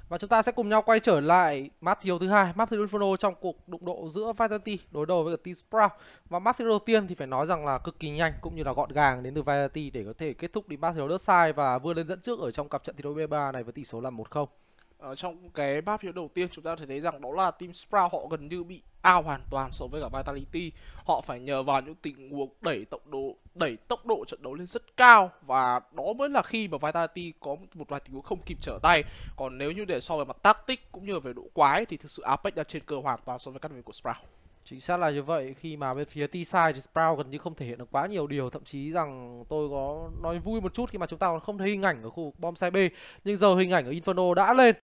Và chúng ta sẽ cùng nhau quay trở lại map thi đấu thứ hai, map thi đấu Inferno trong cuộc đụng độ giữa Vitality đối đầu với cả Team Sprout. Và map thi đấu đầu tiên thì phải nói rằng là cực kỳ nhanh cũng như là gọn gàng đến từ Vitality để có thể kết thúc đi map thi đấu đất sai và vươn lên dẫn trước ở trong cặp trận thi đấu B3 này với tỷ số là 1-0. Ở trong cái map phiếu đầu tiên chúng ta có thể thấy rằng đó là Team Sprout họ gần như bị out hoàn toàn so với cả Vitality. Họ phải nhờ vào những tình huống đẩy tốc độ trận đấu lên rất cao, và đó mới là khi mà Vitality có một vài tình huống không kịp trở tay. Còn nếu như để so với mặt tactic cũng như về độ quái thì thực sự Apex đã trên cơ hoàn toàn so với các đội của Sprout. Chính xác là như vậy, khi mà bên phía T-side thì Sprout gần như không thể hiện được quá nhiều điều. Thậm chí rằng tôi có nói vui một chút khi mà chúng ta còn không thấy hình ảnh ở khu vực bom site B. Nhưng giờ hình ảnh ở Inferno đã lên.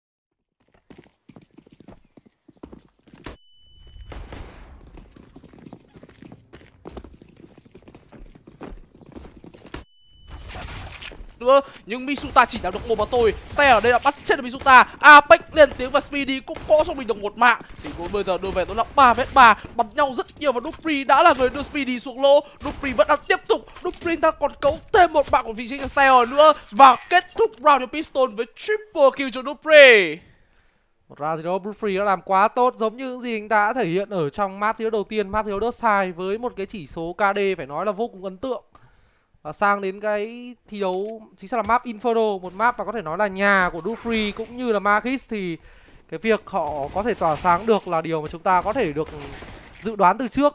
Nữa nhưng Misuta chỉ làm được một mà tôi. Stay ở đây là bắt chết được Misuta. Apex lên tiếng và Speedy cũng có cho mình được một mạng. Thì bây giờ đưa về đó là 3v3, bắn nhau rất nhiều và Dupri đã là người đưa Speedy xuống lỗ. Dupri vẫn đang tiếp tục. Dupri đang còn cấu thêm một mạng của vị trí cho Stayer nữa và kết thúc round of pistol với triple kill cho Dupri. Một round thi đấu Brufree đã làm quá tốt, giống như những gì anh ta đã thể hiện ở trong map thi đấu đầu tiên, map thi đấu Deadside, với một cái chỉ số KD phải nói là vô cùng ấn tượng. Và sang đến cái thi đấu chính xác là map Inferno, một map mà có thể nói là nhà của Dufree cũng như là Margis, thì cái việc họ có thể tỏa sáng được là điều mà chúng ta có thể được dự đoán từ trước.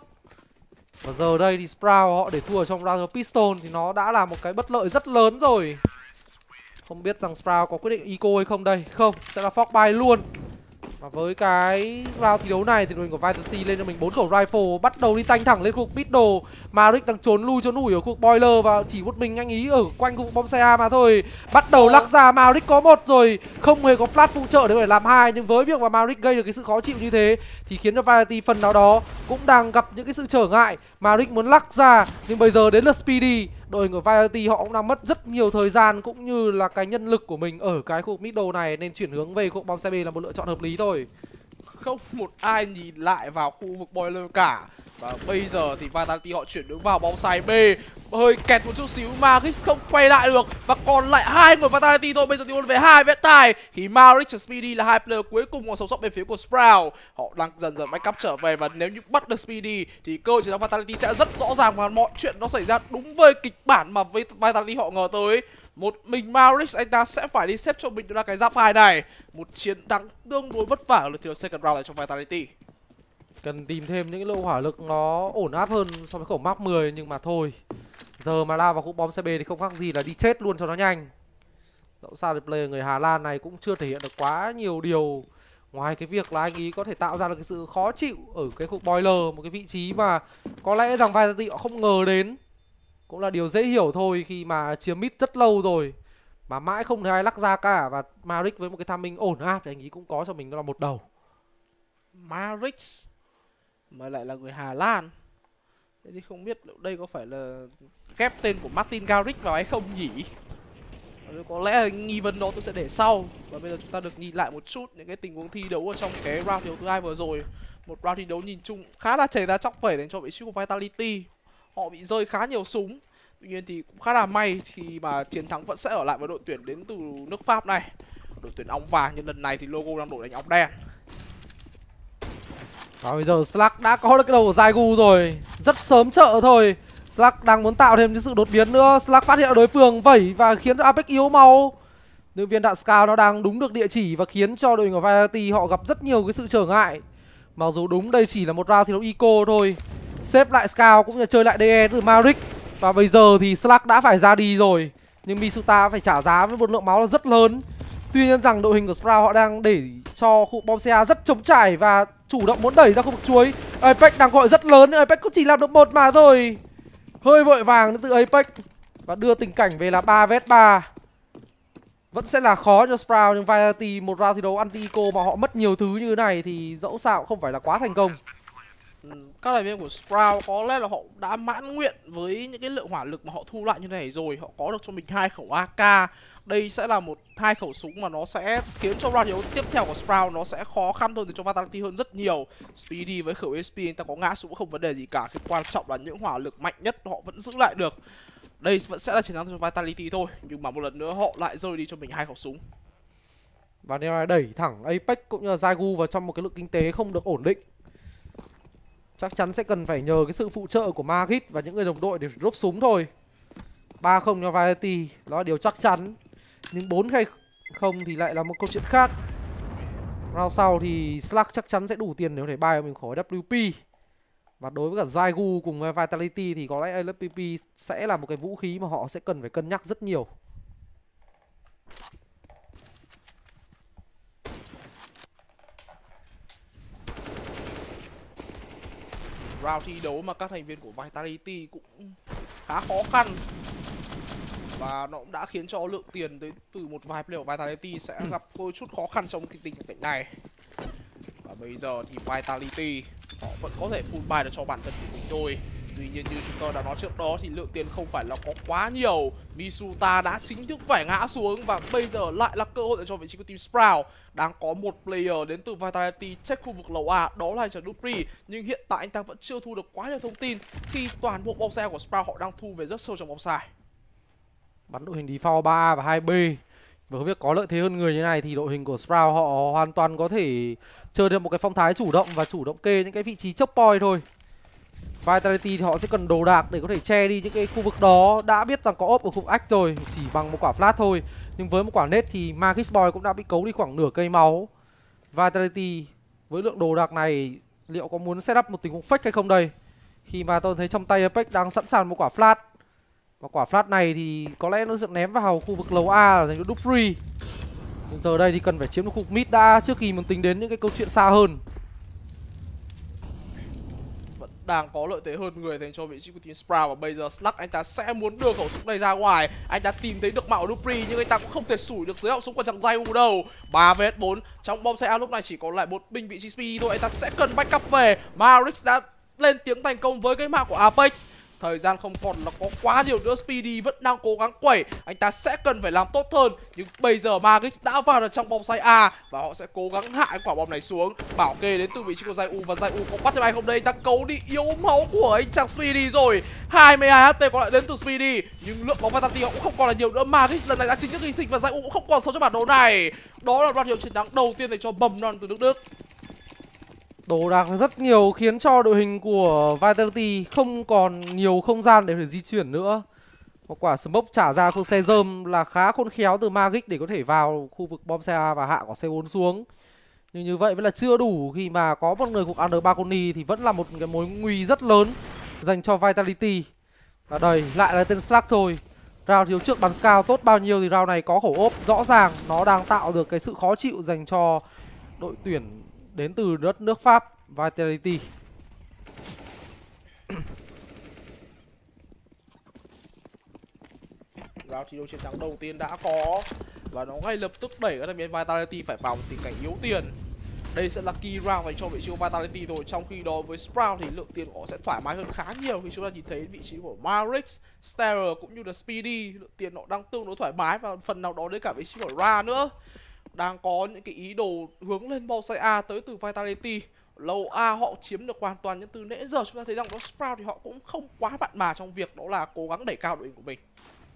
Và giờ đây thì Sprout họ để thua trong round of pistol thì nó đã là một cái bất lợi rất lớn rồi. Không biết rằng Sprout có quyết định eco hay không đây. Không, sẽ là Fox buy luôn. Và với cái round thi đấu này thì đội hình của Vitality lên cho mình 4 khẩu rifle, bắt đầu đi tanh thẳng lên khu vực middle. Maric đang trốn lui ở khu vực boiler và chỉ một mình anh ý ở quanh khu vực bom xe A mà thôi. Bắt đầu lắc ra, Maric có một rồi, không hề có flash phụ trợ để có thể làm hai, nhưng với việc mà Maric gây được cái sự khó chịu như thế thì khiến cho Vitality phần nào đó cũng đang gặp những cái sự trở ngại. Maric muốn lắc ra nhưng bây giờ đến lượt Speedy. Đội hình của Vitality họ cũng đang mất rất nhiều thời gian cũng như là cái nhân lực của mình ở cái khu vực middle này, nên chuyển hướng về khu vực bom xe B là một lựa chọn hợp lý thôi. Không một ai nhìn lại vào khu vực boiler cả. Và bây giờ thì Vitality họ chuyển hướng vào bóng side B. Hơi kẹt một chút xíu, Magix không quay lại được. Và còn lại hai người Vitality thôi. Bây giờ thì ôn về hai vết tài. Khi Maric và Speedy là hai player cuối cùng còn sống sót bên phía của Sprout. Họ đang dần dần backup trở về. Và nếu như bắt được Speedy thì cơ hội chiến thắng Vitality sẽ rất rõ ràng. Và mọi chuyện nó xảy ra đúng với kịch bản mà Vitality họ ngờ tới. Một mình Maurix anh ta sẽ phải đi xếp cho mình đó là cái giáp 2 này. Một chiến thắng tương đối vất vả ở lượt thi đấu second round này cho Vitality. Cần tìm thêm những cái lô hỏa lực nó ổn áp hơn so với khẩu Mark 10, nhưng mà thôi. Giờ mà lao vào khu bom xe B thì không khác gì là đi chết luôn cho nó nhanh. Dẫu sao thì player người Hà Lan này cũng chưa thể hiện được quá nhiều điều, ngoài cái việc là anh ý có thể tạo ra được cái sự khó chịu ở cái khu boiler, một cái vị trí mà có lẽ rằng Vitality họ không ngờ đến. Cũng là điều dễ hiểu thôi khi mà chiếm mid rất lâu rồi mà mãi không thấy ai lắc ra cả. Và Maric với một cái timing ổn áp thì anh ý cũng có cho mình đó là một đầu. Maurix mà lại là người Hà Lan. Thế thì không biết đây có phải là ghép tên của Martin Garrix vào hay không nhỉ? Có lẽ là nghi vấn đó tôi sẽ để sau. Và bây giờ chúng ta được nhìn lại một chút những cái tình huống thi đấu ở trong cái round thi đấu thứ hai vừa rồi. Một round thi đấu nhìn chung khá là chảy ra chóc vẩy dành cho vị trí của Vitality. Họ bị rơi khá nhiều súng. Tuy nhiên thì cũng khá là may khi mà chiến thắng vẫn sẽ ở lại với đội tuyển đến từ nước Pháp này. Đội tuyển óng vàng, nhưng lần này thì logo đang đổi thành óng đen. Và bây giờ Slack đã có được cái đầu của Zaigu rồi. Rất sớm chợ thôi. Slack đang muốn tạo thêm những sự đột biến nữa. Slack phát hiện đối phương vẩy và khiến cho Apex yếu màu. Nhưng viên đạn Scout nó đang đúng được địa chỉ và khiến cho đội hình của Vitality họ gặp rất nhiều cái sự trở ngại. Mặc dù đúng đây chỉ là một round thi đấu eco thôi. Xếp lại Scout cũng như chơi lại DE từ Maric. Và bây giờ thì Slack đã phải ra đi rồi. Nhưng Misuta phải trả giá với một lượng máu là rất lớn. Tuy nhiên rằng đội hình của Sprout họ đang để cho khu bom xe rất trống trải và chủ động muốn đẩy ra khu vực chuối. Apex đang gọi rất lớn nhưng Apex cũng chỉ làm được một mà thôi. Hơi vội vàng từ Apex. Và đưa tình cảnh về là 3v3. Vẫn sẽ là khó cho Sprout, nhưng Vitality một round thi đấu anti-eco mà họ mất nhiều thứ như thế này thì dẫu sao cũng không phải là quá thành công. Các thành viên của Sprout có lẽ là họ đã mãn nguyện với những cái lượng hỏa lực mà họ thu lại như này rồi. Họ có được cho mình hai khẩu AK. Đây sẽ là hai khẩu súng mà nó sẽ khiến cho round thi đấu tiếp theo của Sprout nó sẽ khó khăn hơn cho Vitality hơn rất nhiều. Speedy với khẩu SP anh ta có ngã xuống không vấn đề gì cả. Cái quan trọng là những hỏa lực mạnh nhất họ vẫn giữ lại được. Đây vẫn sẽ là chiến thắng cho Vitality thôi, nhưng mà một lần nữa họ lại rơi đi cho mình hai khẩu súng. Và điều này đẩy thẳng Apex cũng như là Zaigu vào trong một cái lượng kinh tế không được ổn định. Chắc chắn sẽ cần phải nhờ cái sự phụ trợ của Magic và những người đồng đội để drop súng thôi. 3-0 cho Vitality, đó là điều chắc chắn. Nhưng 4-0 thì lại là một câu chuyện khác. Round sau thì Slug chắc chắn sẽ đủ tiền để có thể buy cho mình khỏi WP. Và đối với cả Zaigu cùng với Vitality thì có lẽ LFPP sẽ là một cái vũ khí mà họ sẽ cần phải cân nhắc rất nhiều. Round thi đấu mà các thành viên của Vitality cũng khá khó khăn. Và nó cũng đã khiến cho lượng tiền đến từ một vài player của Vitality sẽ gặp đôi chút khó khăn trong cái tình cảnh này. Và bây giờ thì Vitality họ vẫn có thể full buy được cho bản thân của mình thôi. Tuy nhiên như chúng tôi đã nói trước đó thì lượng tiền không phải là có quá nhiều. Misuta đã chính thức phải ngã xuống và bây giờ lại là cơ hội để cho vị trí của team Sprout. Đang có một player đến từ Vitality check khu vực lầu A, đó là anh chàng Dupri. Nhưng hiện tại anh ta vẫn chưa thu được quá nhiều thông tin khi toàn bộ bonsai của Sprout họ đang thu về rất sâu trong bonsai. Bắn đội hình default 3A và 2B. Với việc có lợi thế hơn người như này thì đội hình của Sprout họ hoàn toàn có thể chơi được một cái phong thái chủ động và chủ động kê những cái vị trí chốc point thôi. Vitality thì họ sẽ cần đồ đạc để có thể che đi những cái khu vực đó. Đã biết rằng có ốp ở khu vực ách rồi, chỉ bằng một quả flash thôi. Nhưng với một quả nết thì Magic Boy cũng đã bị cấu đi khoảng nửa cây máu. Vitality với lượng đồ đạc này liệu có muốn set up một tình huống fake hay không đây? Khi mà tôi thấy trong tay Apex đang sẵn sàng một quả flash. Và quả flash này thì có lẽ nó sẽ ném vào khu vực lầu A dành cho Dupri. Nhưng giờ đây thì cần phải chiếm được khu vực mid đã trước khi mình tính đến những cái câu chuyện xa hơn. Vẫn đang có lợi thế hơn người dành cho vị trí của team Sprout. Và bây giờ Slug anh ta sẽ muốn đưa khẩu súng này ra ngoài. Anh ta tìm thấy được mạo Dupri nhưng anh ta cũng không thể sủi được dưới họng súng của chàng Zaiwu đâu. 3vs4 trong bom xe A lúc này chỉ còn lại một binh vị trí Speedy thôi. Anh ta sẽ cần backup về. Marix đã lên tiếng thành công với cái mạng của Apex. Thời gian không còn là có quá nhiều nữa. Speedy vẫn đang cố gắng quẩy. Anh ta sẽ cần phải làm tốt hơn. Nhưng bây giờ Magic đã vào được trong bom A và họ sẽ cố gắng hạ quả bom này xuống. Bảo kê đến từ vị trí của Zaiwu. Và Zaiwu có bắt được ai không đây? Anh ta cấu đi yếu máu của anh chàng Speedy rồi. 22 HP còn lại đến từ Speedy. Nhưng lượng bóng Vitality họ cũng không còn là nhiều nữa. Magic lần này đã chính thức hy sinh và Zaiwu cũng không còn sống cho bản đấu này. Đó là loạt hiệu chiến thắng đầu tiên dành cho mầm non từ nước Đức. Đồ đạc rất nhiều khiến cho đội hình của Vitality không còn nhiều không gian để di chuyển nữa. Một quả smoke trả ra khu xe dơm là khá khôn khéo từ Magic để có thể vào khu vực bom xe A và hạ quả C4 xuống. Nhưng như vậy vẫn là chưa đủ, khi mà có một người thuộc Under Balcony thì vẫn là một cái mối nguy rất lớn dành cho Vitality. Và đây lại là tên Slug thôi. Round thiếu trước bắn scout tốt bao nhiêu thì round này có khẩu ốp. Rõ ràng nó đang tạo được cái sự khó chịu dành cho đội tuyển đến từ đất nước Pháp, Vitality. Round thi đấu chiến thắng đầu tiên đã có và nó ngay lập tức đẩy các thành viên Vitality phải vào một tình cảnh yếu tiền. Đây sẽ là key round dành cho vị trí của Vitality rồi. Trong khi đó với Sprout thì lượng tiền của họ sẽ thoải mái hơn khá nhiều khi chúng ta nhìn thấy vị trí của Marix, Starer cũng như là Speedy. Lượng tiền họ đang tương đối thoải mái và phần nào đó đến cả vị trí của Ra nữa. Đang có những cái ý đồ hướng lên bonsai A tới từ Vitality. Lầu A họ chiếm được hoàn toàn, nhưng từ nãy giờ chúng ta thấy rằng đó Sprout thì họ cũng không quá mặn mà trong việc đó là cố gắng đẩy cao đội hình của mình.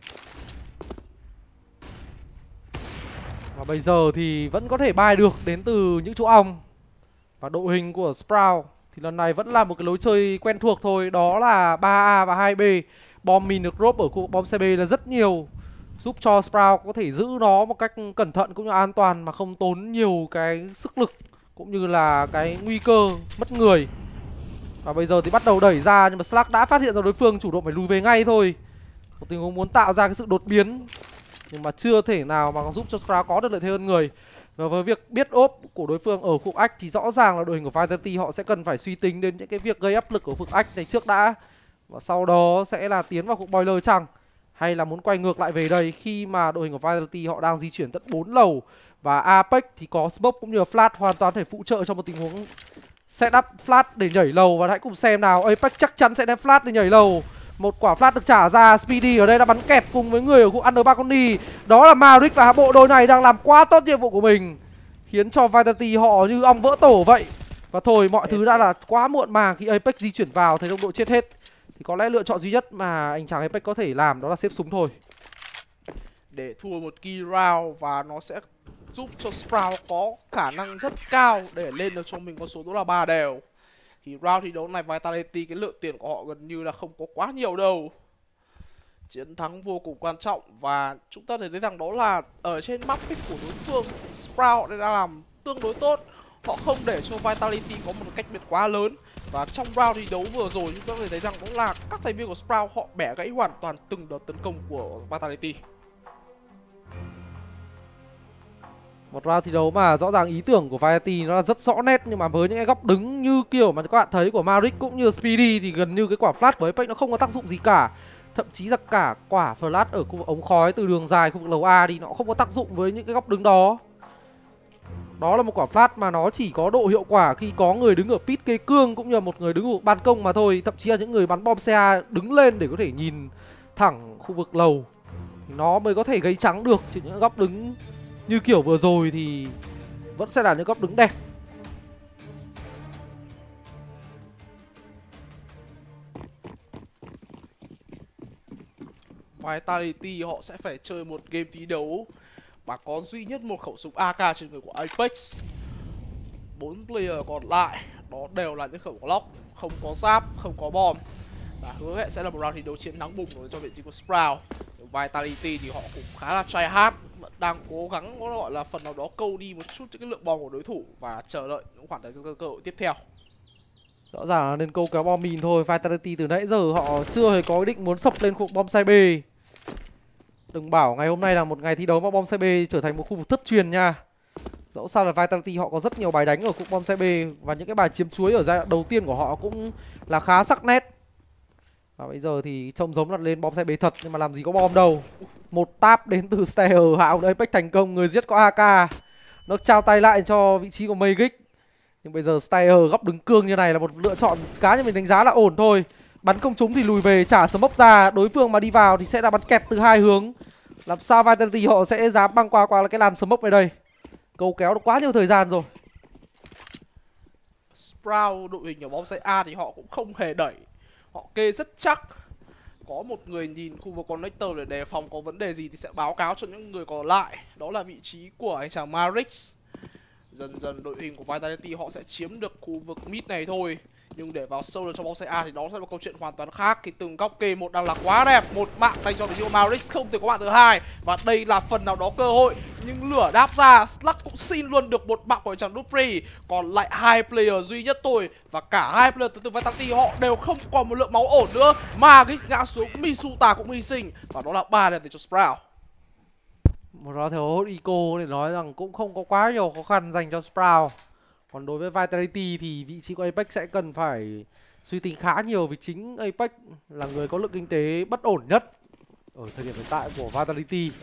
Và bây giờ thì vẫn có thể buy được đến từ những chỗ ong. Và đội hình của Sprout thì lần này vẫn là một cái lối chơi quen thuộc thôi. Đó là 3A và 2B. Bom mìn được drop ở khu bom CB là rất nhiều, giúp cho Sprout có thể giữ nó một cách cẩn thận cũng như an toàn mà không tốn nhiều cái sức lực cũng như là cái nguy cơ mất người. Và bây giờ thì bắt đầu đẩy ra, nhưng mà Slug đã phát hiện ra đối phương chủ động phải lùi về ngay thôi. Một tình huống muốn tạo ra cái sự đột biến nhưng mà chưa thể nào mà giúp cho Sprout có được lợi thế hơn người. Và với việc biết ốp của đối phương ở khu vực ách thì rõ ràng là đội hình của Vitality họ sẽ cần phải suy tính đến những cái việc gây áp lực ở khu vực ách này trước đã. Và sau đó sẽ là tiến vào khu boiler chăng, hay là muốn quay ngược lại về đây khi mà đội hình của Vitality họ đang di chuyển tận 4 lầu. Và Apex thì có smoke cũng như là flash hoàn toàn thể phụ trợ trong một tình huống setup flash để nhảy lầu. Và hãy cùng xem nào, Apex chắc chắn sẽ đem flash để nhảy lầu. Một quả flash được trả ra, Speedy ở đây đã bắn kẹp cùng với người ở khu Under Balcony. Đó là Maric và bộ đôi này đang làm quá tốt nhiệm vụ của mình, khiến cho Vitality họ như ong vỡ tổ vậy. Và thôi, mọi thứ đã là quá muộn màng khi Apex di chuyển vào, thấy đồng đội chết hết. Thì có lẽ lựa chọn duy nhất mà anh chàng Apex có thể làm đó là xếp súng thôi. Để thua một key round và nó sẽ giúp cho Sprout có khả năng rất cao để lên được cho mình con số đó là 3 đều. Thì round thi đấu này Vitality cái lượng tiền của họ gần như là không có quá nhiều đâu. Chiến thắng vô cùng quan trọng và chúng ta thấy rằng đó là ở trên map pick của đối phương Sprout đang làm tương đối tốt. Họ không để cho Vitality có một cách biệt quá lớn. Và trong round thi đấu vừa rồi chúng ta có thể thấy rằng đó là các thành viên của Sprout họ bẻ gãy hoàn toàn từng đợt tấn công của Vitality. Một round thi đấu mà rõ ràng ý tưởng của Vitality nó là rất rõ nét, nhưng mà với những cái góc đứng như kiểu mà các bạn thấy của Maric cũng như Speedy thì gần như cái quả flash của Apex nó không có tác dụng gì cả. Thậm chí là cả quả flash ở khu vực ống khói từ đường dài khu vực lầu A thì nó không có tác dụng với những cái góc đứng đó. Đó là một quả flash mà nó chỉ có độ hiệu quả khi có người đứng ở pit cây cương cũng như là một người đứng ở ban công mà thôi. Thậm chí là những người bắn bom xe đứng lên để có thể nhìn thẳng khu vực lầu thì nó mới có thể gây trắng được. Chứ những góc đứng như kiểu vừa rồi thì vẫn sẽ là những góc đứng đẹp. Vitality họ sẽ phải chơi một game thi đấu mà có duy nhất một khẩu súng AK trên người của Apex. 4 player còn lại đó đều là những khẩu Glock, không có giáp, không có bom. Và hứa hẹn sẽ là một round thi đấu chiến thắng bùng nổ cho vị trí của Sprout. Vitality thì họ cũng khá là try hard, đang cố gắng có gọi là phần nào đó câu đi một chút những cái lượng bom của đối thủ và chờ đợi những khoản thời gian cơ hội tiếp theo. Rõ ràng là nên câu kéo bom mìn thôi. Vitality từ nãy giờ họ chưa hề có ý định muốn sập lên khu bom sai B. Đừng bảo ngày hôm nay là một ngày thi đấu mà bom sai B trở thành một khu vực thất truyền nha. Dẫu sao là Vitality họ có rất nhiều bài đánh ở khu bom sai B, và những cái bài chiếm chuối ở giai đoạn đầu tiên của họ cũng là khá sắc nét. Và bây giờ thì trông giống là lên bom sai B thật, nhưng mà làm gì có bom đâu. Một tap đến từ Stair, hạ được Apex thành công, người giết có AK. Nó trao tay lại cho vị trí của Magic. Nhưng bây giờ Stair góc đứng cương như này là một lựa chọn cá nhân mình đánh giá là ổn thôi. Bắn không trúng thì lùi về trả smoke ra, đối phương mà đi vào thì sẽ là bắn kẹp từ hai hướng. Làm sao Vitality họ sẽ dám băng qua cái làn smoke này đây. Câu kéo được quá nhiều thời gian rồi. Sprout đội hình ở bom xoay A thì họ cũng không hề đẩy, họ kê rất chắc. Có một người nhìn khu vực connector để đề phòng có vấn đề gì thì sẽ báo cáo cho những người còn lại. Đó là vị trí của anh chàng Marix. Dần dần đội hình của Vitality họ sẽ chiếm được khu vực mid này thôi. Nhưng để vào sâu được trong bóng xoay A thì đó sẽ là một câu chuyện hoàn toàn khác. Khi từng góc kê một đang là quá đẹp, một mạng dành cho vị trí của Marix, không thể có mạng thứ hai. Và đây là phần nào đó cơ hội, nhưng lửa đáp ra, Slug cũng xin luôn được một mạng của chàng Dupri. Còn lại hai player duy nhất thôi, và cả hai player từ Vitality họ đều không còn một lượng máu ổn nữa. Magix ngã xuống, Misuta cũng hy sinh, và đó là 3 đèn cho Sprout. Một đó theo hốt Eco để nói rằng cũng không có quá nhiều khó khăn dành cho Sprout. Còn đối với Vitality thì vị trí của Apex sẽ cần phải suy tính khá nhiều, vì chính Apex là người có lượng kinh tế bất ổn nhất ở thời điểm hiện tại của Vitality.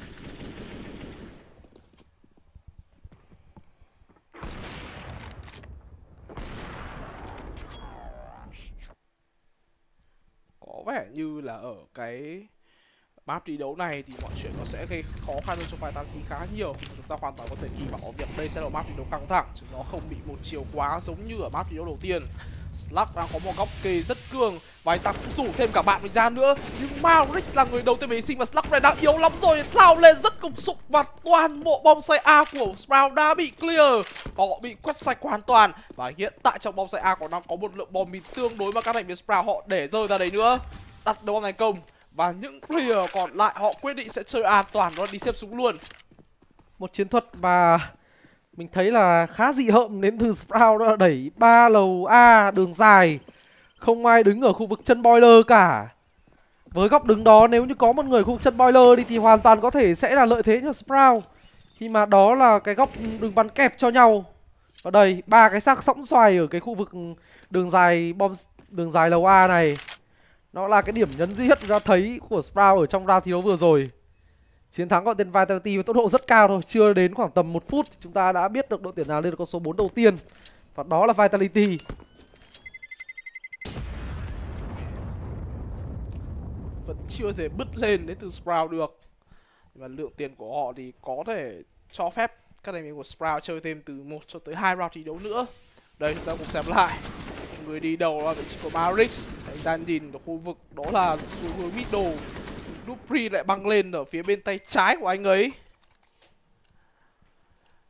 Có vẻ như là ở cái map thi đấu này thì mọi chuyện nó sẽ gây khó khăn hơn cho Vitality khá nhiều. Chúng ta hoàn toàn có thể kỳ vọng việc đây sẽ là map thi đấu căng thẳng, chứ nó không bị một chiều quá giống như ở map thi đấu đầu tiên. Slug đang có một góc kê rất cương, và anh ta cũng rủ thêm cả bạn mình ra nữa. Nhưng Maurix là người đầu tiên bị hy sinh, và Slug này đang yếu lắm rồi, lao lên rất cục sục, và toàn bộ bom xoay A của Sprout đã bị clear. Họ bị quét sạch hoàn toàn, và hiện tại trong bom xoay A còn đang có một lượng bom mìn tương đối mà các thành viên Sprout họ để rơi ra đấy nữa. Đặt đầu bom thành công, và những player còn lại họ quyết định sẽ chơi an toàn, đó là đi xếp súng luôn. Một chiến thuật mà mình thấy là khá dị hợm đến từ Sprout, đó là đẩy 3 lầu A đường dài, không ai đứng ở khu vực chân boiler cả. Với góc đứng đó, nếu như có một người khu vực chân boiler đi thì hoàn toàn có thể sẽ là lợi thế cho Sprout, khi mà đó là cái góc đường bắn kẹp cho nhau. Ở đây 3 cái xác sõng xoài ở cái khu vực đường dài lầu A này, nó là cái điểm nhấn duy nhất ra thấy của Sprout ở trong round thi đấu vừa rồi. Chiến thắng gọi tên Vitality với tốc độ rất cao thôi, chưa đến khoảng tầm 1 phút chúng ta đã biết được đội tuyển nào lên được con số 4 đầu tiên, và đó là Vitality. Vẫn chưa thể bứt lên đến từ Sprout được, và lượng tiền của họ thì có thể cho phép các thành viên của Sprout chơi thêm từ 1 cho tới 2 round thi đấu nữa. Đây chúng ta cùng xem lại. Người đi đầu là vị trí của Marix. Anh ta nhìn ở khu vực đó là xuống hướng middle. Dupri lại băng lên ở phía bên tay trái của anh ấy.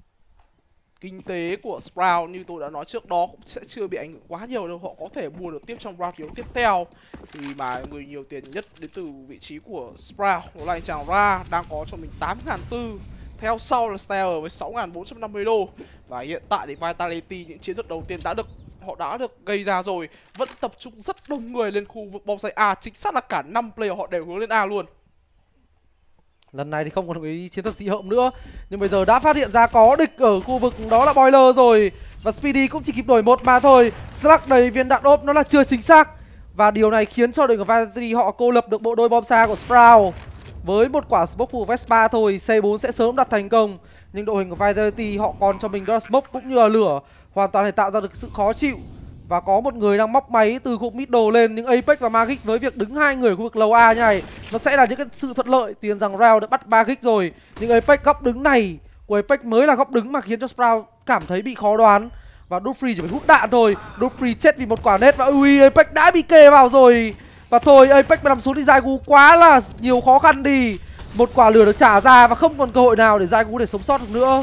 Kinh tế của Sprout như tôi đã nói trước đó cũng sẽ chưa bị ảnh hưởng quá nhiều đâu. Họ có thể mua được tiếp trong round thi đấu tiếp theo. Thì mà người nhiều tiền nhất đến từ vị trí của Sprout, đó là anh chàng Ra đang có cho mình 8.400. Theo sau là Stair với 6.450 đô. Và hiện tại thì Vitality những chiến thuật đầu tiên họ đã được gây ra rồi. Vẫn tập trung rất đông người lên khu vực bom xay A. Chính xác là cả 5 player họ đều hướng lên A luôn. Lần này thì không còn cái chiến thuật dị hợm nữa. Nhưng bây giờ đã phát hiện ra có địch ở khu vực đó là Boiler rồi. Và Speedy cũng chỉ kịp đổi một mà thôi. Slug đầy viên đạn ốp nó là chưa chính xác. Và điều này khiến cho đội của Vitality họ cô lập được bộ đôi bom xa của Sprout. Với một quả smoke của Vespa thôi, C4 sẽ sớm đặt thành công. Nhưng đội hình của Vitality họ còn cho mình đó là smoke cũng như là lửa, hoàn toàn để tạo ra được sự khó chịu. Và có một người đang móc máy từ khu vực middle lên. Nhưng Apex và Magic với việc đứng hai người ở khu vực lầu A như này, nó sẽ là những cái sự thuận lợi. Tiền rằng Rao đã bắt Magic rồi. Nhưng Apex góc đứng này của Apex mới là góc đứng mà khiến cho Sprout cảm thấy bị khó đoán. Và Dufree chỉ phải hút đạn thôi. Dufree chết vì một quả net. Và ui, Apex đã bị kề vào rồi. Và thôi, Apex mà nằm xuống thì Zaigu quá là nhiều khó khăn đi. Một quả lửa được trả ra và không còn cơ hội nào để Zaigu để sống sót được nữa.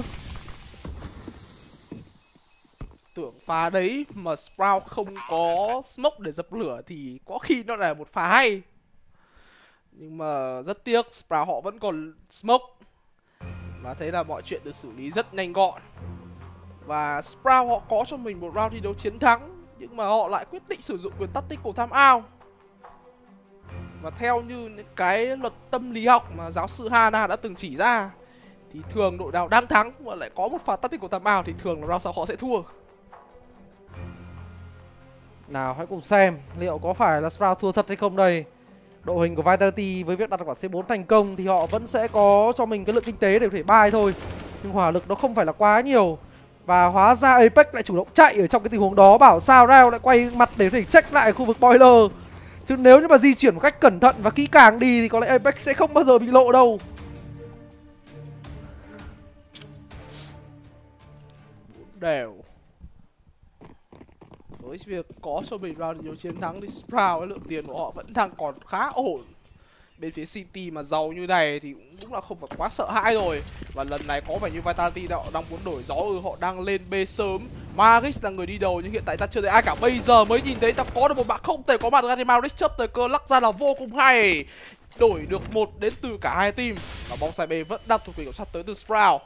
Tưởng phá đấy mà Sprout không có smoke để dập lửa thì có khi nó là một phá hay. Nhưng mà rất tiếc, Sprout họ vẫn còn smoke. Và thế là mọi chuyện được xử lý rất nhanh gọn. Và Sprout họ có cho mình một round thi đấu chiến thắng. Nhưng mà họ lại quyết định sử dụng quyền tactical timeout. Và theo như những cái luật tâm lý học mà giáo sư Hana đã từng chỉ ra, thì thường đội nào đang thắng mà lại có một pha tactical timeout thì thường là round sau họ sẽ thua. Nào hãy cùng xem liệu có phải là Sprout thua thật hay không đây. Đội hình của Vitality với việc đặt quả C4 thành công thì họ vẫn sẽ có cho mình cái lượng kinh tế để có thể buy thôi. Nhưng hỏa lực nó không phải là quá nhiều. Và hóa ra Apex lại chủ động chạy ở trong cái tình huống đó. Bảo sao Rao lại quay mặt để có thể check lại khu vực Boiler. Chứ nếu như mà di chuyển một cách cẩn thận và kỹ càng đi thì có lẽ Apex sẽ không bao giờ bị lộ đâu. Đều với việc có cho mình round nhiều chiến thắng thì Sprout với lượng tiền của họ vẫn đang còn khá ổn. Bên phía City mà giàu như này thì cũng đúng là không phải quá sợ hãi rồi. Và lần này có vẻ như Vitality đang muốn đổi gió, họ đang lên B sớm. Magic là người đi đầu nhưng hiện tại ta chưa thấy ai cả. Bây giờ mới nhìn thấy ta có được một bạn không thể có mặt ra thì Magic chấp thời cơ lắc ra là vô cùng hay. Đổi được một đến từ cả hai team. Và bóng sai B vẫn đang thuộc quyền kiểm soát tới từ Sprout.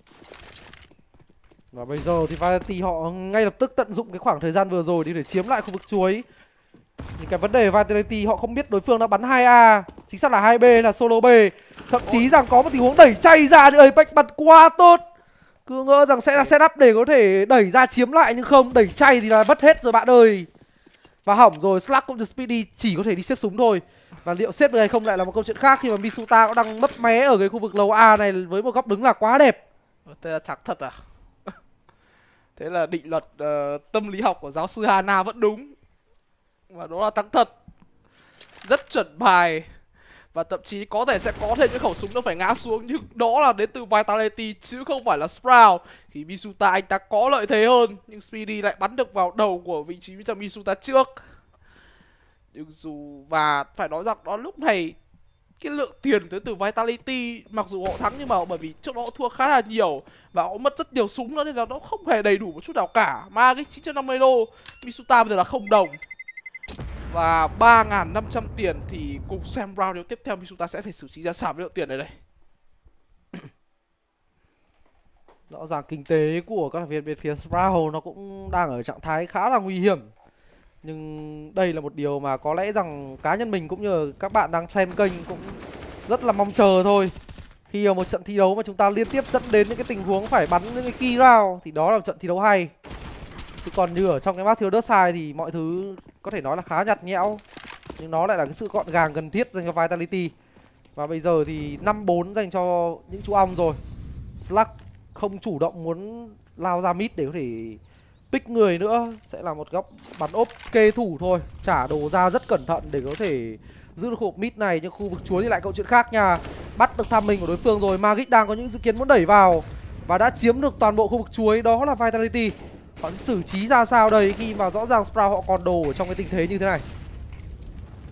Và bây giờ thì Vitality họ ngay lập tức tận dụng cái khoảng thời gian vừa rồi để chiếm lại khu vực chuối. Nhưng cái vấn đề Vitality họ không biết đối phương đã bắn 2A, chính xác là 2B là solo B. Thậm chí rằng có một tình huống đẩy chay ra nhưng Apex bật quá tốt. Cứ ngỡ rằng sẽ là setup để có thể đẩy ra chiếm lại nhưng không, đẩy chay thì là vất hết rồi bạn ơi. Và hỏng rồi, Slug cũng như Speedy chỉ có thể đi xếp súng thôi. Và liệu xếp được hay không lại là một câu chuyện khác khi mà Misuta cũng đang mấp mé ở cái khu vực lầu A này với một góc đứng là quá đẹp. Thế là thắng thật à? Thế là định luật tâm lý học của giáo sư Hana vẫn đúng. Và đó là thắng thật. Rất chuẩn bài. Và thậm chí có thể sẽ có thêm những khẩu súng nó phải ngã xuống. Nhưng đó là đến từ Vitality chứ không phải là Sprout. Khi Misuta anh ta có lợi thế hơn. Nhưng Speedy lại bắn được vào đầu của vị trí cho Misuta trước. Nhưng dù và phải nói rằng đó lúc này cái lượng tiền tới từ Vitality mặc dù họ thắng nhưng mà bởi vì trước đó họ thua khá là nhiều và họ mất rất nhiều súng nữa nên là nó không hề đầy đủ một chút nào cả. Mà cái 950 đô, Misuta bây giờ là 0 đồng. Và 3.500 tiền thì cùng xem round tiếp theo Misuta sẽ phải xử trí ra sao với lượng tiền này đây. Rõ ràng kinh tế của các thành viên bên phía Sprout nó cũng đang ở trạng thái khá là nguy hiểm. Nhưng đây là một điều mà có lẽ rằng cá nhân mình cũng như các bạn đang xem kênh cũng rất là mong chờ thôi. Khi ở một trận thi đấu mà chúng ta liên tiếp dẫn đến những cái tình huống phải bắn những cái key round thì đó là một trận thi đấu hay. Chứ còn như ở trong cái map thiếu đất sai thì mọi thứ có thể nói là khá nhạt nhẽo. Nhưng nó lại là cái sự gọn gàng cần thiết dành cho Vitality. Và bây giờ thì 5-4 dành cho những chú ong rồi. Slug không chủ động muốn lao ra mid để có thể pick người nữa. Sẽ là một góc bắn ốp kê thủ thôi. Trả đồ ra rất cẩn thận để có thể giữ được khu vực mid này. Nhưng khu vực chuối thì lại câu chuyện khác nha. Bắt được tham mình của đối phương rồi. Magic đang có những dự kiến muốn đẩy vào và đã chiếm được toàn bộ khu vực chuối. Đó là Vitality. Họ sẽ xử trí ra sao đây khi mà rõ ràng Sprout họ còn đồ ở trong cái tình thế như thế này.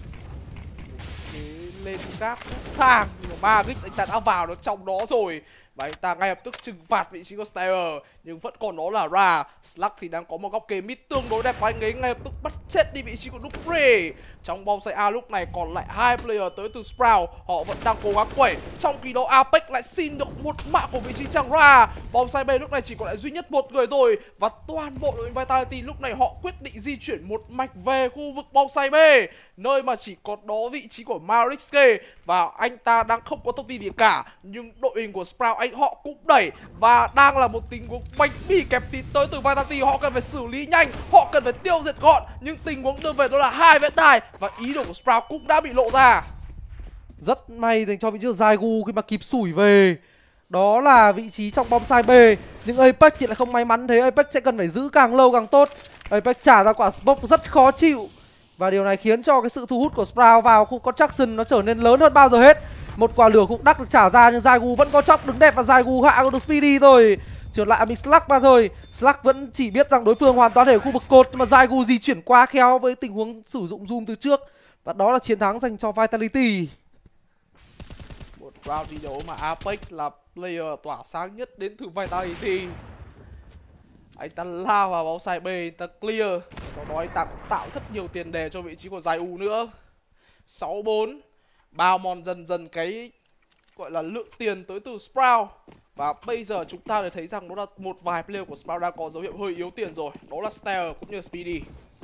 Lên gáp thang nhưng mà Magic anh ta đã vào được trong đó rồi. và anh ta ngay lập tức trừng phạt vị trí của Stayer, nhưng vẫn còn đó là Ra. Slug thì đang có một góc kề mid tương đối đẹp và anh ấy ngay lập tức bắt chết đi vị trí của Dupre. Trong bom site A lúc này còn lại 2 player tới từ Sprout, họ vẫn đang cố gắng quẩy, trong khi đó Apex lại xin được một mạng của vị trí chàng Ra. Bom site B lúc này chỉ còn lại duy nhất một người thôi, và toàn bộ đội Vitality lúc này họ quyết định di chuyển một mạch về khu vực bom site B, nơi mà chỉ có đó vị trí của Mariske, và anh ta đang không có thông tin gì cả. Nhưng đội hình của Sprout họ cũng đẩy, và đang là một tình huống bánh mì kẹp thịt tới từ Vitality. Họ cần phải xử lý nhanh, họ cần phải tiêu diệt gọn, nhưng tình huống đưa về đó là 2 vs 2 và ý đồ của Sprout cũng đã bị lộ ra. Rất may dành cho vị trí của Zaigu khi mà kịp sủi về. Đó là vị trí trong bom site B. Nhưng Apex thì lại không may mắn thế. Apex sẽ cần phải giữ càng lâu càng tốt. Apex trả ra quả smoke rất khó chịu, và điều này khiến cho cái sự thu hút của Sprout vào khu construction nó trở nên lớn hơn bao giờ hết. Một quả lửa cũng đắc được trả ra, nhưng Zaigu vẫn có chóc đứng đẹp, và Zaigu hạ được Speedy rồi. Trượt lại mình Slug mà thôi. Slug vẫn chỉ biết rằng đối phương hoàn toàn ở khu vực cột, mà Zaigu di chuyển quá khéo với tình huống sử dụng zoom từ trước. Và đó là chiến thắng dành cho Vitality. Một round thi đấu mà Apex là player tỏa sáng nhất đến từ Vitality. Anh ta lao vào bóng side B, anh ta clear, sau đó anh ta cũng tạo rất nhiều tiền đề cho vị trí của Zaiu nữa. 6-4, bao mòn dần dần cái gọi là lượng tiền tới từ Sprout. Và bây giờ chúng ta đã thấy rằng đó là một vài player của Sprout đang có dấu hiệu hơi yếu tiền rồi. Đó là Stair cũng như là Speedy.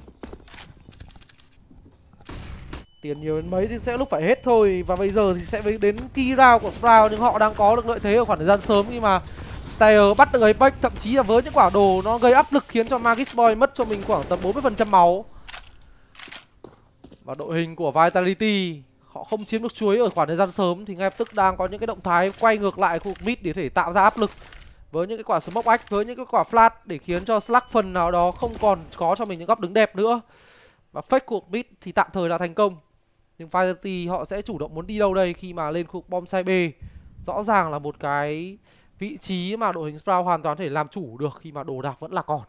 Tiền nhiều đến mấy thì sẽ lúc phải hết thôi. Và bây giờ thì sẽ đến key round của Sprout, nhưng họ đang có được lợi thế ở khoảng thời gian sớm khi mà Stair bắt được Apex, thậm chí là với những quả đồ nó gây áp lực khiến cho Magic Boy mất cho mình khoảng tầm 40% máu. Và đội hình của Vitality họ không chiếm được chuối ở khoảng thời gian sớm thì ngay lập tức đang có những cái động thái quay ngược lại khu vực mid để thể tạo ra áp lực với những cái quả smoke ách, với những cái quả flash để khiến cho Slug phần nào đó không còn có cho mình những góc đứng đẹp nữa. Và fake cuộc mid thì tạm thời là thành công. Nhưng Vitality họ sẽ chủ động muốn đi đâu đây khi mà lên khu vực bom site B. Rõ ràng là một cái vị trí mà đội hình Sprout hoàn toàn có thể làm chủ được khi mà đồ đạc vẫn là còn.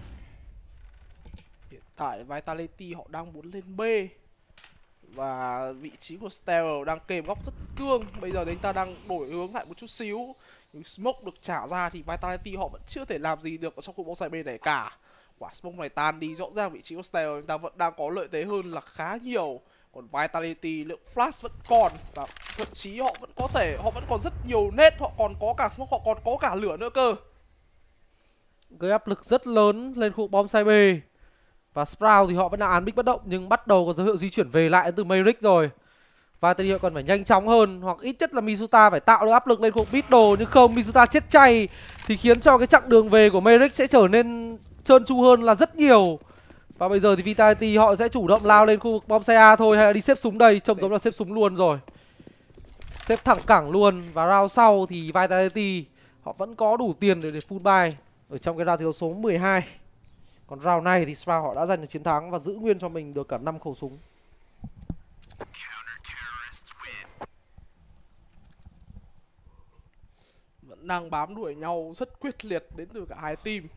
Hiện tại Vitality họ đang muốn lên B, và vị trí của Stereo đang kềm góc rất cương. Bây giờ thì anh ta đang đổi hướng lại một chút xíu, nhưng smoke được trả ra thì Vitality họ vẫn chưa thể làm gì được ở trong khu bóng side B này cả. Quả smoke này tan đi, rõ ràng vị trí của Stereo anh ta vẫn đang có lợi thế hơn là khá nhiều. Còn Vitality lượng flash vẫn còn, và thậm chí họ vẫn còn rất nhiều nét, họ còn có cả smoke, họ còn có cả lửa nữa cơ. Gây áp lực rất lớn lên khu bom side B. Và Sprout thì họ vẫn đang án bích bất động, nhưng bắt đầu có dấu hiệu di chuyển về lại từ Mayrick rồi. Vitality họ cần phải nhanh chóng hơn, hoặc ít nhất là Misuta phải tạo được áp lực lên khu middle, nhưng không, Misuta chết chay thì khiến cho cái chặng đường về của Mayrick sẽ trở nên trơn tru hơn là rất nhiều. Và bây giờ thì Vitality họ sẽ chủ động lao lên khu vực bom xe A thôi, hay là đi xếp súng đây, trông giống là xếp súng luôn rồi. Xếp thẳng cẳng luôn. Và round sau thì Vitality họ vẫn có đủ tiền để full buy ở trong cái round thi đấu số 12. Còn round này thì Sprout họ đã giành được chiến thắng và giữ nguyên cho mình được cả 5 khẩu súng. Vẫn đang bám đuổi nhau rất quyết liệt đến từ cả hai team.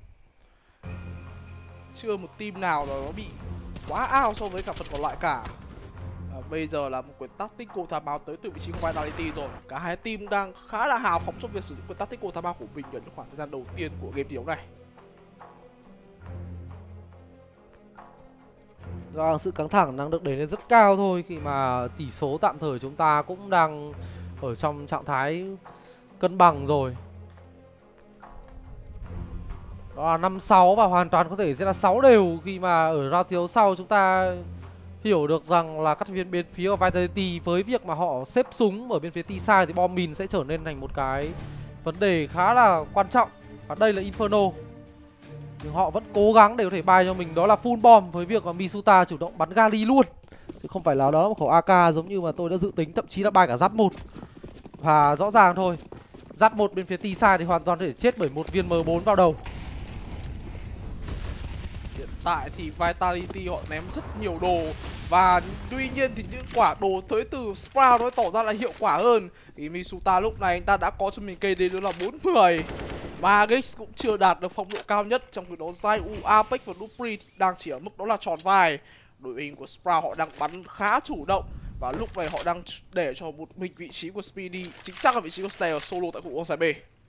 Chưa một team nào đó nó bị quá out so với cả phần còn lại cả. Bây giờ là một quyền tactical tham báo tới từ vị trí của Vitality rồi. Cả hai team đang khá là hào phóng trong việc sử dụng quyền tactical tham báo của mình ở những khoảng thời gian đầu tiên của game thi đấu này. Do sự căng thẳng đang được đẩy lên rất cao thôi, khi mà tỷ số tạm thời chúng ta cũng đang ở trong trạng thái cân bằng rồi. Đó là 5-6 và hoàn toàn có thể sẽ là 6 đều, khi mà ở round thi đấu sau chúng ta hiểu được rằng là các viên bên phía của Vitality với việc mà họ xếp súng ở bên phía T-side thì bom mìn sẽ trở nên thành một cái vấn đề khá là quan trọng. Và đây là Inferno, nhưng họ vẫn cố gắng để có thể buy cho mình đó là full bomb, với việc mà Misuta chủ động bắn gali luôn, chứ không phải là đó là một khẩu AK giống như mà tôi đã dự tính, thậm chí là buy cả giáp 1. Và rõ ràng thôi, giáp 1 bên phía T-side thì hoàn toàn có thể chết bởi một viên M4 vào đầu. Hiện tại thì Vitality họ ném rất nhiều đồ, và tuy nhiên thì những quả đồ tới từ Sprout nó tỏ ra là hiệu quả hơn. Thì Misuta lúc này anh ta đã có cho mình KD đó là 40. Magix cũng chưa đạt được phong độ cao nhất, trong khi đó Zaiu, Apex và Dupri đang chỉ ở mức đó là tròn vai. Đội hình của Sprout họ đang bắn khá chủ động, và lúc này họ đang để cho một mình vị trí của Speedy, chính xác là vị trí của Stayer solo tại khu bóng side B.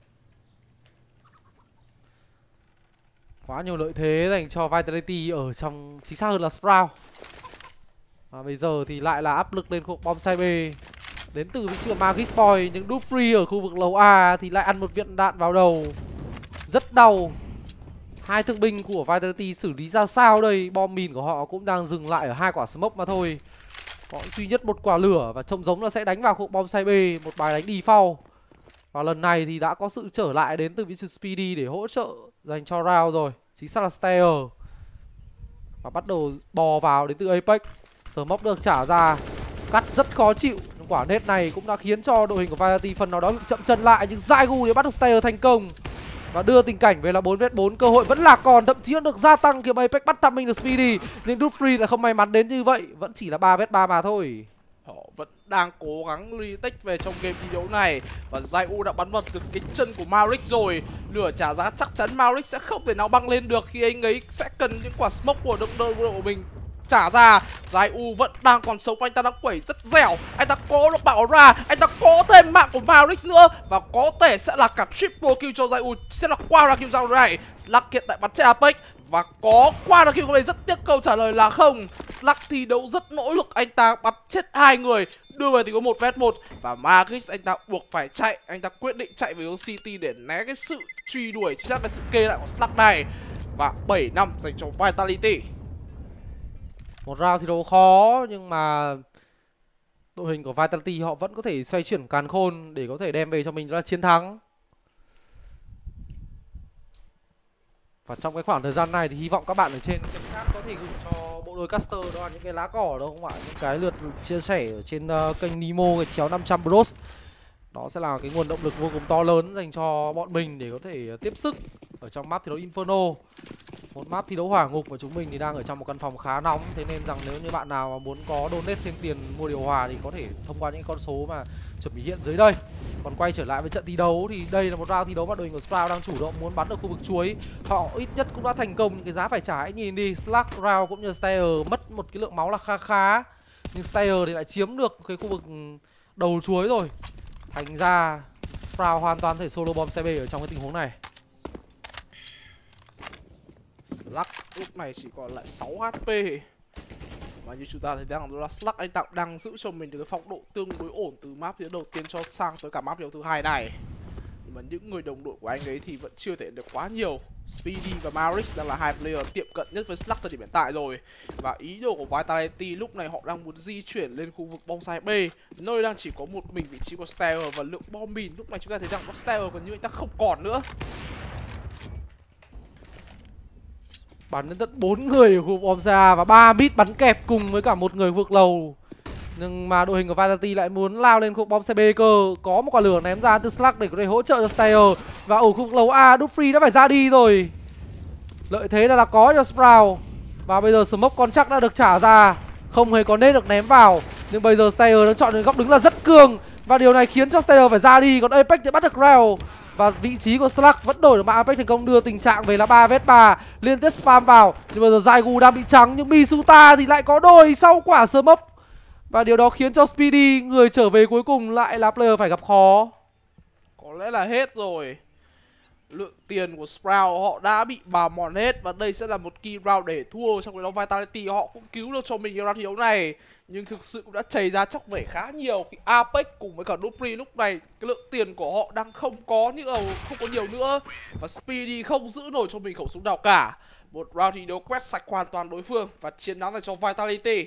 Quá nhiều lợi thế dành cho Vitality ở trong, chính xác hơn là Sprout. Và bây giờ thì lại là áp lực lên khu bom side B. Đến từ vị trí của Magic Boy, những Dufree ở khu vực lầu A thì lại ăn một viên đạn vào đầu. Rất đau. Hai thương binh của Vitality xử lý ra sao đây? Bom mìn của họ cũng đang dừng lại ở 2 quả smoke mà thôi. Có duy nhất một quả lửa và trông giống là sẽ đánh vào khu bom side B, một bài đánh default. Và lần này thì đã có sự trở lại đến từ vị trí Speedy để hỗ trợ dành cho round rồi. Chính xác là Stayer. Và bắt đầu bò vào đến từ Apex. Smoke được trả ra, cắt rất khó chịu. Quả nết này cũng đã khiến cho đội hình của Vitality phần nào đó bị chậm chân lại. Nhưng Zaigu thì bắt được Stayer thành công và đưa tình cảnh về là 4v4. Cơ hội vẫn là còn, thậm chí được gia tăng khi Apex bắt timing được Speedy. Nhưng Dufree lại không may mắn đến như vậy, vẫn chỉ là 3v3 mà thôi. Họ vẫn đang cố gắng retake về trong game thi đấu này. Và Zaiu đã bắn vào được cái chân của Marik rồi. Lửa trả giá chắc chắn Marik sẽ không thể nào băng lên được khi anh ấy sẽ cần những quả smoke của đồng đội của mình trả ra. Zaiu vẫn đang còn sống, anh ta đang quẩy rất dẻo. Anh ta có được bảo ra, anh ta có thêm mạng của Marik nữa. Và có thể sẽ là cả triple kill cho Zaiu, sẽ là qua ra kill round này. Slug hiện tại bắn chết Apex và có qua được kill của mình. Rất tiếc câu trả lời là không. Slug thi đấu rất nỗ lực, anh ta bắn chết 2 người, đưa về thì có 1v1. Và Magix anh ta buộc phải chạy, anh ta quyết định chạy về hướng City để né cái sự truy đuổi, chính xác cái sự kê lại của Slug này. Và 7 năm dành cho Vitality. Một round thi đấu khó nhưng mà đội hình của Vitality họ vẫn có thể xoay chuyển càn khôn để có thể đem về cho mình đó là chiến thắng. Và trong cái khoảng thời gian này thì hy vọng các bạn ở trên kênh chat có thể gửi cho bộ đôi caster đó là những cái lá cỏ đó không ạ? Những cái lượt chia sẻ ở trên kênh Nemo chéo 500 Bros. Đó sẽ là cái nguồn động lực vô cùng to lớn dành cho bọn mình để có thể tiếp sức ở trong map thi đấu Inferno. Một map thi đấu hỏa ngục và chúng mình thì đang ở trong một căn phòng khá nóng. Thế nên rằng nếu như bạn nào mà muốn có donate thêm tiền mua điều hòa thì có thể thông qua những con số mà chuẩn bị hiện dưới đây. Còn quay trở lại với trận thi đấu thì đây là một round thi đấu mà đội hình của Sprout đang chủ động muốn bắn ở khu vực chuối. Họ ít nhất cũng đã thành công, những cái giá phải trả hãy nhìn đi. Slug, Round cũng như Stayer mất một cái lượng máu là khá. Nhưng Stayer thì lại chiếm được cái khu vực đầu chuối rồi. Thành ra Sprout hoàn toàn thể solo bomb CB ở trong cái tình huống này. Slug lúc này chỉ còn lại 6 HP. Và như chúng ta thấy rằng là Slug anh ta đang giữ cho mình được cái phong độ tương đối ổn từ map thi đấu đầu tiên cho sang tới cả map thi đấu thứ hai này. Nhưng mà những người đồng đội của anh ấy thì vẫn chưa thể được quá nhiều. Speedy và Marix đang là hai player tiệm cận nhất với Slug thời điểm hiện tại rồi. Và ý đồ của Vitality lúc này họ đang muốn di chuyển lên khu vực bonsai B, nơi đang chỉ có một mình vị trí của Stayer. Và lượng bom mìn lúc này chúng ta thấy rằng Stayer gần như anh ta không còn nữa. Bắn đến tận 4 người ở khu bom xa và 3 mid bắn kẹp cùng với cả một người vượt lầu. Nhưng mà đội hình của Vitality lại muốn lao lên khu bom xe B cơ. Có một quả lửa ném ra từ Slug để có thể hỗ trợ cho Stayer. Và ở khu vực lầu A, Dufree đã phải ra đi rồi. Lợi thế là có cho Sprout. Và bây giờ smoke con chắc đã được trả ra, không hề có nết được ném vào. Nhưng bây giờ Stayer đang chọn góc đứng là rất cường. Và điều này khiến cho Stayer phải ra đi. Còn Apex thì bắt được Rel. Và vị trí của Slug vẫn đổi được mạng Apex thành công, đưa tình trạng về là 3v3 liên tiếp spam vào. Nhưng bây giờ Zaigu đang bị trắng, nhưng Misuta thì lại có đôi sau quả smoke. Và điều đó khiến cho Speedy, người trở về cuối cùng, lại là player phải gặp khó. Có lẽ là hết rồi. Lượng tiền của Sprout họ đã bị bào mòn hết. Và đây sẽ là một key round để thua. Trong cái đó Vitality họ cũng cứu được cho mình cái round thi đấu này. Nhưng thực sự cũng đã chảy ra chóc vẩy khá nhiều. Khi Apex cùng với cả Dufree lúc này cái lượng tiền của họ đang không có nhiều nữa. Và Speedy không giữ nổi cho mình khẩu súng nào cả. Một round thi đấu quét sạch hoàn toàn đối phương. Và chiến thắng dành cho Vitality.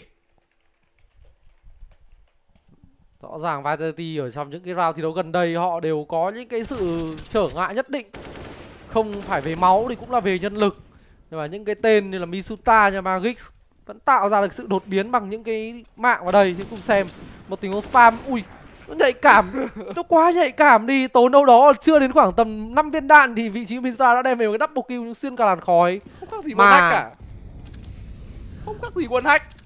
Rõ ràng Vitality ở trong những cái round thi đấu gần đây họ đều có những cái sự trở ngại nhất định. Không phải về máu thì cũng là về nhân lực. Nhưng mà những cái tên như là Misuta như Magix vẫn tạo ra được sự đột biến bằng những cái mạng vào đây. Thì cùng xem một tình huống spam. Ui, nó nhạy cảm, nó quá nhạy cảm đi. Tốn đâu đó chưa đến khoảng tầm 5 viên đạn thì vị trí của Misuta đã đem về một cái double kill xuyên cả làn khói. Không khác gì one hack cả. Không khác gì one hack.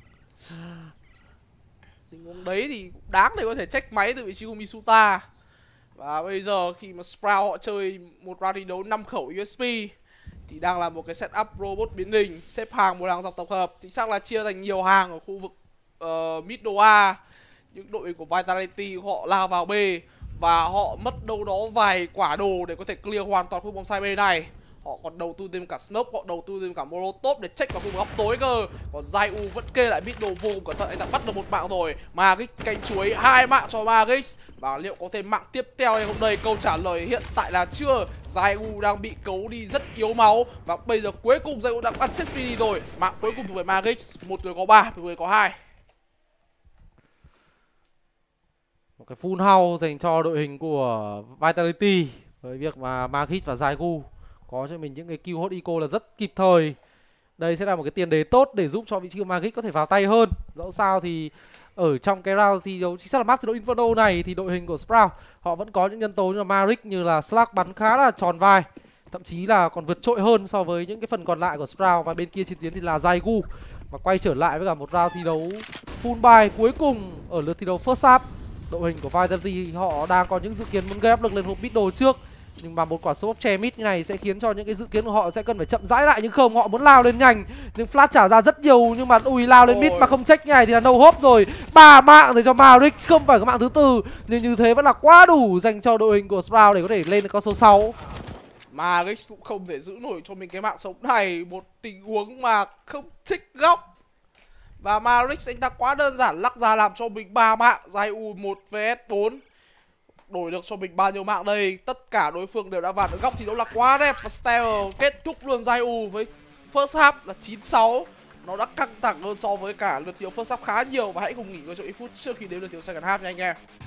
Tình huống đấy thì đáng để có thể check máy từ vị trí của Misuta. Và bây giờ khi mà Sprout họ chơi một round thi đấu 5 khẩu USP thì đang là một cái setup robot biến hình, xếp hàng một hàng dọc tập hợp, chính xác là chia thành nhiều hàng ở khu vực middle A. Những đội của Vitality họ lao vào B và họ mất đâu đó vài quả đồ để có thể clear hoàn toàn khu bóng side B này. Họ còn đầu tư thêm cả smoke, họ đầu tư thêm cả molotov để check vào khu góc tối cơ. Còn Zai vẫn kê lại mid đồ vô cùng cẩn thận, anh ta bắt được một mạng rồi. Magic cánh chuối 2 mạng cho Magic. Và liệu có thêm mạng tiếp theo hay không đây? Câu trả lời hiện tại là chưa. Zai đang bị cấu đi rất yếu máu. Và bây giờ cuối cùng Zai đang ăn chết speedy rồi. Mạng cuối cùng thuộc về Magic. Một người có 3, một người có 2. Một cái full house dành cho đội hình của Vitality. Với việc mà Magic và Zai có cho mình những cái kill hot eco là rất kịp thời. Đây sẽ là một cái tiền đề tốt để giúp cho vị trí của Magic có thể vào tay hơn. Dẫu sao thì ở trong cái round thi đấu chính xác là map thi đấu Inferno này thì đội hình của Sprout họ vẫn có những nhân tố như là Maric, như là Slack bắn khá là tròn vai, thậm chí là còn vượt trội hơn so với những cái phần còn lại của Sprout. Và bên kia chiến tuyến thì là Zai. Và quay trở lại với cả một round thi đấu full buy cuối cùng ở lượt thi đấu first half. Đội hình của Vitality họ đang có những dự kiến muốn gây áp lực lên hộp mid đồ trước, nhưng mà một quả smoke che mid như này sẽ khiến cho những cái dự kiến của họ sẽ cần phải chậm rãi lại, nhưng không, họ muốn lao lên nhanh. Nhưng flash trả ra rất nhiều, nhưng mà ui lao lên mid mà không check như này thì là no hope rồi. 3 mạng để cho Maric, không phải cái mạng thứ tư, nhưng như thế vẫn là quá đủ dành cho đội hình của Sprout để có thể lên được con số 6. Magic cũng không thể giữ nổi cho mình cái mạng sống này. Một tình huống mà không trích góc. Và Maric anh ta quá đơn giản lắc ra làm cho mình 3 mạng. Zai 1 vs 4. Đổi được cho mình bao nhiêu mạng đây? Tất cả đối phương đều đã vào được góc thì đó là quá đẹp. Và Steel kết thúc luôn Zai với first half là 9-6. Nó đã căng thẳng hơn so với cả lượt thi đấu first half khá nhiều. Và hãy cùng nghỉ ngơi cho ít phút trước khi đến lượt thi đấu second half nha anh em.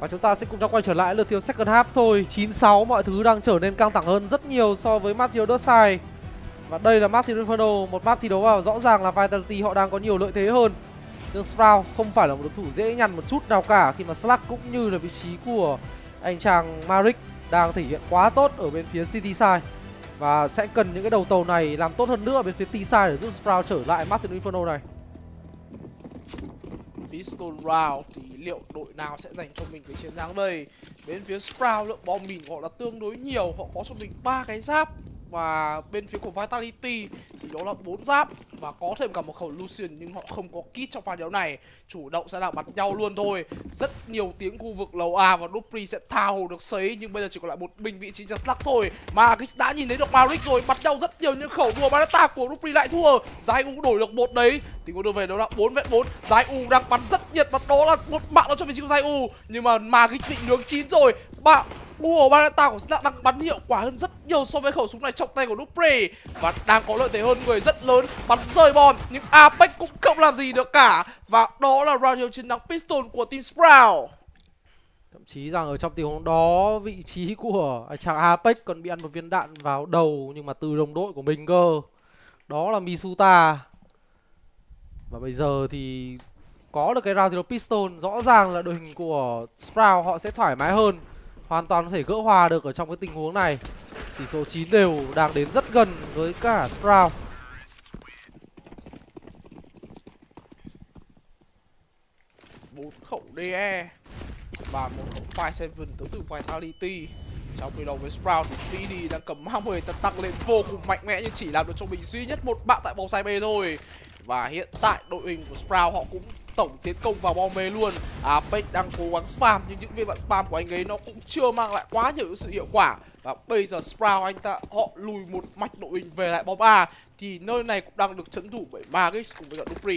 Và chúng ta sẽ cùng nhau quay trở lại lượt thiếu second half thôi. 9-6, mọi thứ đang trở nên căng thẳng hơn rất nhiều so với map thi đấu Deadside. Và đây là map thi đấu Inferno, một map thi đấu vào rõ ràng là Vitality họ đang có nhiều lợi thế hơn. Nhưng Sprout không phải là một đối thủ dễ nhằn một chút nào cả, khi mà Slack cũng như là vị trí của anh chàng Maric đang thể hiện quá tốt ở bên phía City Side. Và sẽ cần những cái đầu tàu này làm tốt hơn nữa ở bên phía T-Side để giúp Sprout trở lại map thi đấu Inferno này. Pistol round thì liệu đội nào sẽ dành cho mình cái chiến thắng đây? Bên phía Sprout lượng bom mìn họ là tương đối nhiều, họ có cho mình 3 cái giáp. Và bên phía của Vitality thì đó là 4 giáp và có thêm cả một khẩu Lucian, nhưng họ không có kit trong pha đấu này. Chủ động sẽ là bắn nhau luôn thôi. Rất nhiều tiếng khu vực lầu A và Dupri sẽ thao được sấy, nhưng bây giờ chỉ còn lại một mình vị trí cho Slack thôi. Mà đã nhìn thấy được Maric rồi, bắn nhau rất nhiều nhưng khẩu đùa Barata của Dupri lại thua. Zai U đổi được một đấy. Tình huống đưa về đó là 4v4. Zai U đang bắn rất nhiệt và đó là một mạng nó cho vị trí của Zai U. Nhưng mà Maric bị nướng chín rồi. Barata của Slack đang bắn hiệu quả hơn rất nhiều so với khẩu súng này trong tay của Dupri. Và đang có lợi thế hơn người rất lớn. Bắn rơi bom nhưng Apex cũng không làm gì được cả. Và đó là round hiệu chiến thắng Pistol của team Sprout. Thậm chí rằng ở trong tình huống đó, vị trí của chàng Apex còn bị ăn một viên đạn vào đầu, nhưng mà từ đồng đội của mình cơ. Đó là Misuta. Và bây giờ thì có được cái round thi đấu Pistol, rõ ràng là đội hình của Sprout họ sẽ thoải mái hơn, hoàn toàn có thể gỡ hòa được ở trong cái tình huống này. Tỷ số 9 đều đang đến rất gần với cả Sprout. Một khẩu DE và một khẩu 5-7 tới từ Vitality. Trong khi đầu với Sprout thì Speedy đang cầm 30 tăng lên vô cùng mạnh mẽ, nhưng chỉ làm được cho mình duy nhất một bạn tại bóng side B thôi. Và hiện tại đội hình của Sprout họ cũng tổng tiến công vào bom B luôn. Apex đang cố gắng spam nhưng những viên đạn spam của anh ấy nó cũng chưa mang lại quá nhiều sự hiệu quả. Và bây giờ Sprout họ lùi một mạch đội hình về lại bom A, thì nơi này cũng đang được trấn thủ bởi Magix cùng với cả Dupri.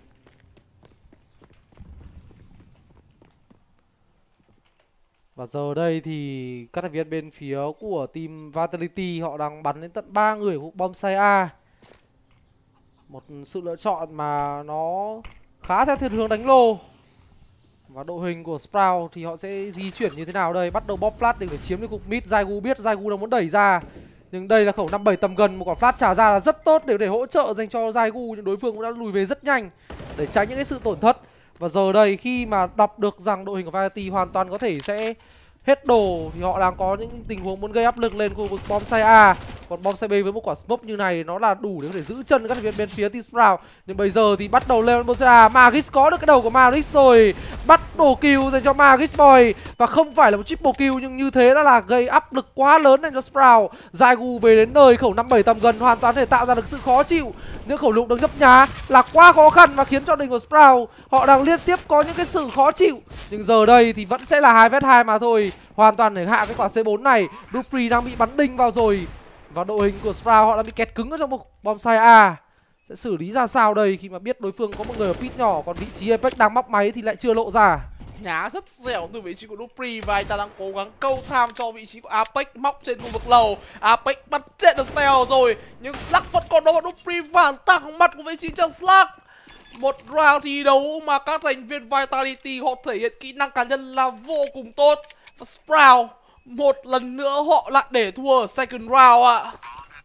Và giờ đây thì các thành viên bên phía của team Vitality họ đang bắn đến tận 3 người của bom side A. Một sự lựa chọn mà nó khá theo thiên hướng đánh lô. Và đội hình của Sprout thì họ sẽ di chuyển như thế nào đây? Bắt đầu bóp flash để chiếm được cục mid. Zaigu biết Zaigu đang muốn đẩy ra, nhưng đây là khẩu 57 tầm gần, một quả flash trả ra là rất tốt để hỗ trợ dành cho Zaigu, nhưng đối phương cũng đã lùi về rất nhanh để tránh những cái sự tổn thất. Và giờ đây khi mà đọc được rằng đội hình của Vitality hoàn toàn có thể sẽ hết đồ, thì họ đang có những tình huống muốn gây áp lực lên khu vực bom side A. Còn bom side B với một quả smoke như này nó là đủ để có thể giữ chân các thành viên bên phía team Sprout. Nhưng bây giờ thì bắt đầu lên bom side A. Magix có được cái đầu của Magix rồi, bắt đồ kill dành cho Magix Boy. Và không phải là một triple kill, nhưng như thế đã là gây áp lực quá lớn dành cho Sprout. Zaigu về đến nơi, khẩu 57 tầm gần hoàn toàn có thể tạo ra được sự khó chịu. Những khẩu lục được nhấp nhá là quá khó khăn và khiến cho đội hình của Sprout họ đang liên tiếp có những cái sự khó chịu. Nhưng giờ đây thì vẫn sẽ là 2vs2 mà thôi, hoàn toàn để hạ cái quả C4 này. Dupri đang bị bắn đinh vào rồi. Và đội hình của Sprout họ đang bị kẹt cứng ở trong một bom side A. Sẽ xử lý ra sao đây khi mà biết đối phương có một người ở pit nhỏ, còn vị trí Apex đang móc máy thì lại chưa lộ ra. Nhá rất dẻo từ vị trí của Dupri và anh ta đang cố gắng câu tham cho vị trí của Apex móc trên khu vực lầu. Apex bắn chết được Steel rồi, nhưng Slack vẫn còn đó, và Dupri phản tặng mặt của vị trí cho Slack. Một round thi đấu mà các thành viên Vitality họ thể hiện kỹ năng cá nhân là vô cùng tốt. Và Sprout một lần nữa họ lại để thua ở second round ạ.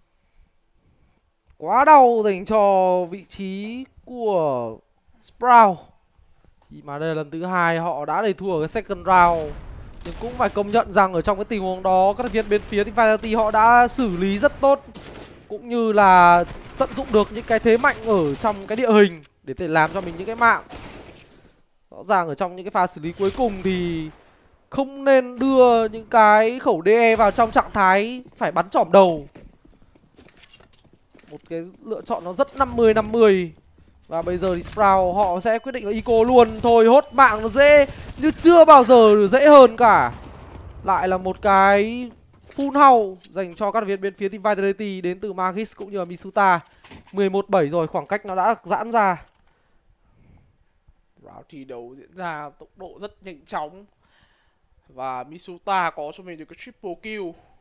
Quá đau dành cho vị trí của Sprout, khi mà đây là lần thứ hai họ đã để thua ở cái second round. Nhưng cũng phải công nhận rằng ở trong cái tình huống đó, các thành viên bên phía team Vitality họ đã xử lý rất tốt, cũng như là tận dụng được những cái thế mạnh ở trong cái địa hình để thể làm cho mình những cái mạng. Rõ ràng ở trong những cái pha xử lý cuối cùng thì không nên đưa những cái khẩu DE vào trong trạng thái phải bắn chỏm đầu. Một cái lựa chọn nó rất 50-50. Và bây giờ thì Sprout họ sẽ quyết định là eco luôn. Thôi hốt mạng nó dễ như chưa bao giờ dễ hơn cả. Lại là một cái full house dành cho các thành viên bên phía team Vitality đến từ Magix cũng như là Misuta. 11-7 rồi, khoảng cách nó đã giãn ra. Round thi đấu diễn ra tốc độ rất nhanh chóng. Và Misuta có cho mình được cái triple kill.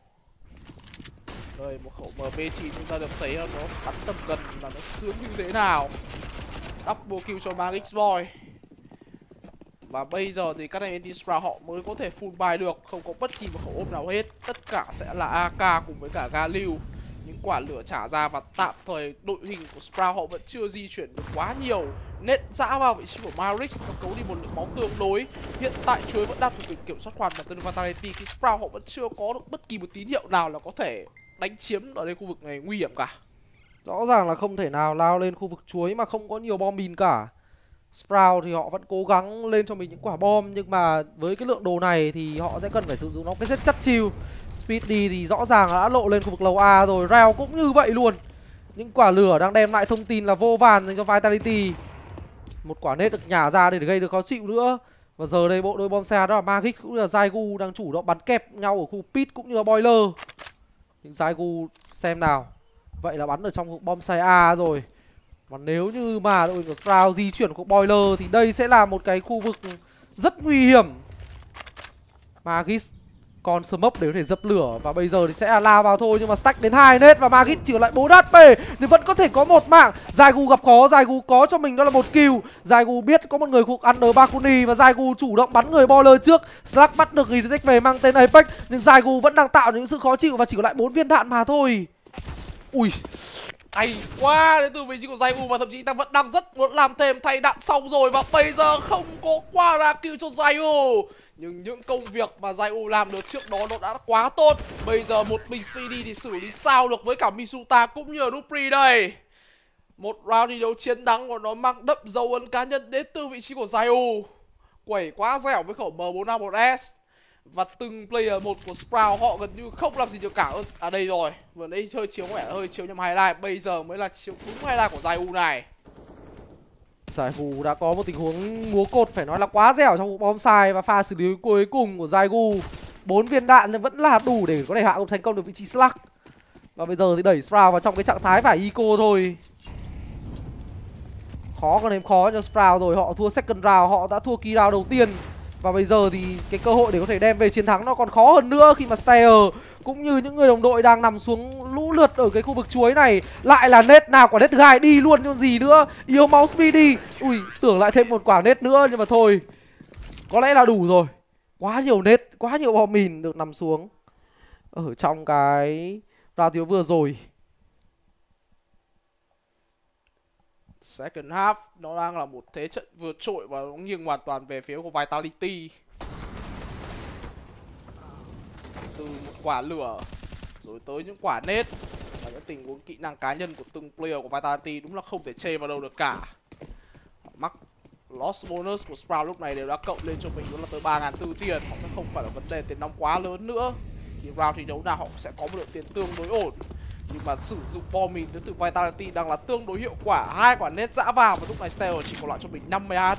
Đây một khẩu MP9 chúng ta được thấy là nó bắn tầm gần là nó sướng như thế nào. Double kill cho Magix Boy. Và bây giờ thì các anh Team Sprout họ mới có thể full buy được, không có bất kỳ một khẩu ôm nào hết. Tất cả sẽ là AK cùng với cả Galil. Những quả lửa trả ra và tạm thời đội hình của Sprout họ vẫn chưa di chuyển được quá nhiều. Nết dã vào vị trí của Marix, nó cấu đi một lượng máu tương đối. Hiện tại Chuối vẫn đang thuộc quyền kiểm soát hoàn bản tên Vitality khi Sprout họ vẫn chưa có được bất kỳ một tín hiệu nào là có thể đánh chiếm ở đây khu vực này nguy hiểm cả. Rõ ràng là không thể nào lao lên khu vực chuối mà không có nhiều bom mìn cả. Sprout thì họ vẫn cố gắng lên cho mình những quả bom, nhưng mà với cái lượng đồ này thì họ sẽ cần phải sử dụng nó cái rất chất chiêu. Speedy thì rõ ràng đã lộ lên khu vực lầu A rồi, Rao cũng như vậy luôn. Những quả lửa đang đem lại thông tin là vô vàn dành cho Vitality. Một quả nết được nhả ra để gây được khó chịu nữa. Và giờ đây bộ đôi bom xe đó là Magic cũng như là Zaigu đang chủ động bắn kẹp nhau ở khu pit cũng như là boiler. Nhưng Zaigu xem nào. Vậy là bắn ở trong khu bom xe A rồi. Và nếu như mà đội của Sprout di chuyển khu boiler thì đây sẽ là một cái khu vực rất nguy hiểm. Magis còn smoke để có thể dập lửa. Và bây giờ thì sẽ là lao vào thôi. Nhưng mà stack đến 2 nết và Magis chỉ còn lại 4 HP thì vẫn có thể có một mạng. Zaigu gặp khó, Zaigu có cho mình đó là một kill. Zaigu biết có một người khu under balcony và Zaigu chủ động bắn người boiler trước. Slack bắt được Riddick về mang tên Apex. Nhưng Zaigu vẫn đang tạo những sự khó chịu và chỉ còn lại 4 viên đạn mà thôi. Ui, Hay quá, đến từ vị trí của Zaigu và thậm chí ta vẫn đang rất muốn làm thêm thay đạn xong rồi. Và bây giờ không có qua ra kill cho Zaigu. Nhưng những công việc mà Zaigu làm được trước đó nó đã quá tốt. Bây giờ một mình Speedy thì xử lý sao được với cả Misuta cũng như là Dupri đây. Một round thi đấu chiến thắng của nó mang đậm dấu ấn cá nhân đến từ vị trí của Zaigu. Quẩy quá dẻo với khẩu M4A1S. Và từng player một của Sprout họ gần như không làm gì được cả. À đây rồi, vừa nãy chơi chiếu vẻ hơi chiếu nhầm highlight, bây giờ mới là chiếu đúng highlight của Zaigu này. Zaigu đã có một tình huống múa cột phải nói là quá dẻo trong vụ bom sai. Và pha xử lý cuối cùng của Zaigu 4 viên đạn nhưng vẫn là đủ để có thể hạ gục thành công được vị trí Slack. Và bây giờ thì đẩy Sprout vào trong cái trạng thái phải eco thôi. Khó còn thêm khó cho Sprout rồi, họ thua second round, họ đã thua key round đầu tiên. Và bây giờ thì cái cơ hội để có thể đem về chiến thắng nó còn khó hơn nữa khi mà Stayer cũng như những người đồng đội đang nằm xuống lũ lượt ở cái khu vực chuối này. Lại là nết nào, quả nết thứ hai đi luôn còn gì nữa. Yếu máu Speedy. Ui, tưởng lại thêm một quả nết nữa nhưng mà thôi. Có lẽ là đủ rồi. Quá nhiều nết, quá nhiều bom mìn được nằm xuống ở trong cái round thiếu vừa rồi. Second half nó đang là một thế trận vượt trội và nó nghiêng hoàn toàn về phía của Vitality. Từ một quả lửa rồi tới những quả nết và những tình huống kỹ năng cá nhân của từng player của Vitality đúng là không thể chê vào đâu được cả. Mắc loss bonus của Sprout lúc này đều đã cộng lên cho mình đó là tới 3.400 tiền. Họ sẽ không phải là vấn đề tiền nong quá lớn nữa. Khi round thi đấu nào họ sẽ có một lượng tiền tương đối ổn. Nhưng mà sử dụng bom mìn đến từ Vitality đang là tương đối hiệu quả. 2 quả nết dã vào và lúc này Stayer chỉ còn lại cho mình 50 HP.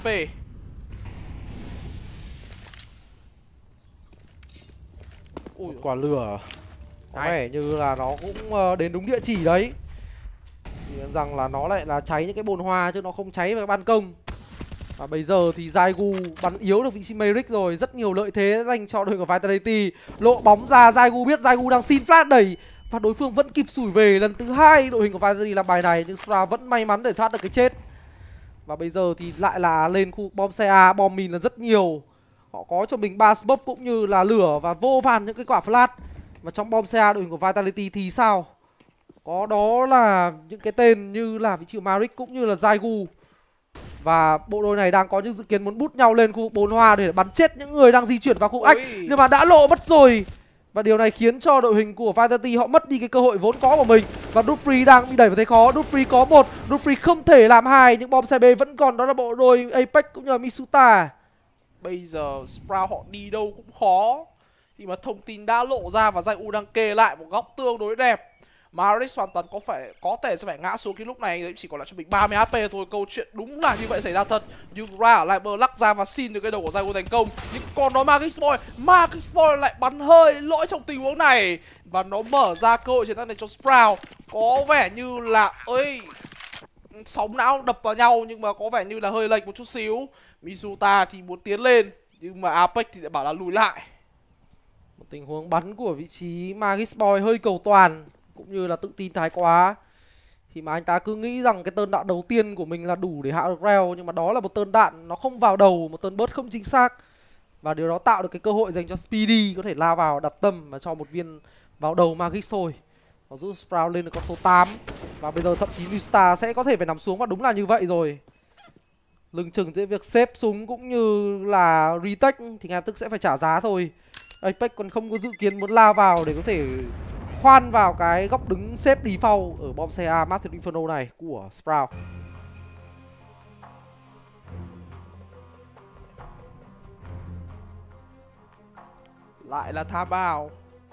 Ui, quả lửa có vẻ như là nó cũng đến đúng địa chỉ đấy. Thì rằng là nó lại là cháy những cái bồn hoa chứ nó không cháy vào cái ban công. Và bây giờ thì Zaigu bắn yếu được vị trí Merrick rồi. Rất nhiều lợi thế dành cho đội của Vitality. Lộ bóng ra, Zaigu biết Zaigu đang xin flash đẩy và đối phương vẫn kịp sủi về lần thứ hai. Đội hình của Vitality làm bài này nhưng Sprout vẫn may mắn để thoát được cái chết. Và bây giờ thì lại là lên khu bom xe A, bom mìn là rất nhiều. Họ có cho mình 3 smoke cũng như là lửa và vô vàn những cái quả flash. Và trong bom xe A đội hình của Vitality thì sao? Có đó là những cái tên như là vị trí của Maric cũng như là Zaigu. Và bộ đôi này đang có những dự kiến muốn bút nhau lên khu vực 4 hoa để bắn chết những người đang di chuyển vào khu ách. Nhưng mà đã lộ mất rồi. Và điều này khiến cho đội hình của Vitality họ mất đi cái cơ hội vốn có của mình. Và Dupri đang bị đẩy vào thế khó. Dupri có một, Dupri không thể làm hai. Những bom xe B vẫn còn đó là bộ đôi Apex cũng như là Misuta. Bây giờ Sprout họ đi đâu cũng khó khi mà thông tin đã lộ ra và Zaigu đang kê lại một góc tương đối đẹp. Maris hoàn toàn có thể sẽ phải ngã xuống cái lúc này, chỉ còn lại cho mình 30 HP thôi. Câu chuyện đúng là như vậy xảy ra thật. Nhưng Ra lại bơ lắc ra và xin được cái đầu của Zaigu thành công. Nhưng còn đó Magic Spoil lại bắn hơi lỗi trong tình huống này và nó mở ra cơ hội chiến thắng này cho Sprout. Có vẻ như là sóng não đập vào nhau nhưng mà có vẻ như là hơi lệch một chút xíu. Misuta thì muốn tiến lên nhưng mà Apex thì lại bảo là lùi lại. Một tình huống bắn của vị trí Magic Boy hơi cầu toàn cũng như là tự tin thái quá. Khi mà anh ta cứ nghĩ rằng cái tơn đạn đầu tiên của mình là đủ để hạ được Rell, nhưng mà đó là một tơn đạn nó không vào đầu, một tơn bớt không chính xác. Và điều đó tạo được cái cơ hội dành cho Speedy có thể lao vào đặt tâm và cho một viên vào đầu Magic thôi. Nó giúp Sprout lên được con số 8. Và bây giờ thậm chí Mista sẽ có thể phải nằm xuống, và đúng là như vậy rồi. Lưng chừng giữa việc xếp súng cũng như là retake thì ngay lập tức sẽ phải trả giá thôi. Apex còn không có dự kiến muốn lao vào để có thể khoan vào cái góc đứng xếp default ở bom xe A Master Inferno này của Sprout. Lại là time out.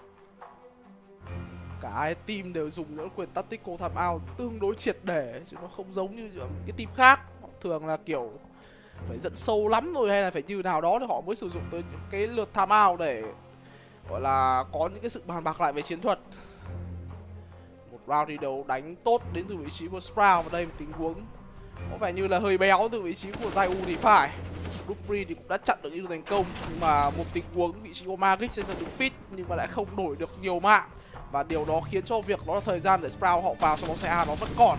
Cả hai team đều dùng những quyền tactical time out tương đối triệt để, chứ nó không giống như cái team khác. Thường là kiểu phải dẫn sâu lắm rồi hay là phải như nào đó thì họ mới sử dụng tới những cái lượt time out để gọi là có những cái sự bàn bạc lại về chiến thuật. Một round thi đấu đánh tốt đến từ vị trí của Sprout, và đây một tình huống có vẻ như là hơi béo từ vị trí của Zai thì phải. Dupri thì cũng đã chặn được những thành công, nhưng mà một tình huống vị trí của Magic sẽ được pitch nhưng mà lại không đổi được nhiều mạng, và điều đó khiến cho việc đó là thời gian để Sprout họ vào trong bóng xe A nó vẫn còn.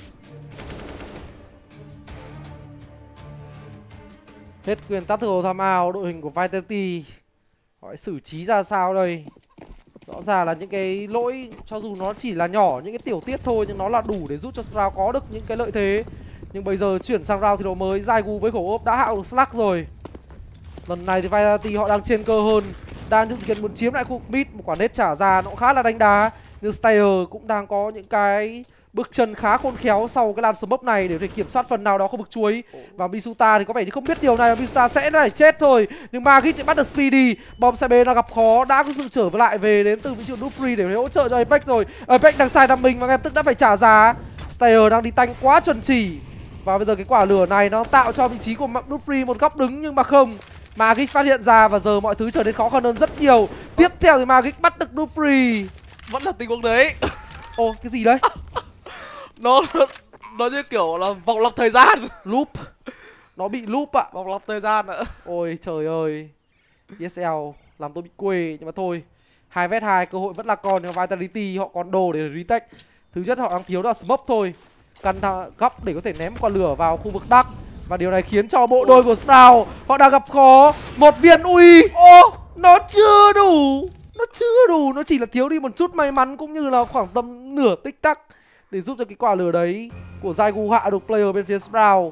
Hết quyền tactical timeout, đội hình của Vitality họ xử trí ra sao đây? Rõ ràng là những cái lỗi cho dù nó chỉ là nhỏ, những cái tiểu tiết thôi, nhưng nó là đủ để giúp cho Sprout có được những cái lợi thế. Nhưng bây giờ chuyển sang round thi đấu mới, Zaigu với khẩu ốp đã hạ được Slack rồi. Lần này thì Vitality họ đang trên cơ hơn, đang thực hiện muốn chiếm lại khu mid. Một quả nết trả ra nó cũng khá là đánh đá, nhưng Stayer cũng đang có những cái bước chân khá khôn khéo sau cái làn smoke này để có thể kiểm soát phần nào đó khu vực chuối. Và Misuta thì có vẻ như không biết điều này, và Misuta sẽ phải chết thôi. Nhưng Magic thì bắt được Speedy. Bom xe B đang gặp khó, đã có sự trở lại về đến từ vị trí Dupri để hỗ trợ cho Apex rồi. Apex đang sai tầm mình và ngay lập tức đã phải trả giá. Stayer đang đi tanh quá chuẩn chỉ. Và bây giờ cái quả lửa này nó tạo cho vị trí của Dupri một góc đứng, nhưng mà không. Magic phát hiện ra và giờ mọi thứ trở nên khó khăn hơn rất nhiều. Tiếp theo thì Magic bắt được Dupri. Vẫn là tình huống đấy. Ồ, cái gì đấy? nó như kiểu là vòng lặp thời gian. Loop. Nó bị loop ạ. Vòng lặp thời gian nữa. Ôi trời ơi. ESL làm tôi bị quê, nhưng mà thôi. 2vs2 cơ hội vẫn là còn, nhưng Vitality họ còn đồ để retake. Thứ nhất họ đang thiếu đó là smoke thôi. Căn góc để có thể ném quả lửa vào khu vực Dark. Và điều này khiến cho bộ đôi của Sprout họ đang gặp khó. Một viên ui. Nó chưa đủ. Nó chưa đủ, nó chỉ là thiếu đi một chút may mắn cũng như là khoảng tầm nửa tích tắc để giúp cho cái quả lửa đấy của Zaigu hạ được player bên phía Sprout.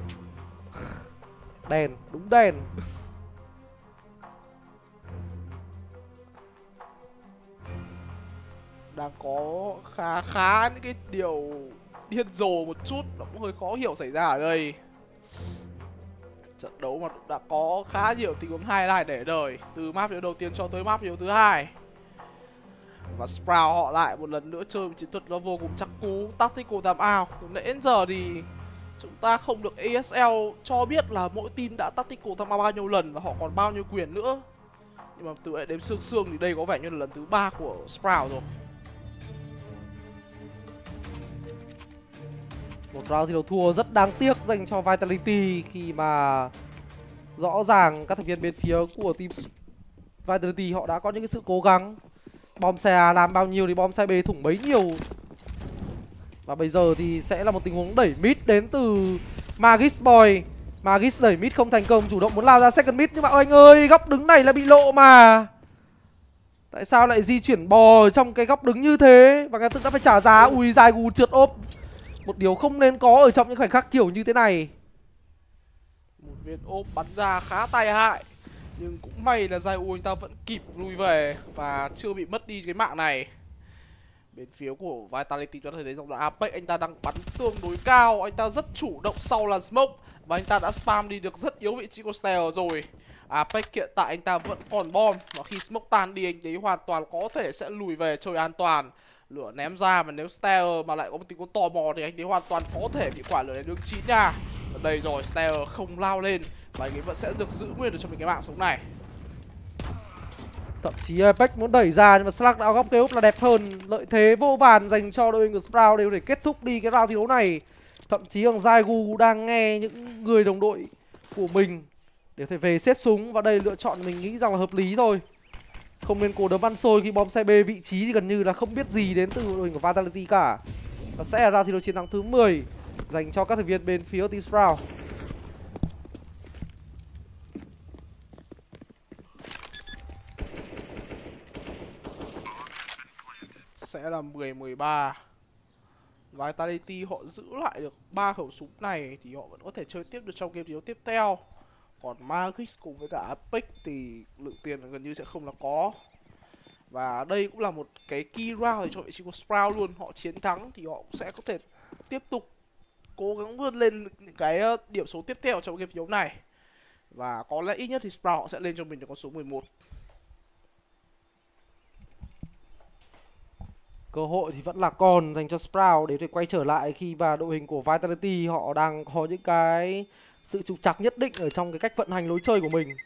Đèn, đúng đèn. Đang có khá những cái điều điên rồ một chút, nó cũng hơi khó hiểu xảy ra ở đây. Trận đấu mà đã có khá nhiều tình huống highlight để đời, từ map video đầu tiên cho tới map video thứ hai. Và Sprout họ lại một lần nữa chơi một chiến thuật nó vô cùng chắc cú, tactical timeout. Từ nãy đến giờ thì chúng ta không được ESL cho biết là mỗi team đã tactical timeout bao nhiêu lần và họ còn bao nhiêu quyền nữa. Nhưng mà từ đếm xương thì đây có vẻ như là lần thứ 3 của Sprout rồi. Một round thi đấu thua rất đáng tiếc dành cho Vitality, khi mà rõ ràng các thành viên bên phía của team Vitality họ đã có những cái sự cố gắng. Bom xe A làm bao nhiêu thì bom xe B thủng bấy nhiêu. Và bây giờ thì sẽ là một tình huống đẩy mid đến từ Magis Boy. Magis đẩy mid không thành công, chủ động muốn lao ra second mid, nhưng mà anh ơi, góc đứng này là bị lộ mà. Tại sao lại di chuyển bò trong cái góc đứng như thế? Và ngay tức đã phải trả giá. Ui, Zaigu trượt ốp. Một điều không nên có ở trong những khoảnh khắc kiểu như thế này. Một viên ốp bắn ra khá tai hại, nhưng cũng may là Zaigu anh ta vẫn kịp lùi về và chưa bị mất đi cái mạng này. Bên phía của Vitality cho thấy rằng là Apex anh ta đang bắn tương đối cao, anh ta rất chủ động sau là smoke và anh ta đã spam đi được rất yếu vị trí của Stayer rồi. Apex hiện tại anh ta vẫn còn bom, và khi smoke tan đi anh ấy hoàn toàn có thể sẽ lùi về chơi an toàn. Lửa ném ra mà nếu Stayer mà lại có một tình huống tò mò thì anh ấy hoàn toàn có thể bị quả lửa này đứng 9 nha. Và đây rồi, Stayer không lao lên và anh ấy vẫn sẽ được giữ nguyên được cho mình cái mạng sống này. Thậm chí Apex muốn đẩy ra nhưng mà Slack đã góc kế úp là đẹp hơn. Lợi thế vô vàn dành cho đội hình của Sprout đều để kết thúc đi cái round thi đấu này. Thậm chí thằng Zaigu đang nghe những người đồng đội của mình để có thể về xếp súng. Và đây lựa chọn mình nghĩ rằng là hợp lý thôi. Không nên cố đấm ăn xôi khi bom xe B vị trí thì gần như là không biết gì đến từ đội hình của Vitality cả. Và sẽ là thi đấu chiến thắng thứ 10 dành cho các thành viên bên phía team Sprout. Sẽ là 10-13. Vitality họ giữ lại được 3 khẩu súng này thì họ vẫn có thể chơi tiếp được trong game thi đấu tiếp theo. Còn Magix cùng với cả Apex thì lượng tiền gần như sẽ không là có. Và đây cũng là một cái key round cho vị trí của Sprout luôn. Họ chiến thắng thì họ cũng sẽ có thể tiếp tục cố gắng vươn lên những cái điểm số tiếp theo trong game thi đấu này. Và có lẽ ít nhất thì Sprout họ sẽ lên cho mình được con số 11. Cơ hội thì vẫn là còn dành cho Sprout để quay trở lại khi mà đội hình của Vitality họ đang có những cái sự trục trặc nhất định ở trong cái cách vận hành lối chơi của mình.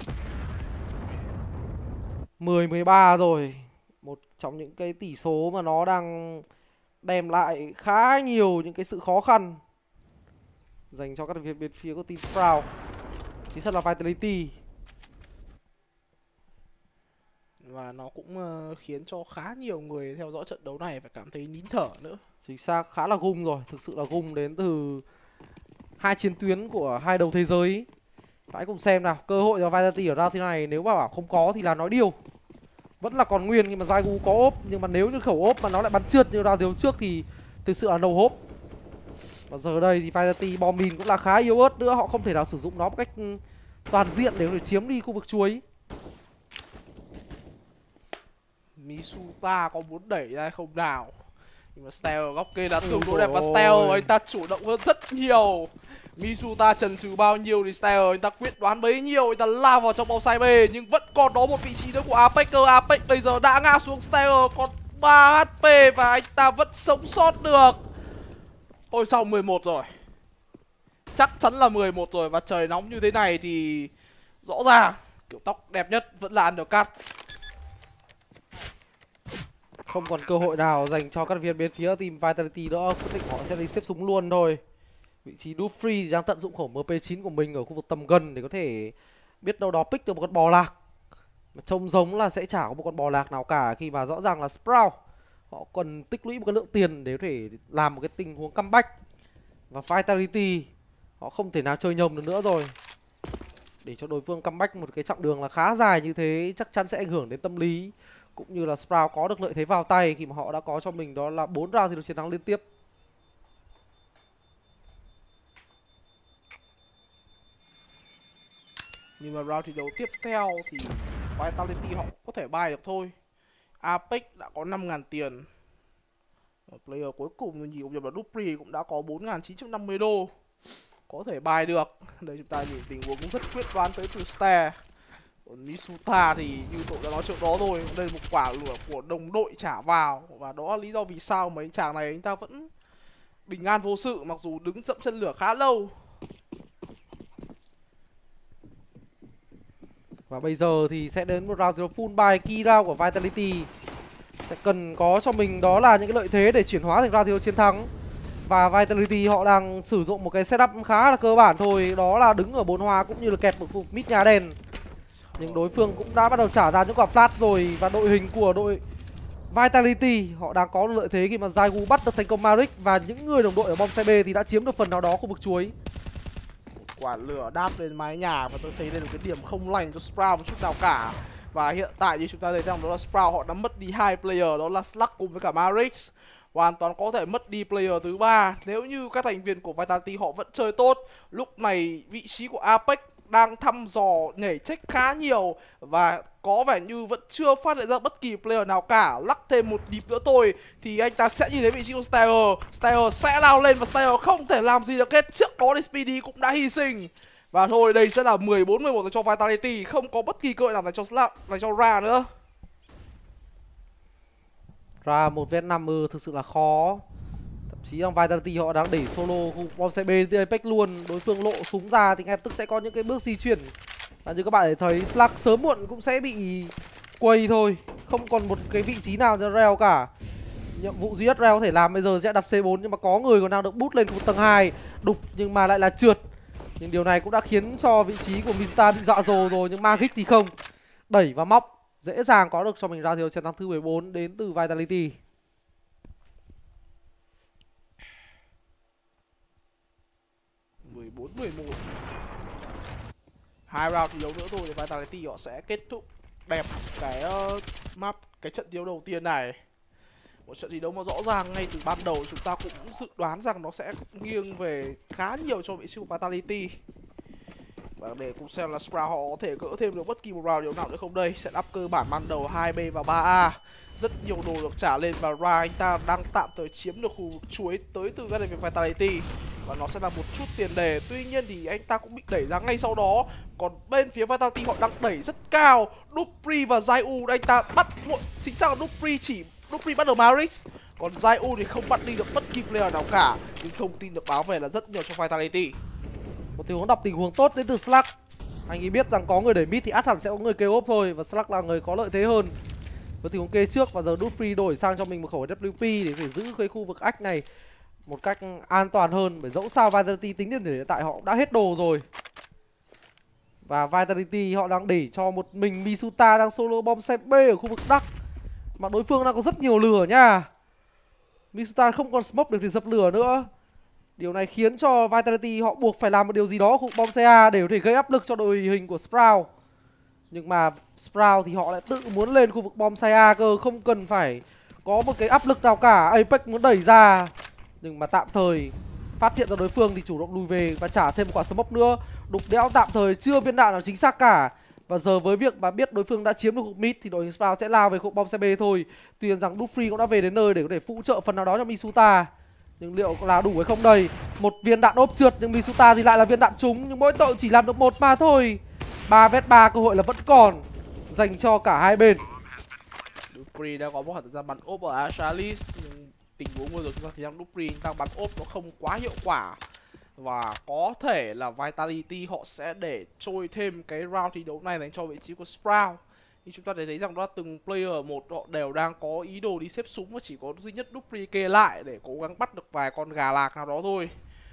10-13 rồi. Một trong những cái tỷ số mà nó đang đem lại khá nhiều những cái sự khó khăn dành cho các thành viên bên phía của team Sprout. Chính xác là Vitality. Và nó cũng khiến cho khá nhiều người theo dõi trận đấu này phải cảm thấy nín thở nữa. Chính xác, khá là gung rồi. Thực sự là gung đến từ hai chiến tuyến của hai đầu thế giới. Hãy cùng xem nào. Cơ hội cho Vitality ở round thứ này nếu mà bảo không có thì là nói điêu. Vẫn là còn nguyên khi mà Zaigu có ốp. Nhưng mà nếu như khẩu ốp mà nó lại bắn trượt như round thiếu trước thì thực sự là no hope. Và giờ đây thì Vitality bom mìn cũng là khá yếu ớt nữa. Họ không thể nào sử dụng nó một cách toàn diện để chiếm đi khu vực chuối. Misuta có muốn đẩy ra không nào? Nhưng mà Stell ở góc kia đã tương đối đẹp và Stell anh ta chủ động hơn rất nhiều. Misuta chần chừ bao nhiêu thì Stell anh ta quyết đoán bấy nhiêu, anh ta lao vào trong bóng sai B nhưng vẫn còn đó một vị trí nữa của Apex. Apex bây giờ đã ngã xuống, Stell còn 3 HP và anh ta vẫn sống sót được. Ôi sao 11 rồi. Chắc chắn là 11 rồi và trời nóng như thế này thì rõ ràng kiểu tóc đẹp nhất vẫn là Undercut. Không còn cơ hội nào dành cho các viên bên phía team Vitality nữa. Quyết định họ sẽ đi xếp súng luôn thôi. Vị trí Dufree thì đang tận dụng khẩu MP9 của mình ở khu vực tầm gần để có thể biết đâu đó pick được một con bò lạc. Mà trông giống là sẽ chả có một con bò lạc nào cả khi mà rõ ràng là Sprout họ cần tích lũy một cái lượng tiền để có thể làm một cái tình huống comeback. Và Vitality họ không thể nào chơi nhầm được nữa rồi. Để cho đối phương comeback một cái chặng đường là khá dài như thế chắc chắn sẽ ảnh hưởng đến tâm lý. Cũng như là Sprout có được lợi thế vào tay khi mà họ đã có cho mình đó là 4 round thi đấu chiến thắng liên tiếp. Nhưng mà round thi đấu tiếp theo thì Vitality họ có thể buy được thôi. Apex đã có 5.000 tiền. Player cuối cùng nhìn cũng là Dufree cũng đã có 4.950 đô. Có thể buy được. Đây chúng ta nhìn tình huống cũng rất quyết đoán tới từ Stair. Còn Misuta thì như tôi đã nói trước đó rồi, đây là một quả lửa của đồng đội trả vào. Và đó là lý do vì sao mấy chàng này anh ta vẫn bình an vô sự mặc dù đứng dẫm chân lửa khá lâu. Và bây giờ thì sẽ đến một round full buy key round của Vitality. Sẽ cần có cho mình đó là những cái lợi thế để chuyển hóa thành round thi đấu chiến thắng. Và Vitality họ đang sử dụng một cái setup khá là cơ bản thôi. Đó là đứng ở 4 hoa cũng như là kẹp ở khu vực mid nhà đen. Nhưng đối phương cũng đã bắt đầu trả ra những quả flash rồi. Và đội hình của đội Vitality họ đang có lợi thế khi mà Zaigu bắt được thành công Maric. Và những người đồng đội ở bom xe B thì đã chiếm được phần nào đó khu vực chuối. Quả lửa đáp lên mái nhà và tôi thấy đây là cái điểm không lành cho Sprout một chút nào cả. Và hiện tại như chúng ta thấy rằng đó là Sprout họ đã mất đi 2 player, đó là Slug cùng với cả Marix. Hoàn toàn có thể mất đi player thứ 3 nếu như các thành viên của Vitality họ vẫn chơi tốt. Lúc này vị trí của Apex đang thăm dò nhảy check khá nhiều và có vẻ như vẫn chưa phát hiện ra bất kỳ player nào cả. Lắc thêm một nhịp nữa thôi thì anh ta sẽ nhìn thấy vị trí của Stayer. Stayer sẽ lao lên và Stayer không thể làm gì được hết. Trước đó thì Speedy cũng đã hy sinh. Và thôi đây sẽ là 14-11 cho Vitality, không có bất kỳ cơ hội nào dành cho Slap, dành cho Ra nữa. Ra một vs5 thực sự là khó. Thậm chí trong Vitality họ đang để solo khu bom xe B từ Apex luôn. Đối phương lộ súng ra thì ngay lập tức sẽ có những cái bước di chuyển. Và như các bạn để thấy Slug sớm muộn cũng sẽ bị quay thôi. Không còn một cái vị trí nào cho Rel cả. Nhiệm vụ duy nhất Rel có thể làm bây giờ sẽ đặt C4 nhưng mà có người còn đang được bút lên khu tầng 2. Đục nhưng mà lại là trượt. Nhưng điều này cũng đã khiến cho vị trí của Mista bị dọa dồ rồi. Nhưng Magic thì không. Đẩy và móc dễ dàng có được cho mình ra thiếu chiến thắng thứ 14 đến từ Vitality. 14-11. 2 round thi đấu nữa thôi thì Vitality họ sẽ kết thúc đẹp cái map, cái trận thi đấu đầu tiên này. Một trận thi đấu mà rõ ràng ngay từ ban đầu chúng ta cũng dự đoán rằng nó sẽ nghiêng về khá nhiều cho vị trí của Vitality. Và để cùng xem là Sprout họ có thể gỡ thêm được bất kỳ một round điều nào nữa không đây. Setup cơ bản ban đầu 2B và 3A. Rất nhiều đồ được trả lên và Ra anh ta đang tạm thời chiếm được khu vực chuối tới từ các thành viên Vitality. Và nó sẽ là một chút tiền đề. Tuy nhiên thì anh ta cũng bị đẩy ra ngay sau đó. Còn bên phía Vitality họ đang đẩy rất cao. Dupri và Zai anh ta bắt chính xác là Dupri bắt được Marix. Còn Zai thì không bắt đi được bất kỳ player nào cả. Nhưng thông tin được báo về là rất nhiều cho Vitality. Một tình huống đọc tình huống tốt đến từ Slack. Anh ấy biết rằng có người đẩy mid thì ắt hẳn sẽ có người kê ốp thôi. Và Slack là người có lợi thế hơn với tình huống kê trước. Và giờ Dupri đổi sang cho mình một khẩu WP để phải giữ cái khu vực ách này một cách an toàn hơn. Bởi dẫu sao Vitality tính đến thời điểm hiện tại họ cũng đã hết đồ rồi. Và Vitality họ đang để cho một mình Misuta đang solo bom xe B ở khu vực Đắc. Mà đối phương đang có rất nhiều lửa nha. Misuta không còn smoke được thì dập lửa nữa. Điều này khiến cho Vitality họ buộc phải làm một điều gì đó khu bom xe A để có thể gây áp lực cho đội hình của Sprout. Nhưng mà Sprout thì họ lại tự muốn lên khu vực bom xe A cơ, không cần phải có một cái áp lực nào cả. Apex muốn đẩy ra nhưng mà tạm thời phát hiện ra đối phương thì chủ động lùi về và trả thêm một quả smoke nữa. Đục đẽo tạm thời chưa viên đạn nào chính xác cả. Và giờ với việc mà biết đối phương đã chiếm được khu mid thì đội hình Sprout sẽ lao về khu bom xe B thôi. Tuy nhiên rằng Dufree cũng đã về đến nơi để có thể phụ trợ phần nào đó cho Misuta. Nhưng liệu là đủ hay không đây? Một viên đạn ốp trượt nhưng Misuta thì lại là viên đạn trúng. Nhưng mỗi tội chỉ làm được một mà thôi. 3vs3 cơ hội là vẫn còn dành cho cả hai bên. Dupri đã có một khoảng thời gian bắn ốp ở Astralis. Nhưng tình huống vừa rồi chúng ta thấy rằng Dupri đang bắn ốp nó không quá hiệu quả. Và có thể là Vitality họ sẽ để trôi thêm cái round thi đấu này dành cho vị trí của Sprout. Nhưng chúng ta thấy rằng đó từng player một họ đều đang có ý đồ đi xếp súng và chỉ có duy nhất Dupri kê lại để cố gắng bắt được vài con gà lạc nào đó thôi.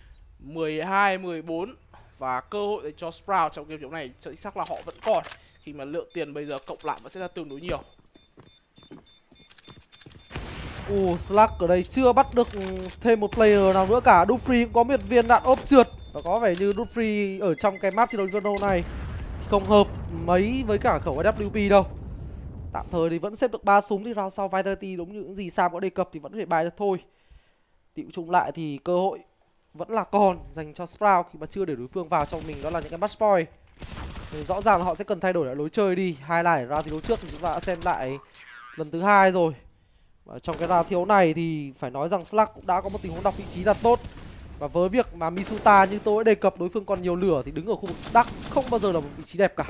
12-14 và cơ hội để cho Sprout trong game đấu này chính xác là họ vẫn còn, khi mà lượng tiền bây giờ cộng lại vẫn sẽ là tương đối nhiều. Slack ở đây chưa bắt được thêm một player nào nữa cả. Dufree cũng có một viên đạn ốp trượt. Và có vẻ như Dufree ở trong cái map thi đấu Inferno này không hợp mấy với cả khẩu AWP đâu. Tạm thời thì vẫn xếp được 3 súng thì round sau Vitality đúng như những gì Sam có đề cập thì vẫn phải bài được thôi. Tiệu chung lại thì cơ hội vẫn là còn dành cho Sprout khi mà chưa để đối phương vào trong mình, đó là những cái match point. Thì rõ ràng là họ sẽ cần thay đổi lại lối chơi đi. Highlight round thi đấu trước thì chúng ta đã xem lại lần thứ 2 rồi. Và trong cái round thi đấu này thì phải nói rằng Slack cũng đã có một tình huống đọc vị trí là tốt. Và với việc mà Misuta như tôi đã đề cập đối phương còn nhiều lửa thì đứng ở khu vực Đắc không bao giờ là một vị trí đẹp cả.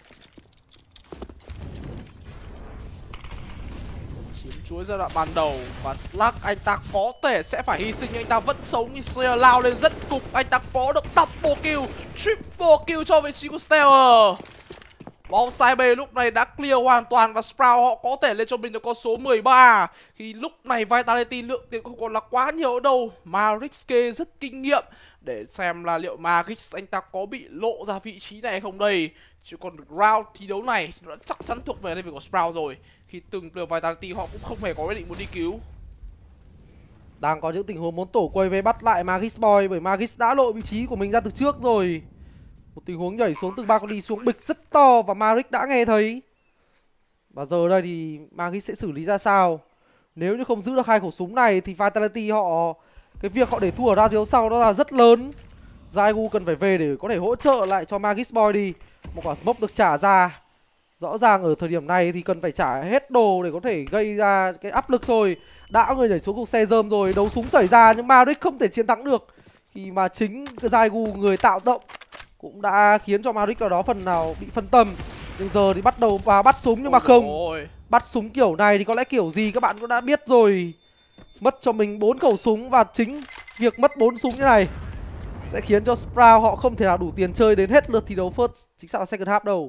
Chiếm chuỗi giai đoạn ban đầu và Slack anh ta có thể sẽ phải hy sinh nhưng anh ta vẫn sống. Nhưng Slayer lao lên rất cục, anh ta có được double kill, triple kill cho vị trí của Stellar. Bóng side B lúc này đã clear hoàn toàn và Sprout họ có thể lên cho mình được con số 13. Khi lúc này Vitality lượng tiền không còn là quá nhiều ở đâu. Marix kê rất kinh nghiệm để xem là liệu Marix anh ta có bị lộ ra vị trí này hay không đây. Chứ còn round thi đấu này nó chắc chắn thuộc về level của Sprout rồi. Khi từng player Vitality họ cũng không hề có ý định muốn đi cứu. Đang có những tình huống muốn tổ quay về bắt lại Magis Boy bởi Magis đã lộ vị trí của mình ra từ trước rồi. Một tình huống nhảy xuống từ balcony xuống bịch rất to và Maric đã nghe thấy. Và giờ đây thì Magis sẽ xử lý ra sao? Nếu như không giữ được hai khẩu súng này thì Vitality họ, cái việc họ để thua ra thiếu sau đó là rất lớn. Zaigu cần phải về để có thể hỗ trợ lại cho Magis Boy đi. Một quả smoke được trả ra. Rõ ràng ở thời điểm này thì cần phải trả hết đồ để có thể gây ra cái áp lực thôi. Đã có người nhảy xuống cục xe rơm rồi, đấu súng xảy ra nhưng Maric không thể chiến thắng được. Khi mà chính cái Zaigu người tạo động cũng đã khiến cho Maric ở đó phần nào bị phân tâm. Nhưng giờ thì bắt đầu vào bắt súng nhưng mà không. Bắt súng kiểu này thì có lẽ kiểu gì các bạn cũng đã biết rồi. Mất cho mình 4 khẩu súng và chính việc mất 4 súng như này sẽ khiến cho Sprout họ không thể nào đủ tiền chơi đến hết lượt thi đấu first, chính xác là second half đâu.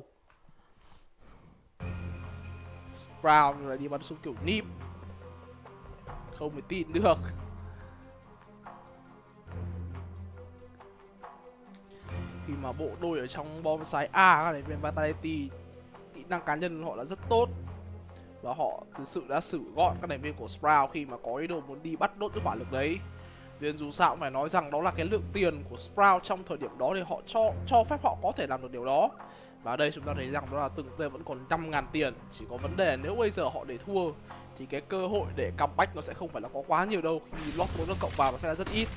Sprout lại đi bắn súng kiểu nim, không thể tin được. Khi mà bộ đôi ở trong bom sái A các thành viên Vitality kỹ năng cá nhân họ là rất tốt và họ thực sự đã xử gọn các thành viên của Sprout khi mà có ý đồ muốn đi bắt đốt cái hỏa lực đấy. Nên dù sao cũng phải nói rằng đó là cái lượng tiền của Sprout trong thời điểm đó thì họ cho phép họ có thể làm được điều đó. Và ở đây chúng ta thấy rằng đó là từng player vẫn còn 5.000 tiền. Chỉ có vấn đề nếu bây giờ họ để thua thì cái cơ hội để comeback nó sẽ không phải là có quá nhiều đâu, khi loss bonus cộng vào nó sẽ là rất ít.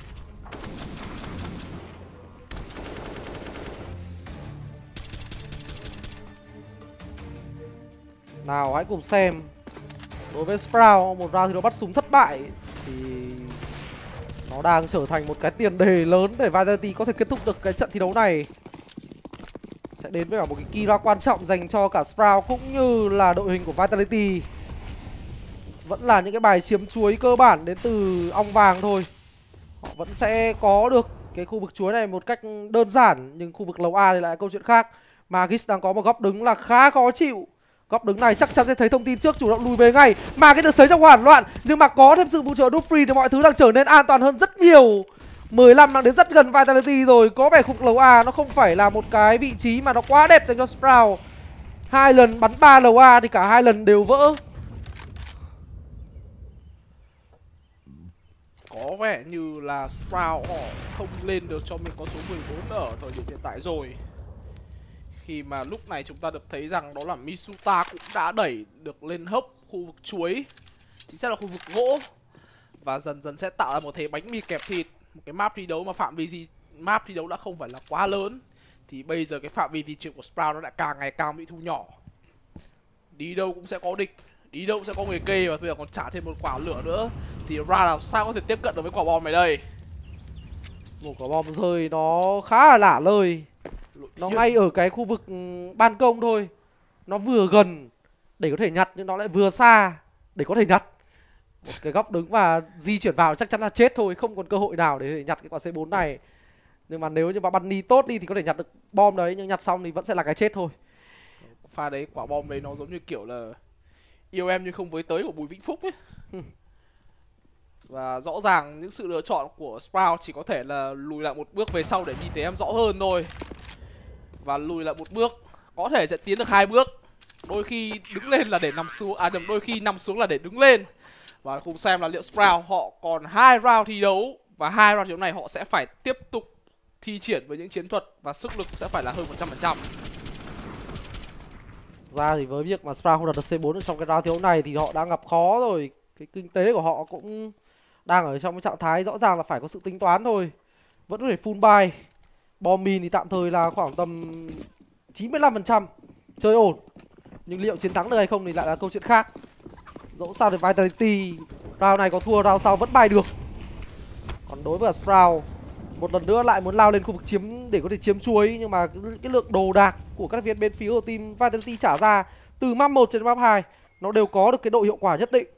Nào hãy cùng xem. Đối với Sprout, một round thì nó bắt súng thất bại thì nó đang trở thành một cái tiền đề lớn để Vitality có thể kết thúc được cái trận thi đấu này. Sẽ đến với cả một cái key ra quan trọng dành cho cả Sprout cũng như là đội hình của Vitality. Vẫn là những cái bài chiếm chuối cơ bản đến từ ong vàng thôi. Họ vẫn sẽ có được cái khu vực chuối này một cách đơn giản, nhưng khu vực lầu A thì lại là câu chuyện khác. Magis đang có một góc đứng là khá khó chịu. Góc đứng này chắc chắn sẽ thấy thông tin trước, chủ động lùi về ngay. Mà cái được sấy trong hoảng loạn, nhưng mà có thêm sự phụ trợ Dufree thì mọi thứ đang trở nên an toàn hơn rất nhiều. 15 đang đến rất gần Vitality rồi. Có vẻ khu vực lầu A nó không phải là một cái vị trí mà nó quá đẹp dành cho Sprout. 2 lần bắn 3 lầu A thì cả 2 lần đều vỡ. Có vẻ như là Sprout họ không lên được cho mình con số 14 ở thời điểm hiện tại rồi. Khi mà lúc này chúng ta được thấy rằng đó là Misuta cũng đã đẩy được lên hốc khu vực chuối, chính xác là khu vực gỗ, và dần dần sẽ tạo ra một thế bánh mì kẹp thịt. Một cái map thi đấu mà phạm vi map thi đấu đã không phải là quá lớn, thì bây giờ cái phạm vi di chuyển của Sprout nó đã càng ngày càng bị thu nhỏ. Đi đâu cũng sẽ có địch, đi đâu cũng sẽ có người kê, và bây giờ còn trả thêm một quả lửa nữa thì ra làm sao có thể tiếp cận được với quả bom này đây. Một quả bom rơi nó khá là lả lơi. Nó ngay ở cái khu vực ban công thôi. Nó vừa gần để có thể nhặt, nhưng nó lại vừa xa để có thể nhặt. Một cái góc đứng và di chuyển vào chắc chắn là chết thôi. Không còn cơ hội nào để nhặt cái quả C4 này. Nhưng mà nếu như mà bắn tốt đi thì có thể nhặt được bom đấy, nhưng nhặt xong thì vẫn sẽ là cái chết thôi. Pha đấy, quả bom đấy nó giống như kiểu là yêu em nhưng không với tới của Bùi Vĩnh Phúc ấy. Và rõ ràng những sự lựa chọn của Sprout chỉ có thể là lùi lại một bước về sau để nhìn thấy em rõ hơn thôi. Và lùi lại một bước có thể sẽ tiến được 2 bước. Đôi khi đứng lên là để nằm xuống, đôi khi nằm xuống là để đứng lên. Và cùng xem là liệu Sprout họ còn 2 round thi đấu, và 2 round thi đấu này họ sẽ phải tiếp tục thi triển với những chiến thuật và sức lực sẽ phải là hơn 100%. Ra thì với việc mà Sprout không đạt được C4 ở trong cái round thi đấu này thì họ đã gặp khó rồi. Cái kinh tế của họ cũng đang ở trong cái trạng thái rõ ràng là phải có sự tính toán thôi. Vẫn có thể full buy. Bom mìn thì tạm thời là khoảng tầm 95%, chơi ổn. Nhưng liệu chiến thắng được hay không thì lại là câu chuyện khác. Dẫu sao thì Vitality round này có thua, round sau vẫn bay được. Còn đối với Sprout, một lần nữa lại muốn lao lên khu vực chiếm để có thể chiếm chuối, nhưng mà cái lượng đồ đạc của các viên bên phía của team Vitality trả ra từ map 1 cho đến map 2 nó đều có được cái độ hiệu quả nhất định.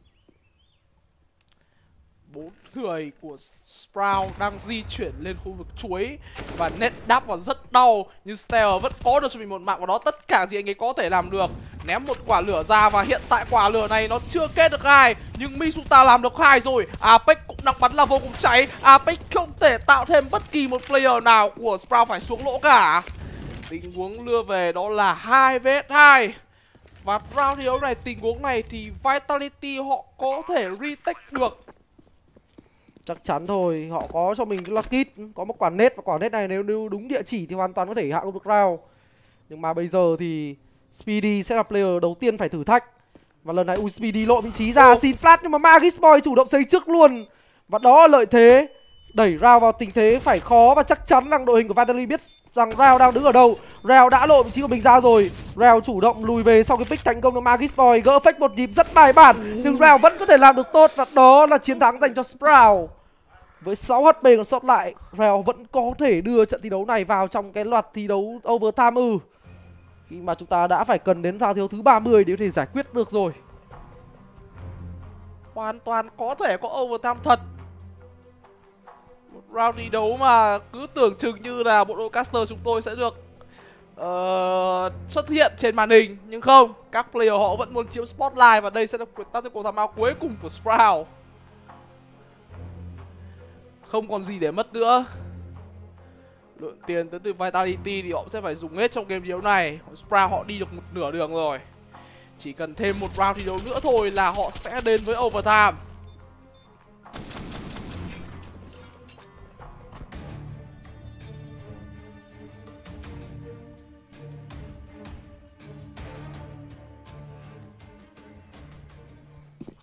4 người của Sprout đang di chuyển lên khu vực chuối và net đáp vào rất đau, nhưng Stellar vẫn có được cho mình một mạng vào đó. Tất cả gì anh ấy có thể làm được, ném một quả lửa ra, và hiện tại quả lửa này nó chưa kết được 2, nhưng Misuta làm được 2 rồi. Apex cũng đang bắn là vô cùng cháy. Apex không thể tạo thêm bất kỳ một player nào của Sprout phải xuống lỗ cả. Tình huống lưa về đó là 2 vs 2. Và round thi đấu này, tình huống này thì Vitality họ có thể retake được. Chắc chắn thôi, họ có cho mình cái lucky kit, có một quả net, và quả net này nếu đúng địa chỉ thì hoàn toàn có thể hạ được round. Nhưng mà bây giờ thì Speedy sẽ là player đầu tiên phải thử thách. Và lần này Speedy lộ vị trí ra, xin flash, nhưng mà Magis Boy chủ động xây trước luôn. Và đó là lợi thế đẩy round vào tình thế phải khó, và chắc chắn rằng đội hình của Vitality biết rằng round đang đứng ở đâu. Round đã lộ vị trí của mình ra rồi. Round chủ động lùi về sau cái pick thành công của Magis Boy, gỡ fake một nhịp rất bài bản, nhưng Round vẫn có thể làm được tốt, và đó là chiến thắng dành cho Sprout. Với 6 HP còn sót lại, Round vẫn có thể đưa trận thi đấu này vào trong cái loạt thi đấu overtime khi mà chúng ta đã phải cần đến round thi đấu thứ 30 để có thể giải quyết được rồi. Hoàn toàn có thể có overtime thật. Một round thi đấu mà cứ tưởng chừng như là bộ đôi caster chúng tôi sẽ được xuất hiện trên màn hình, nhưng không, các player họ vẫn muốn chiếm spotlight, và đây sẽ là quyết tắc cuộc tham áo cuối cùng của Sprout. Không còn gì để mất nữa. Lượng tiền tới từ Vitality thì họ sẽ phải dùng hết trong game thi đấu này. Sprout họ đi được một nửa đường rồi. Chỉ cần thêm một round thi đấu nữa thôi là họ sẽ đến với overtime.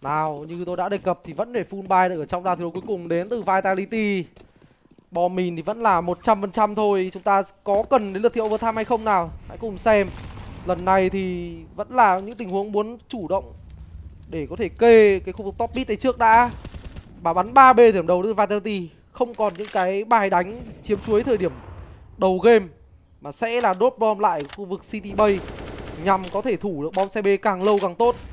Nào, như tôi đã đề cập thì vẫn để full buy được ở trong round thi đấu cuối cùng đến từ Vitality. Bom mìn thì vẫn là 100% thôi. Chúng ta có cần đến lượt thi overtime hay không nào? Hãy cùng xem. Lần này thì vẫn là những tình huống muốn chủ động để có thể kê cái khu vực top mid này trước đã. Và bắn 3B thời điểm đầu từ Vitality. Không còn những cái bài đánh chiếm chuối thời điểm đầu game, mà sẽ là đốt bom lại khu vực City Bay nhằm có thể thủ được bom xe B càng lâu càng tốt.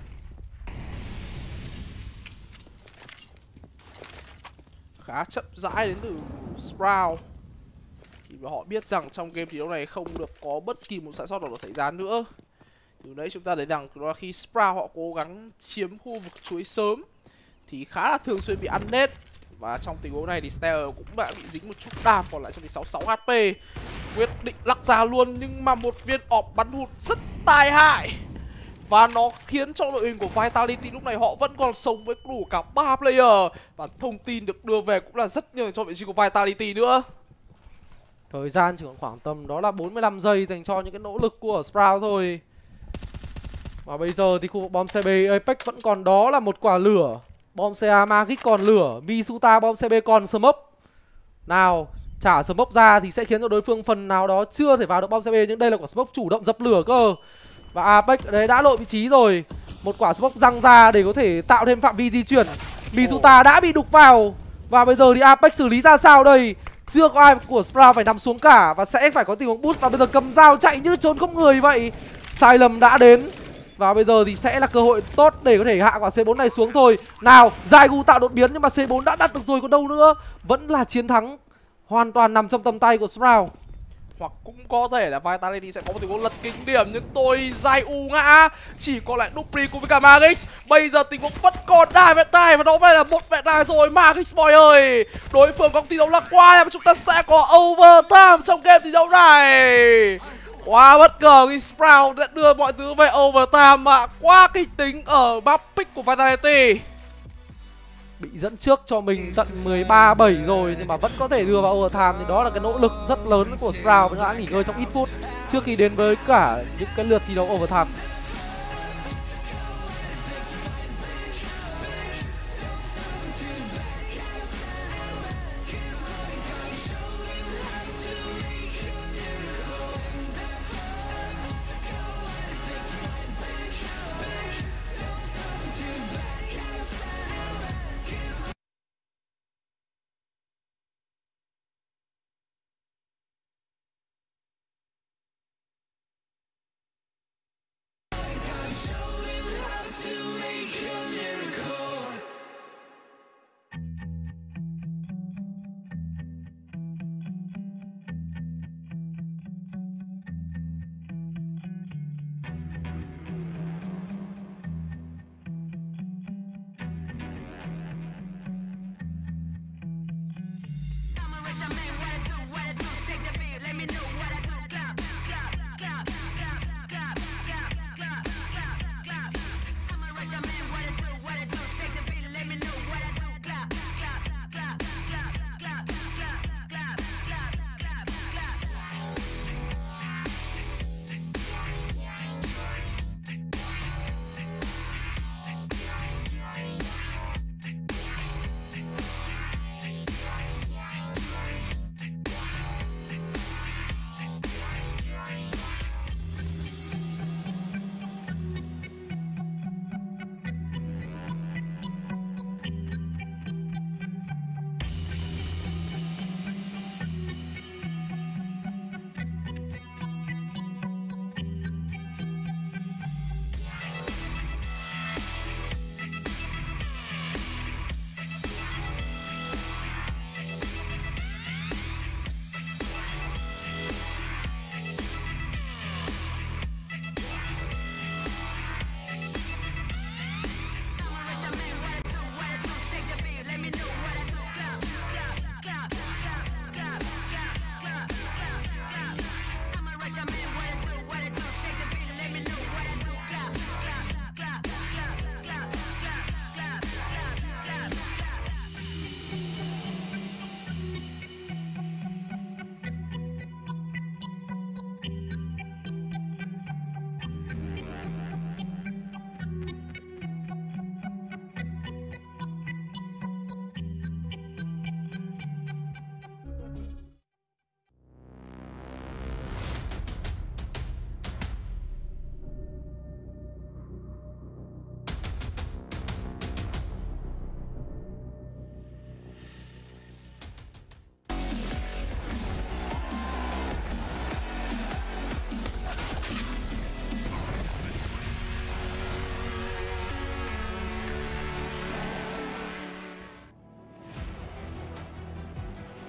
Khá chậm rãi đến từ Sprout, khi mà họ biết rằng trong game thi đấu này không được có bất kỳ một sai sót nào xảy ra nữa. Từ đấy chúng ta thấy rằng khi Sprout họ cố gắng chiếm khu vực chuối sớm thì khá là thường xuyên bị ăn nết. Và trong tình huống này thì Stair cũng đã bị dính một chút đam, còn lại cho 66 HP. Quyết định lắc ra luôn, nhưng mà một viên ọp bắn hụt rất tai hại. Và nó khiến cho đội hình của Vitality lúc này họ vẫn còn sống với đủ cả 3 player. Và thông tin được đưa về cũng là rất nhờ cho vị trí của Vitality nữa. Thời gian chỉ còn khoảng tầm đó là 45 giây dành cho những cái nỗ lực của Sprout thôi. Và bây giờ thì khu vực bom CB Apex vẫn còn đó là một quả lửa. Bom CA Magic còn lửa, Misuta bom CB còn smoke. Nào, trả smoke ra thì sẽ khiến cho đối phương phần nào đó chưa thể vào được bom CB, nhưng đây là quả smoke chủ động dập lửa cơ. Và Apex ở đấy đã lội vị trí rồi. Một quả smoke răng ra để có thể tạo thêm phạm vi di chuyển. Misuta đã bị đục vào. Và bây giờ thì Apex xử lý ra sao đây? Chưa có ai của Sprout phải nằm xuống cả, và sẽ phải có tình huống boost. Và bây giờ cầm dao chạy như trốn không người vậy. Sai lầm đã đến. Và bây giờ thì sẽ là cơ hội tốt để có thể hạ quả C4 này xuống thôi. Nào, Zaigu tạo đột biến nhưng mà C4 đã đặt được rồi còn đâu nữa. Vẫn là chiến thắng hoàn toàn nằm trong tầm tay của Sprout. Hoặc cũng có thể là Vitality sẽ có một tình huống lật kinh điểm, nhưng Zai U ngã. Chỉ còn lại Dupri cùng với cả Magix. Bây giờ tình huống vẫn còn đài vẹn đài, và đó phải là một vẹn đài rồi. Magix boy ơi, đối phương có thi đấu là qua, và chúng ta sẽ có overtime trong game thi đấu này. Quá bất ngờ khi Sprout đã đưa mọi thứ về overtime, mà quá kịch tính ở map pick của Vitality. Bị dẫn trước cho mình tận 13-7 rồi nhưng mà vẫn có thể đưa vào overtime, thì đó là cái nỗ lực rất lớn của Sprout đã nghỉ ngơi trong ít phút trước khi đến với cả những cái lượt thi đấu overtime.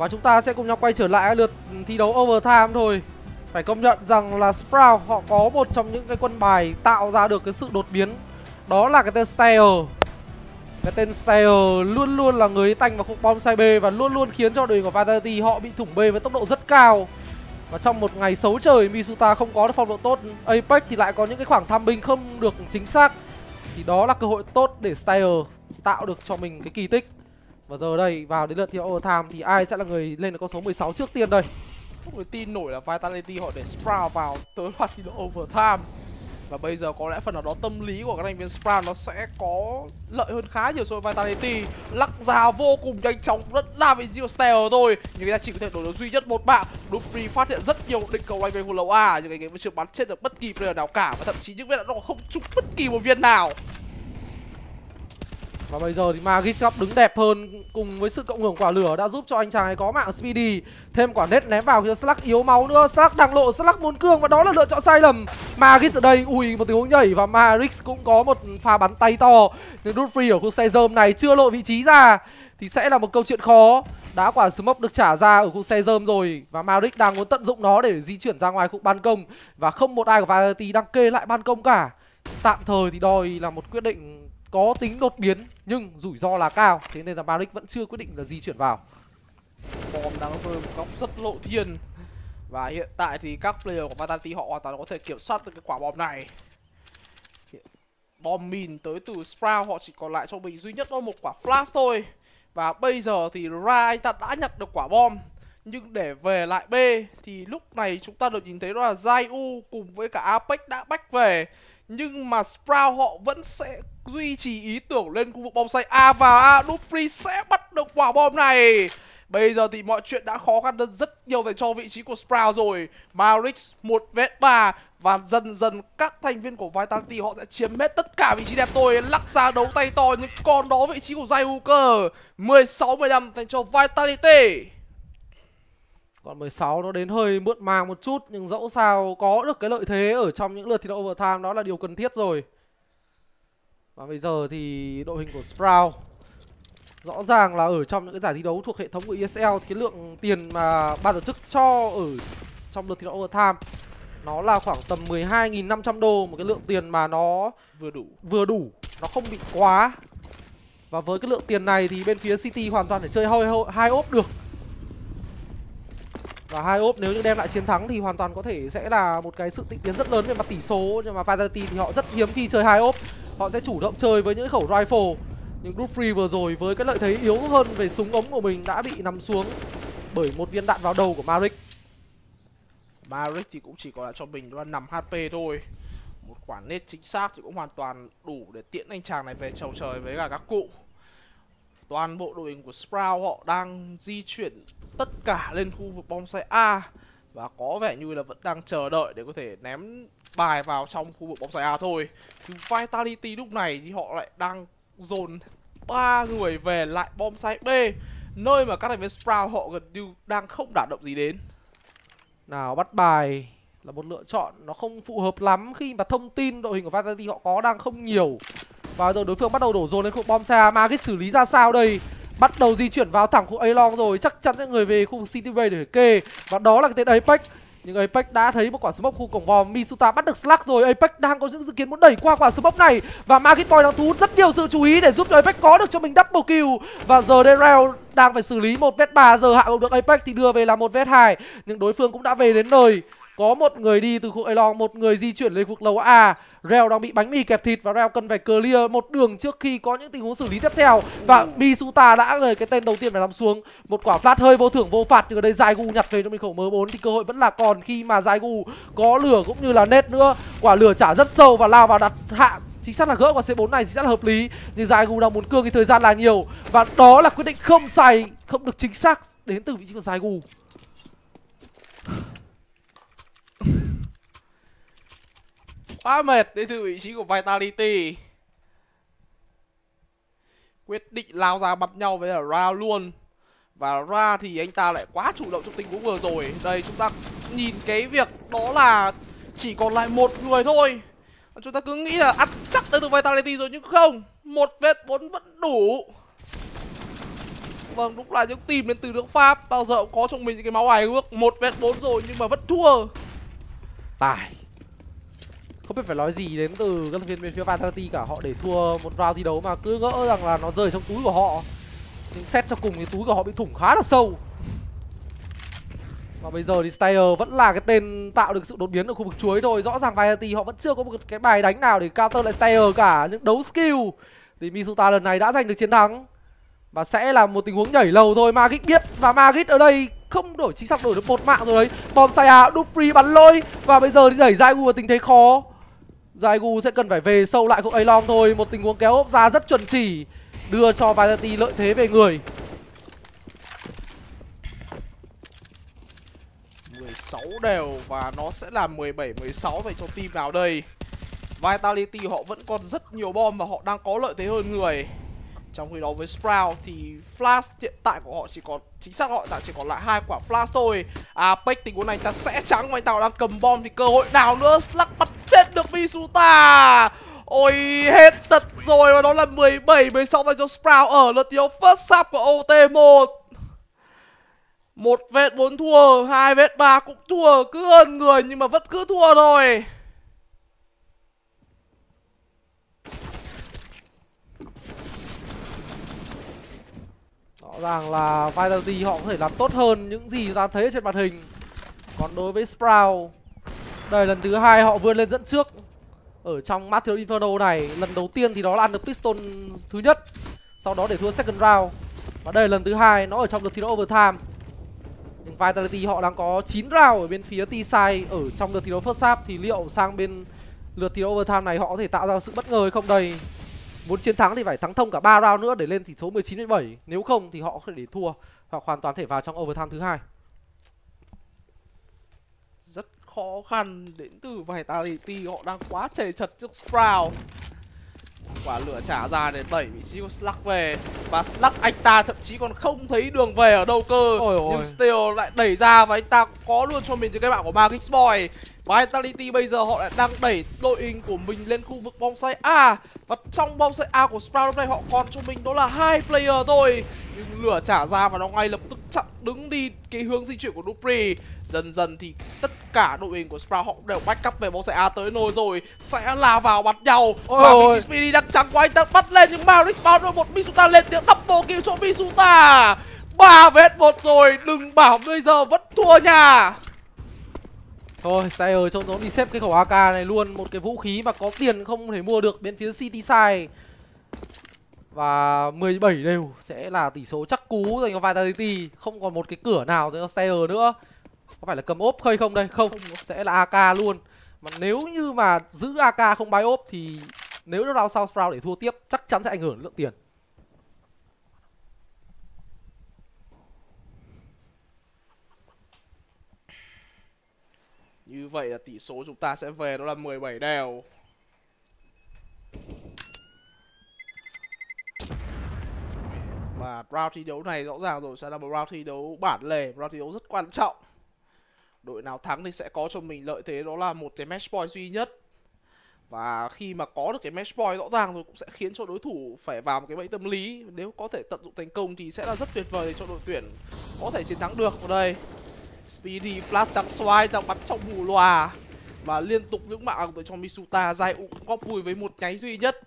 Và chúng ta sẽ cùng nhau quay trở lại lượt thi đấu overtime thôi. Phải công nhận rằng là Sprout họ có một trong những cái quân bài tạo ra được cái sự đột biến. Đó là cái tên Stayer. Cái tên Stayer luôn luôn là người tanh vào khúc bom side B và luôn luôn khiến cho đội hình của Vitality họ bị thủng B với tốc độ rất cao. Và trong một ngày xấu trời, Misuta không có được phong độ tốt, Apex thì lại có những cái khoảng tham binh không được chính xác. Thì đó là cơ hội tốt để Stayer tạo được cho mình cái kỳ tích. Và giờ đây vào đến lượt thi đấu overtime thì ai sẽ là người lên được con số 16 trước tiên đây? Không thể tin nổi là Vitality họ để Sprout vào tới loạt thi đấu overtime. Và bây giờ có lẽ phần nào đó tâm lý của các thành viên Sprout nó sẽ có lợi hơn khá nhiều so với Vitality. Lắc ra vô cùng nhanh chóng, rất là vị trí của Stayer thôi. Nhưng người ta chỉ có thể đổi được duy nhất một mạng. Dupri phát hiện rất nhiều định cầu anh về khu lầu A, nhưng anh ấy vẫn chưa bắn chết được bất kỳ player nào cả. Và thậm chí những viên đạn nó không trúng bất kỳ một viên nào. Và bây giờ thì Magic đứng đẹp hơn cùng với sự cộng hưởng quả lửa đã giúp cho anh chàng ấy có mạng Speedy. Thêm quả net ném vào cho Slack yếu máu nữa. Slack đang lộ, Slack muốn cương và đó là lựa chọn sai lầm. Magic ở đây, ui một tình huống nhảy và Magic cũng có một pha bắn tay to. Nhưng Dutfree ở khu xe dơm này chưa lộ vị trí ra thì sẽ là một câu chuyện khó. Đã quả smoke được trả ra ở khu xe dơm rồi và Magic đang muốn tận dụng nó để di chuyển ra ngoài khu ban công. Và không một ai của Vitality đang kê lại ban công cả. Tạm thời thì đòi là một quyết định có tính đột biến nhưng rủi ro là cao, thế nên là Maric vẫn chưa quyết định là di chuyển vào. Bom đang rơi một góc rất lộ thiên. Và hiện tại thì các player của Vitality họ hoàn toàn có thể kiểm soát được cái quả bom này. Bom mìn tới từ Sprout, họ chỉ còn lại cho mình duy nhất một quả flash thôi. Và bây giờ thì Ra anh ta đã nhặt được quả bom. Nhưng để về lại B thì lúc này chúng ta được nhìn thấy đó là Zai cùng với cả Apex đã back về. Nhưng mà Sprout họ vẫn sẽ duy trì ý tưởng lên khu vực bom site A và Dupri sẽ bắt được quả bom này. Bây giờ thì mọi chuyện đã khó khăn hơn rất nhiều dành cho vị trí của Sprout rồi. Marix 1v3 và dần dần các thành viên của Vitality họ sẽ chiếm hết tất cả vị trí đẹp thôi. Lắc ra đấu tay to nhưng còn đó vị trí của Zai cơ. 16-15 dành cho Vitality. Còn 16 nó đến hơi muộn màng một chút nhưng dẫu sao có được cái lợi thế ở trong những lượt thi đấu overtime đó là điều cần thiết rồi. Và bây giờ thì đội hình của Sprout rõ ràng là ở trong những cái giải thi đấu thuộc hệ thống của ESL thì cái lượng tiền mà ban tổ chức cho ở trong lượt thi đấu overtime nó là khoảng tầm 12.500 đô, một cái lượng tiền mà nó vừa đủ, nó không bị quá. Và với cái lượng tiền này thì bên phía City hoàn toàn để chơi hai ốp được. Và hai ốp nếu như đem lại chiến thắng thì hoàn toàn có thể sẽ là một cái sự tịnh tiến rất lớn về mặt tỷ số. Nhưng mà Vitality thì họ rất hiếm khi chơi hai ốp. Họ sẽ chủ động chơi với những khẩu rifle. Nhưng Dutfree vừa rồi với cái lợi thế yếu hơn về súng ống của mình đã bị nằm xuống bởi một viên đạn vào đầu của Maric. Maric thì cũng chỉ còn lại cho mình đó là 5 HP thôi. Một quả nết chính xác thì cũng hoàn toàn đủ để tiễn anh chàng này về chầu trời với cả các cụ. Toàn bộ đội hình của Sprout họ đang di chuyển tất cả lên khu vực bom site A. Và có vẻ như là vẫn đang chờ đợi để có thể ném bài vào trong khu vực bom site A thôi. Nhưng Vitality lúc này thì họ lại đang dồn 3 người về lại bom site B, nơi mà các thành viên Sprout họ gần như đang không đả động gì đến. Nào, bắt bài là một lựa chọn nó không phù hợp lắm khi mà thông tin đội hình của Vitality họ có đang không nhiều. Và rồi đối phương bắt đầu đổ dồn lên khu bom xe. Magic xử lý ra sao đây? Bắt đầu di chuyển vào thẳng khu A-Long rồi. Chắc chắn sẽ người về khu vực City Bay để kê. Và đó là cái tên Apex. Nhưng Apex đã thấy một quả smoke khu cổng bom. Misuta bắt được Slack rồi. Apex đang có những dự kiến muốn đẩy qua quả smoke này. Và Magic Boy đang thu hút rất nhiều sự chú ý để giúp cho Apex có được cho mình double kill. Và giờ Derel đang phải xử lý 1v3. Giờ hạ gục được Apex thì đưa về là 1v2. Nhưng đối phương cũng đã về đến nơi. Có một người đi từ khu A-Long, một người di chuyển lên khu lầu A. Reo đang bị bánh mì kẹp thịt và Reo cần phải clear một đường trước khi có những tình huống xử lý tiếp theo. Và Misuta đã người cái tên đầu tiên phải nằm xuống. Một quả flash hơi vô thưởng vô phạt. Nhưng ở đây Zaigu nhặt về cho mình khẩu M4 thì cơ hội vẫn là còn khi mà Zaigu có lửa cũng như là net nữa. Quả lửa trả rất sâu và lao vào đặt hạ. Chính xác là gỡ quả C4 này thì rất là hợp lý. Nhưng Zaigu đang muốn cương thì thời gian là nhiều. Và đó là quyết định không sai, không được chính xác đến từ vị trí của Zaigu. Quá mệt đến từ vị trí của Vitality. Quyết định lao ra bắn nhau với Ra luôn. Và Ra thì anh ta lại quá chủ động trong tình huống vừa rồi. Đây chúng ta nhìn cái việc đó là chỉ còn lại một người thôi. Chúng ta cứ nghĩ là ăn chắc đến từ Vitality rồi nhưng không. 1v4 vẫn đủ. Vâng, đúng là những team đến từ nước Pháp bao giờ cũng có trong mình những cái máu hài hước. 1v4 rồi nhưng mà vẫn thua. Tài. Không biết phải nói gì đến từ các thành viên bên phía Vitality cả. Họ để thua một round thi đấu mà cứ ngỡ rằng là nó rơi trong túi của họ. Nhưng xét cho cùng thì túi của họ bị thủng khá là sâu. Và bây giờ thì Stayer vẫn là cái tên tạo được sự đột biến ở khu vực chuối thôi. Rõ ràng Vitality họ vẫn chưa có một cái bài đánh nào để counter lại Stayer cả. Nhưng đấu skill thì Misuta lần này đã giành được chiến thắng. Và sẽ là một tình huống nhảy lầu thôi. Magic biết. Và Magic ở đây không đổi, chính xác đổi được một mạng rồi đấy. Bonsai Dufree bắn lôi. Và bây giờ thì đẩy Zaigu vào tình thế khó. Zaigu sẽ cần phải về sâu lại cùng Along thôi. Một tình huống kéo ốp ra rất chuẩn chỉ, đưa cho Vitality lợi thế về người. 16 đều và nó sẽ là 17-16 về cho team nào đây. Vitality họ vẫn còn rất nhiều bom và họ đang có lợi thế hơn người. Trong khi đó với Sprout thì flash hiện tại của họ chỉ còn, chính xác họ chỉ còn lại 2 quả flash thôi. Apex tình huống này ta sẽ trắng và anh ta đang cầm bom thì cơ hội nào nữa. Slug bắt chết được Misuta. Ôi hết tật rồi và đó là 17-16 dành cho Sprout ở lượt thiếu first sub của OT1. 1v4 thua, 2v3 cũng thua, cứ hơn người nhưng mà vẫn cứ thua thôi. Rõ ràng là Vitality họ có thể làm tốt hơn những gì ta thấy trên màn hình. Còn đối với Sprout, đây lần thứ hai họ vươn lên dẫn trước ở trong Material Inferno này. Lần đầu tiên thì đó là ăn được pistol thứ nhất, sau đó để thua second round. Và đây là lần thứ hai nó ở trong lượt thi đấu overtime. Nhưng Vitality họ đang có 9 round ở bên phía T-side ở trong lượt thi đấu first half. Thì liệu sang bên lượt thi đấu overtime này họ có thể tạo ra sự bất ngờ hay không đây? Muốn chiến thắng thì phải thắng thông cả 3 round nữa để lên tỷ số 19-17. Nếu không thì họ có thể để thua hoặc hoàn toàn thể vào trong overtime thứ hai. Rất khó khăn đến từ Vitality, họ đang quá chầy chật trước Sprout. Quả lửa trả ra để đẩy vị trí của Slug về. Và Slug anh ta thậm chí còn không thấy đường về ở đâu cơ. Nhưng Steel lại đẩy ra và anh ta có luôn cho mình những cái mạng của Magic Boy. Vitality bây giờ họ lại đang đẩy đội hình của mình lên khu vực bonsai A. Và trong bonsai A của Sprout hôm nay họ còn cho mình đó là 2 player thôi. Nhưng lửa trả ra và nó ngay lập tức chặn đứng đi cái hướng di chuyển của Dufree. Dần dần thì tất cả đội hình của Sprout họ đều back up về bonsai A tới nồi rồi. Sẽ là vào bắt nhau. Và vị trí Speedy đang trắng của anh ta bắt lên nhưng Maris spawn được một Misuta lên tiếng double kill cho Misuta. 3v1 rồi, đừng bảo bây giờ vẫn thua nha. Thôi, Stayer trông giống đi xếp cái khẩu AK này luôn. Một cái vũ khí mà có tiền không thể mua được bên phía City Side. Và 17 đều sẽ là tỷ số chắc cú dành cho Vitality. Không còn một cái cửa nào dành cho Stayer nữa. Có phải là cầm ốp khơi không đây? Không, sẽ là AK luôn. Mà nếu như mà giữ AK không buy ốp thì nếu nó round sau Sprout để thua tiếp chắc chắn sẽ ảnh hưởng lượng tiền. Như vậy là tỷ số chúng ta sẽ về đó là 17 đều. Và round thi đấu này rõ ràng rồi sẽ là một round thi đấu bản lề, round thi đấu rất quan trọng. Đội nào thắng thì sẽ có cho mình lợi thế đó là một cái match point duy nhất. Và khi mà có được cái match point rõ ràng rồi cũng sẽ khiến cho đối thủ phải vào một cái bẫy tâm lý. Nếu có thể tận dụng thành công thì sẽ là rất tuyệt vời cho đội tuyển có thể chiến thắng được. Vào đây Speedy flash trắng xoay đang bắn trong mù lòa và liên tục những mạng tới cho Misuta. Zai cũng góp vui với một nháy duy nhất.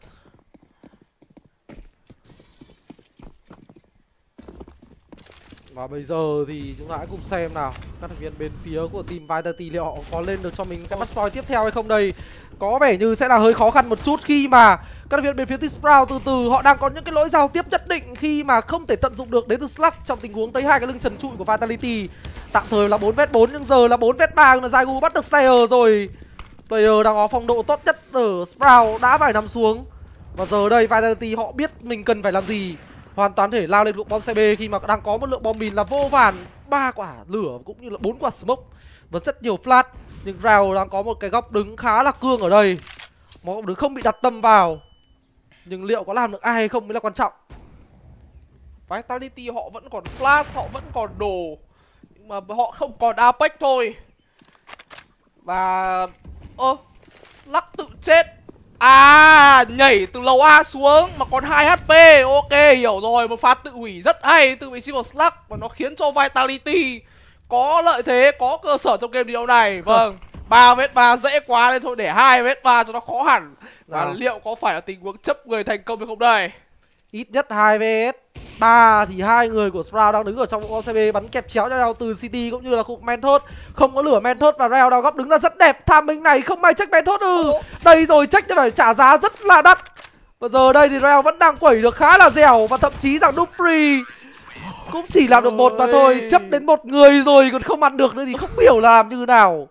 Và bây giờ thì chúng ta hãy cùng xem nào các thành viên bên phía của team Vitality liệu họ có lên được cho mình cái match point tiếp theo hay không đây. Có vẻ như sẽ là hơi khó khăn một chút khi mà các thành viên bên phía team Sprout từ từ họ đang có những cái lỗi giao tiếp nhất định khi mà không thể tận dụng được đến từ Slug trong tình huống tới hai cái lưng trần trụi của Vitality. Tạm thời là 4v4 nhưng giờ là 4v3 nhưng mà Zaigu bắt được Stayer rồi. Player đang có phong độ tốt nhất ở Sprout đã phải nằm xuống. Và giờ đây Vitality họ biết mình cần phải làm gì. Hoàn toàn thể lao lên bom xe B khi mà đang có một lượng bom mìn là vô vàn, 3 quả lửa cũng như là 4 quả smoke và rất nhiều flash. Nhưng Rao đang có một cái góc đứng khá là cương ở đây, một góc đứng không bị đặt tâm vào. Nhưng liệu có làm được ai hay không mới là quan trọng. Vitality họ vẫn còn flash, họ vẫn còn đồ, nhưng mà họ không còn Apex thôi. Và Slug tự chết. À, nhảy từ lầu A xuống mà còn 2 HP. Ok, hiểu rồi, một pha tự hủy rất hay từ vị trí của Slug và nó khiến cho Vitality có lợi thế, có cơ sở trong game thi đấu này. Vâng, 3v3 dễ quá nên thôi để 2v3 cho nó khó hẳn. Và liệu có phải là tình huống chấp người thành công hay không đây? Ít nhất 2 vs 3 thì hai người của Sprout đang đứng ở trong bộ CB bắn kẹp chéo cho nhau từ City cũng như là khu Mentos. Không có lửa Mentos và Reo đang góc đứng ra rất đẹp. Timing này không may check Mentos đây rồi, check thì phải trả giá rất là đắt. Và giờ đây thì Reo vẫn đang quẩy được khá là dẻo và thậm chí rằng Dufree cũng chỉ làm được một mà thôi, chấp đến một người rồi còn không ăn được nữa thì không hiểu là làm như nào.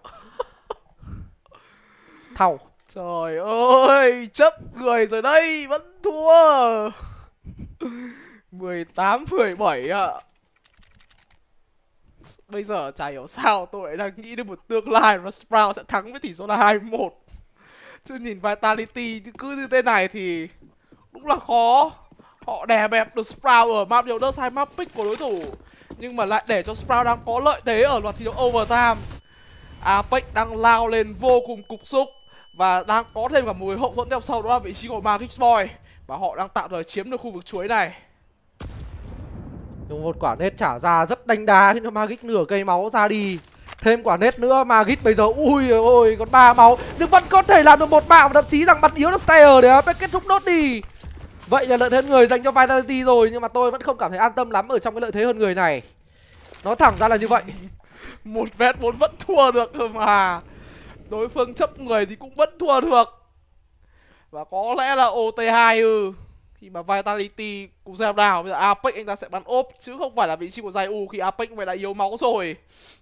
Thầu. Trời ơi, chấp người rồi đây, vẫn thua 18-17 ạ. Bây giờ chả hiểu sao tôi lại đang nghĩ đến một tương lai và Sprout sẽ thắng với tỷ số là 2-1. Chứ nhìn Vitality cứ như thế này thì đúng là khó. Họ đè bẹp được Sprout ở map Builders hay map pick của đối thủ, nhưng mà lại để cho Sprout đang có lợi thế ở loạt thi đấu Overtime. Apex đang lao lên vô cùng cục xúc và đang có thêm cả một người hậu thuẫn theo sau, đó là vị trí của Magic Boy. Và họ đang tạm thời chiếm được khu vực chuối này. Nhưng một quả nết trả ra rất đánh đá khiến cho Magic nửa cây máu ra đi. Thêm quả nết nữa, Magic bây giờ ui ôi còn 3 máu nhưng vẫn có thể làm được một mạng, và thậm chí rằng bắn yếu được Stayer để Apex kết thúc nốt đi. Vậy là lợi thế hơn người dành cho Vitality rồi, nhưng mà tôi vẫn không cảm thấy an tâm lắm ở trong cái lợi thế hơn người này. Nó thẳng ra là như vậy. Một vs 4 vẫn thua được cơ mà. Đối phương chấp người thì cũng vẫn thua được. Và có lẽ là OT2 khi mà Vitality cùng xem nào. Bây giờ Apex anh ta sẽ bắn ốp chứ không phải là vị trí của Zai khi Apex vậy đã yếu máu rồi.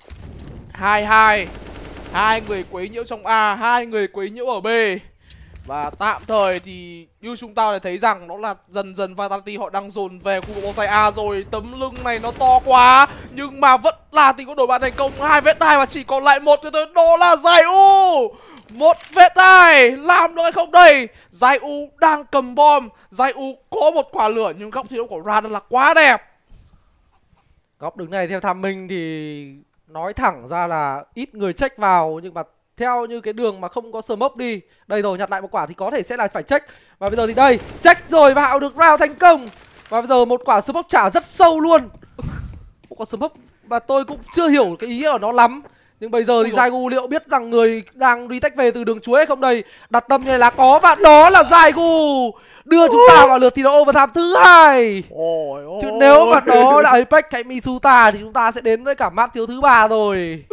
2-2. Hai người quấy nhiễu trong A, hai người quấy nhiễu ở B. Và tạm thời thì như chúng ta đã thấy rằng nó là dần dần Vitality họ đang dồn về khu vực bonsai A rồi. Tấm lưng này nó to quá nhưng mà vẫn là tình huống đổi bạn thành công. 2v2 và chỉ còn lại một cái thôi, đó là Zai. 1v2 làm được hay không đây? Zai đang cầm bom, Zai có một quả lửa nhưng góc thi đấu của Radan là quá đẹp. Góc đứng này theo tham minh thì nói thẳng ra là ít người check vào, nhưng mà theo như cái đường mà không có smoke đi. Đây rồi, nhặt lại một quả thì có thể sẽ là phải check. Và bây giờ thì đây, check rồi và Hạo được round thành công. Và bây giờ một quả smoke trả rất sâu luôn. Một quả smoke và tôi cũng chưa hiểu cái ý nghĩa của nó lắm. Nhưng bây giờ thì Zai liệu biết rằng người đang retake về từ đường chuối hay không đây? Đặt tâm như này là có, và đó là Zai đưa chúng ta vào lượt thi đấu overtime thứ 2. Chứ nếu mà đó là Apex hay Misuta thì chúng ta sẽ đến với cả map thiếu thứ 3 rồi.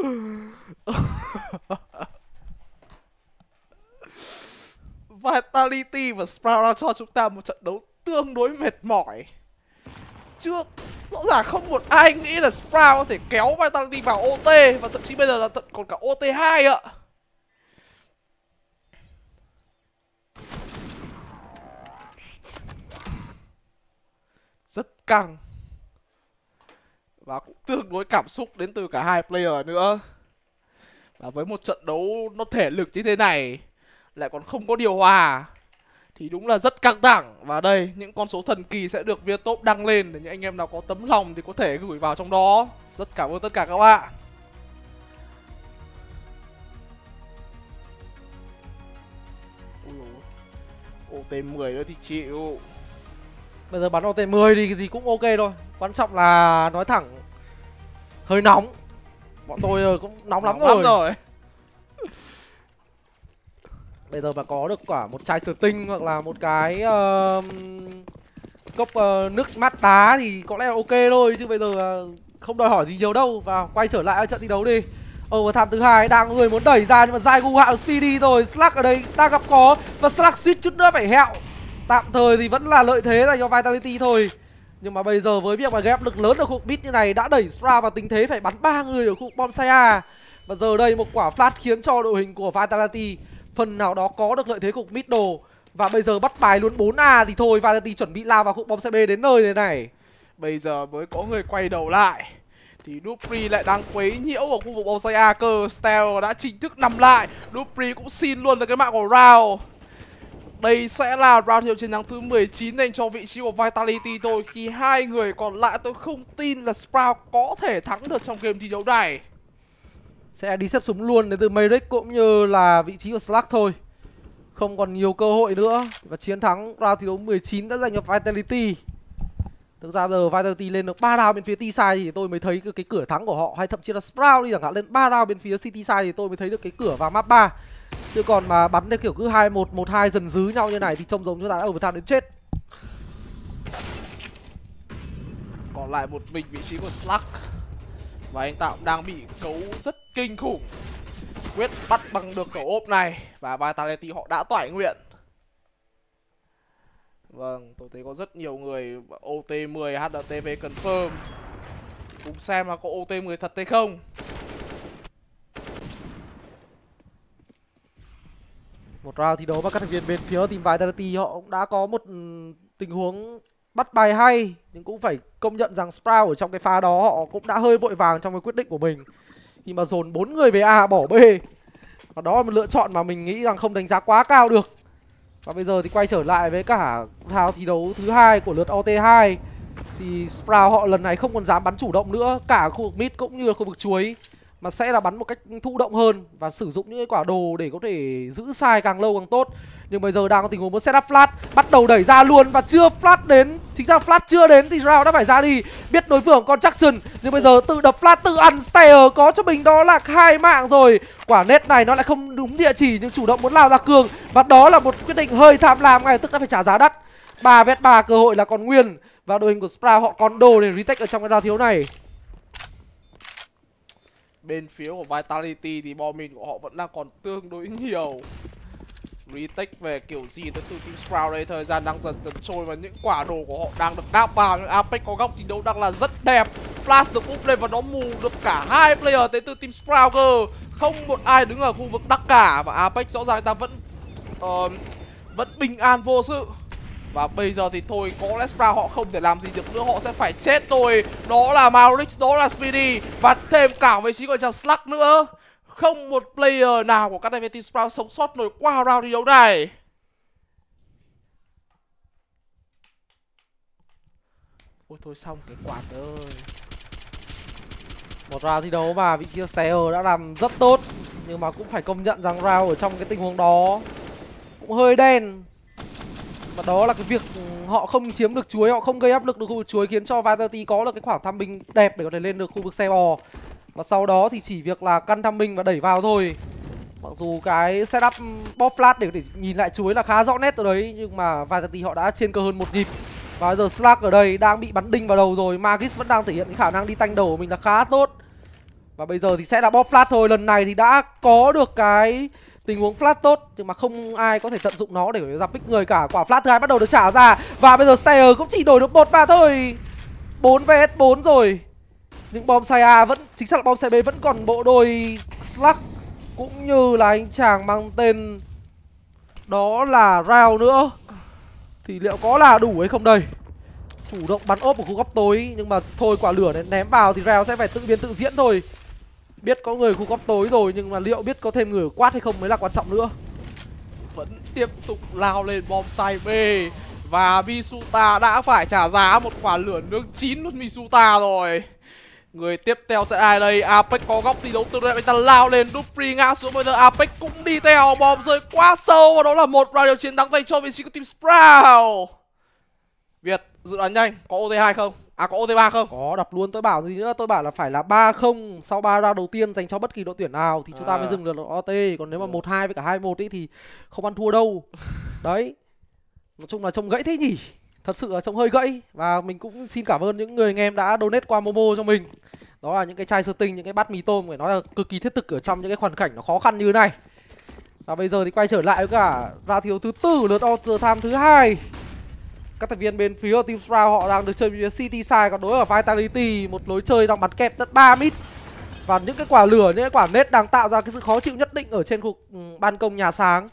Vitality và Sprout cho chúng ta một trận đấu tương đối mệt mỏi. Chưa, rõ ràng không một ai nghĩ là Sprout có thể kéo Vitality vào OT. Và thậm chí bây giờ là còn cả OT2 ạ. Rất căng. Và cũng tương đối cảm xúc đến từ cả hai player nữa. Và với một trận đấu nó thể lực như thế này lại còn không có điều hòa thì đúng là rất căng thẳng. Và đây, những con số thần kỳ sẽ được Vietop đăng lên để những anh em nào có tấm lòng thì có thể gửi vào trong đó. Rất cảm ơn tất cả các bạn. OT10 nữa thì chịu. Bây giờ bắn OT10 thì cái gì cũng ok thôi. Quan trọng là nói thẳng hơi nóng. Bọn tôi cũng nóng lắm rồi. Bây giờ mà có được quả một chai Sting hoặc là một cái cốc nước mát đá thì có lẽ là ok thôi, chứ bây giờ không đòi hỏi gì nhiều đâu. Và quay trở lại ở trận thi đấu đi. Overtime thứ 2 đang người muốn đẩy ra nhưng mà Zai hạ được Speedy rồi. Slug ở đây đang gặp khó và Slug suýt chút nữa phải hẹo. Tạm thời thì vẫn là lợi thế dành cho Vitality thôi. Nhưng mà bây giờ với việc mà gây áp lực lớn ở khu mid như này đã đẩy Sprout vào tình thế phải bắn 3 người ở khu bonsai A. Và giờ đây một quả flash khiến cho đội hình của Vitality phần nào đó có được lợi thế cục middle. Và bây giờ bắt bài luôn 4A thì thôi, Vitality chuẩn bị lao vào khu bom CB đến nơi này. Bây giờ mới có người quay đầu lại thì Dufree lại đang quấy nhiễu ở khu vực bonsai A cơ. Stell đã chính thức nằm lại. Dufree cũng xin luôn được cái mạng của Round. Đây sẽ là round hiệu chiến thắng thứ 19 dành cho vị trí của Vitality thôi. Khi hai người còn lại tôi không tin là Sprout có thể thắng được trong game thi đấu này. Sẽ đi xếp súng luôn đến từ Mayrick cũng như là vị trí của Slug thôi. không còn nhiều cơ hội nữa. Và chiến thắng round thi đấu 19 đã dành cho Vitality. Thực ra giờ Vitality lên được 3 round bên phía T-Side thì tôi mới thấy cái cửa thắng của họ. Hay thậm chí là Sprout đi chẳng hạn, lên 3 round bên phía City Side thì tôi mới thấy được cái cửa vào map 3. Chứ còn mà bắn theo kiểu cứ 2-1, 1-2 dần dứ nhau như này thì trông giống chúng ta đã overtime đến chết. Còn lại một mình vị trí của Slug. Và anh Tạo đang bị cấu rất kinh khủng. Quyết bắt bằng được cầu ốp này. Và Vitality họ đã toại nguyện. Vâng, tôi thấy có rất nhiều người OT10 HDTV confirm. Cùng xem là có OT10 thật hay không. Một round thi đấu và các thành viên bên phía team Vitality họ cũng đã có một tình huống bắt bài hay. Nhưng cũng phải công nhận rằng Sprout ở trong cái pha đó họ cũng đã hơi vội vàng trong cái quyết định của mình. Khi mà dồn 4 người về A bỏ B. Và đó là một lựa chọn mà mình nghĩ rằng không đánh giá quá cao được. Và bây giờ thì quay trở lại với cả round thi đấu thứ hai của lượt OT2. Thì Sprout họ lần này không còn dám bắn chủ động nữa, cả khu vực mid cũng như là khu vực chuối, mà sẽ là bắn một cách thụ động hơn và sử dụng những cái quả đồ để có thể giữ sai càng lâu càng tốt. Nhưng bây giờ đang có tình huống muốn setup flash, bắt đầu đẩy ra luôn và chưa flash đến. Chính ra flash chưa đến thì Rao đã phải ra đi. Biết đối phương còn Jackson nhưng bây giờ tự đập flash, tự ăn Stayer, có cho mình đó là 2 mạng rồi. Quả net này nó lại không đúng địa chỉ nhưng chủ động muốn lao ra cường. Và đó là một quyết định hơi tham lam ngay, tức đã phải trả giá đắt. 3v3 cơ hội là còn nguyên. Và đội hình của Sprout họ còn đồ để retake ở trong cái round thiếu này. Bên phía của Vitality thì bom mìn của họ vẫn đang còn tương đối nhiều. Retake về kiểu gì tới từ team Sprout đây, thời gian đang dần dần trôi và những quả đồ của họ đang được đáp vào. Nhưng Apex có góc thi đấu đang là rất đẹp. Flash được úp lên và nó mù được cả hai player tới từ team Sprout cơ. Không một ai đứng ở khu vực đắc cả. Và Apex rõ ràng ta vẫn bình an vô sự. Và bây giờ thì thôi, có lẽ Sprout họ không thể làm gì được nữa, họ sẽ phải chết thôi. Đó là Maurix, đó là Speedy. Và thêm cả vị trí của chàng Slug nữa. Không một player nào của các thành viên team Sprout sống sót nổi qua round thi đấu này. Ôi thôi xong cái quạt ơi. Một round thi đấu mà vị trí Stayer đã làm rất tốt. Nhưng mà cũng phải công nhận rằng round ở trong cái tình huống đó cũng hơi đen. Và đó là cái việc họ không chiếm được chuối, họ không gây áp lực được khu vực chuối, khiến cho Vitality có được cái khoảng tham binh đẹp để có thể lên được khu vực xe bò. Và sau đó thì chỉ việc là căn tham binh và đẩy vào thôi. Mặc dù cái setup bóp flash để nhìn lại chuối là khá rõ nét ở đấy, nhưng mà Vitality họ đã trên cơ hơn một nhịp. Và bây giờ Slug ở đây đang bị bắn đinh vào đầu rồi. Magis vẫn đang thể hiện cái khả năng đi tanh đầu của mình là khá tốt. Và bây giờ thì sẽ là bóp flash thôi. Lần này thì đã có được cái tình huống flash tốt, nhưng mà không ai có thể tận dụng nó để ra pick người cả. Quả flash thứ hai bắt đầu được trả ra. Và bây giờ Stayer cũng chỉ đổi được một mà thôi. 4 vs 4 rồi. Nhưng bom sai A vẫn, chính xác là bom sai B vẫn còn bộ đôi Slug cũng như là anh chàng mang tên đó là Rao nữa. Thì liệu có là đủ hay không đây? Chủ động bắn ốp ở khu góc tối, nhưng mà thôi, quả lửa này ném vào thì Rao sẽ phải tự biến tự diễn thôi. Biết có người khu góc tối rồi, nhưng mà liệu biết có thêm người ở quát hay không mới là quan trọng nữa. Vẫn tiếp tục lao lên bom sai B. Và Misuta đã phải trả giá một quả lửa nướng chín của Misuta rồi. Người tiếp theo sẽ ai đây? Apex có góc thi đấu từ đây, anh ta lao lên, Dupri ngã xuống, bây giờ Apex cũng đi theo, bom rơi quá sâu và đó là một round chiến thắng dành cho vị trí của team Sprout. Việt, dự đoán nhanh, có OT2 không? À, có OT3 không? Có, đập luôn, tôi bảo gì nữa, tôi bảo là phải là 3-0 sau 3 round đầu tiên dành cho bất kỳ đội tuyển nào thì chúng ta mới dừng được OT. Còn nếu mà 1-2 với cả 2-1 ấy thì không ăn thua đâu. Đấy, nói chung là trông gãy thế nhỉ. Thật sự là trông hơi gãy. Và mình cũng xin cảm ơn những người anh em đã donate qua Momo cho mình. Đó là những cái chai sơ tinh, những cái bát mì tôm phải nói là cực kỳ thiết thực ở trong những cái hoàn cảnh nó khó khăn như thế này. Và bây giờ thì quay trở lại với cả round thiếu thứ tư, lượt overtime thứ hai. Các thành viên bên phía team Sprout họ đang được chơi với City Side, còn đối ở Vitality một lối chơi đang bắn kẹp tận 3 mid. Và những cái quả lửa, những cái quả nết đang tạo ra cái sự khó chịu nhất định ở trên khu ban công nhà sáng.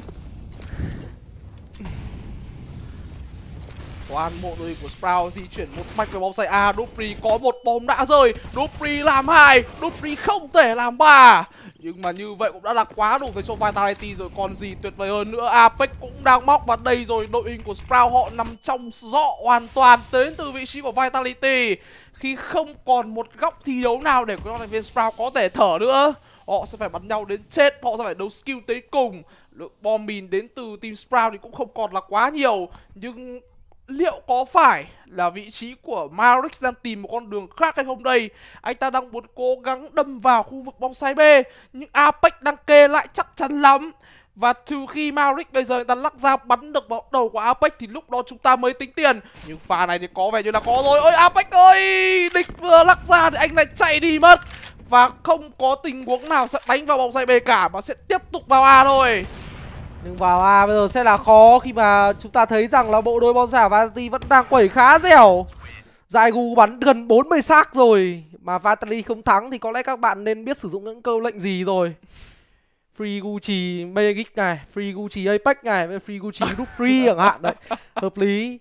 Toàn bộ đội của Sprout di chuyển một mạch về bóng say A. Dupri có một bom đã rơi, Dupri làm 2, Dupri không thể làm 3. Nhưng mà như vậy cũng đã là quá đủ về cho Vitality rồi, còn gì tuyệt vời hơn nữa. Apex cũng đang móc vào đây rồi, đội hình của Sprout họ nằm trong rõ hoàn toàn đến từ vị trí của Vitality. Khi không còn một góc thi đấu nào để các thành viên Sprout có thể thở nữa, họ sẽ phải bắn nhau đến chết, họ sẽ phải đấu skill tới cùng. Lượng bom mìn đến từ team Sprout thì cũng không còn là quá nhiều, nhưng liệu có phải là vị trí của Mavericks đang tìm một con đường khác hay không đây? Anh ta đang muốn cố gắng đâm vào khu vực bonsai B, nhưng Apex đang kê lại chắc chắn lắm. Và trừ khi Mavericks bây giờ người ta lắc ra bắn được vào đầu của Apex thì lúc đó chúng ta mới tính tiền. Nhưng pha này thì có vẻ như là có rồi. Ôi Apex ơi, địch vừa lắc ra thì anh lại chạy đi mất. Và không có tình huống nào sẽ đánh vào bonsai B cả, mà sẽ tiếp tục vào A thôi. Nhưng vào A bây giờ sẽ là khó khi mà chúng ta thấy rằng là bộ đôi bonsai Vitality vẫn đang quẩy khá dẻo. Zaigu bắn gần 40 xác rồi mà Vitality không thắng thì có lẽ các bạn nên biết sử dụng những câu lệnh gì rồi. Free Gucci Magic này, Free Gucci Apex này, với Free Gucci Rút Free chẳng hạn đấy. Hợp lý.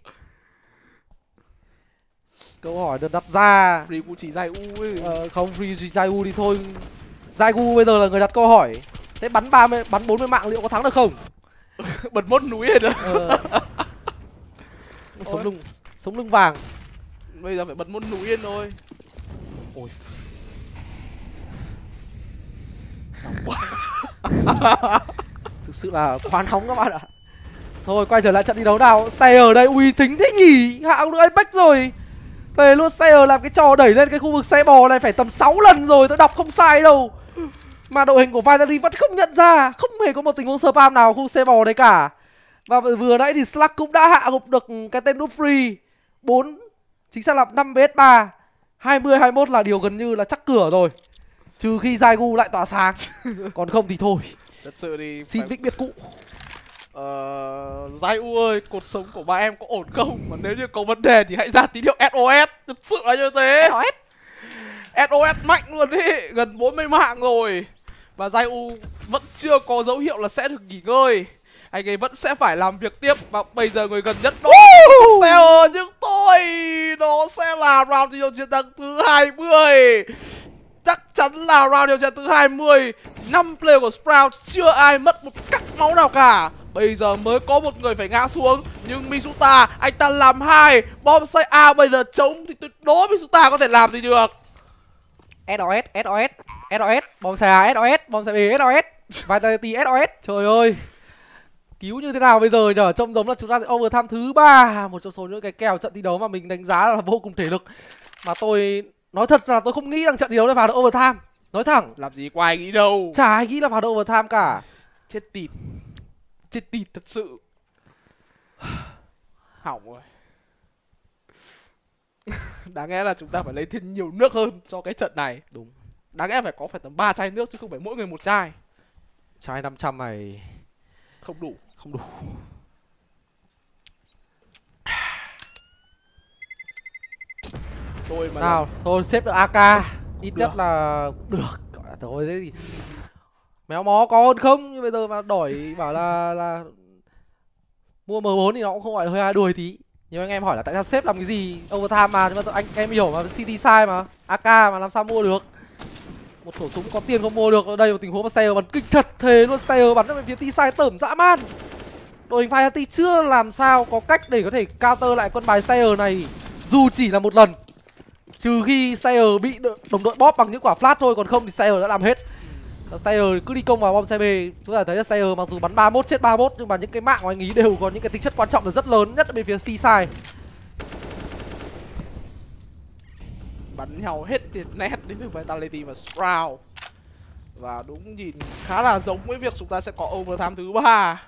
Câu hỏi được đặt ra. Free Gucci Zaigu ấy. Không, Free Gucci Zaigu thì thôi. Zaigu bây giờ là người đặt câu hỏi. Thế bắn 40 mạng liệu có thắng được không? Bật mốt núi lên rồi. Sống lưng vàng. Bây giờ phải bật mốt núi lên thôi. Ôi. Thực sự là khoan hóng các bạn ạ. Thôi quay trở lại trận thi đấu nào. Stayer đây, ui tính thế nhỉ. Hạ được Apex rồi. Thề luôn, Stayer làm cái trò đẩy lên cái khu vực xe bò này phải tầm 6 lần rồi. Tôi đọc không sai đâu. Mà đội hình của Vitality vẫn không nhận ra. Không hề có một tình huống spam nào khu xe bò đấy cả. Và vừa nãy thì Slack cũng đã hạ gục được cái tên nút free 4, chính xác là 5 vs 3, 20-21 là điều gần như là chắc cửa rồi. Trừ khi Zaigu lại tỏa sáng. Còn không thì thôi. Thật sự thì xin Vic biết cụ. Zaigu ơi, cuộc sống của ba em có ổn không? Mà nếu như có vấn đề thì hãy ra tín hiệu SOS. Thật sự là như thế. SOS mạnh luôn ý, gần 40 mạng rồi. Và Zaigu vẫn chưa có dấu hiệu là sẽ được nghỉ ngơi. Anh ấy vẫn sẽ phải làm việc tiếp. Và bây giờ người gần nhất đó Stayer. Nhưng thôi, nó sẽ là round thi đấu chiến thắng thứ 20. Chắc chắn là round điều tra thứ 20. 5 player của Sprout chưa ai mất một cắt máu nào cả. Bây giờ mới có một người phải ngã xuống. Nhưng Misuta, anh ta làm 2. Bonsai A bây giờ trống thì tuyệt đối Misuta có thể làm gì được. SOS, bonsai A SOS, bonsai B SOS, Vitality SOS. Trời ơi, cứu như thế nào bây giờ nhở? Trông giống là chúng ta sẽ overtime thứ 3. Một trong số những cái kèo trận thi đấu mà mình đánh giá là vô cùng thể lực. Mà tôi nói thật là tôi không nghĩ rằng trận thi đấu này vào được overtime. Nói thẳng, làm gì có ai nghĩ đâu. chả ai nghĩ là vào được overtime cả. Chết tịt thật sự. Hỏng rồi. Đáng lẽ là chúng ta phải lấy thêm nhiều nước hơn cho cái trận này. Đúng. Đáng lẽ phải tầm 3 chai nước chứ không phải mỗi người một chai. Chai 500 này không đủ. Thôi mà nào, thôi xếp được AK. Ít nhất là được. Thôi thế thì méo mó có hơn không? Nhưng bây giờ mà đổi bảo là mua M4 thì nó cũng không gọi là hơi đuổi tí. Nhưng anh em hỏi là tại sao xếp làm cái gì overtime mà, nhưng mà anh em hiểu mà, city size mà, AK mà làm sao mua được. Một khẩu súng có tiền không mua được. Ở đây một tình huống mà Stayer bắn kinh thật thế luôn. Stayer bắn về phía T-side tởm dã man. Đội hình Vitality chưa làm sao có cách để có thể counter lại con bài Stayer này dù chỉ là một lần. Trừ khi Stayer bị đồng đội bóp bằng những quả flash thôi, còn không thì Stayer đã làm hết. Stayer cứ đi công vào bom xe B. Chúng ta thấy là Stayer mặc dù bắn 31 chết 31 nhưng mà những cái mạng của anh ý đều có những cái tính chất quan trọng là rất lớn, nhất là bên phía T-side. Bắn nhau hết tiền nét đến từ Vitality và Sprout. Và đúng nhìn khá là giống với việc chúng ta sẽ có overtime thứ 3.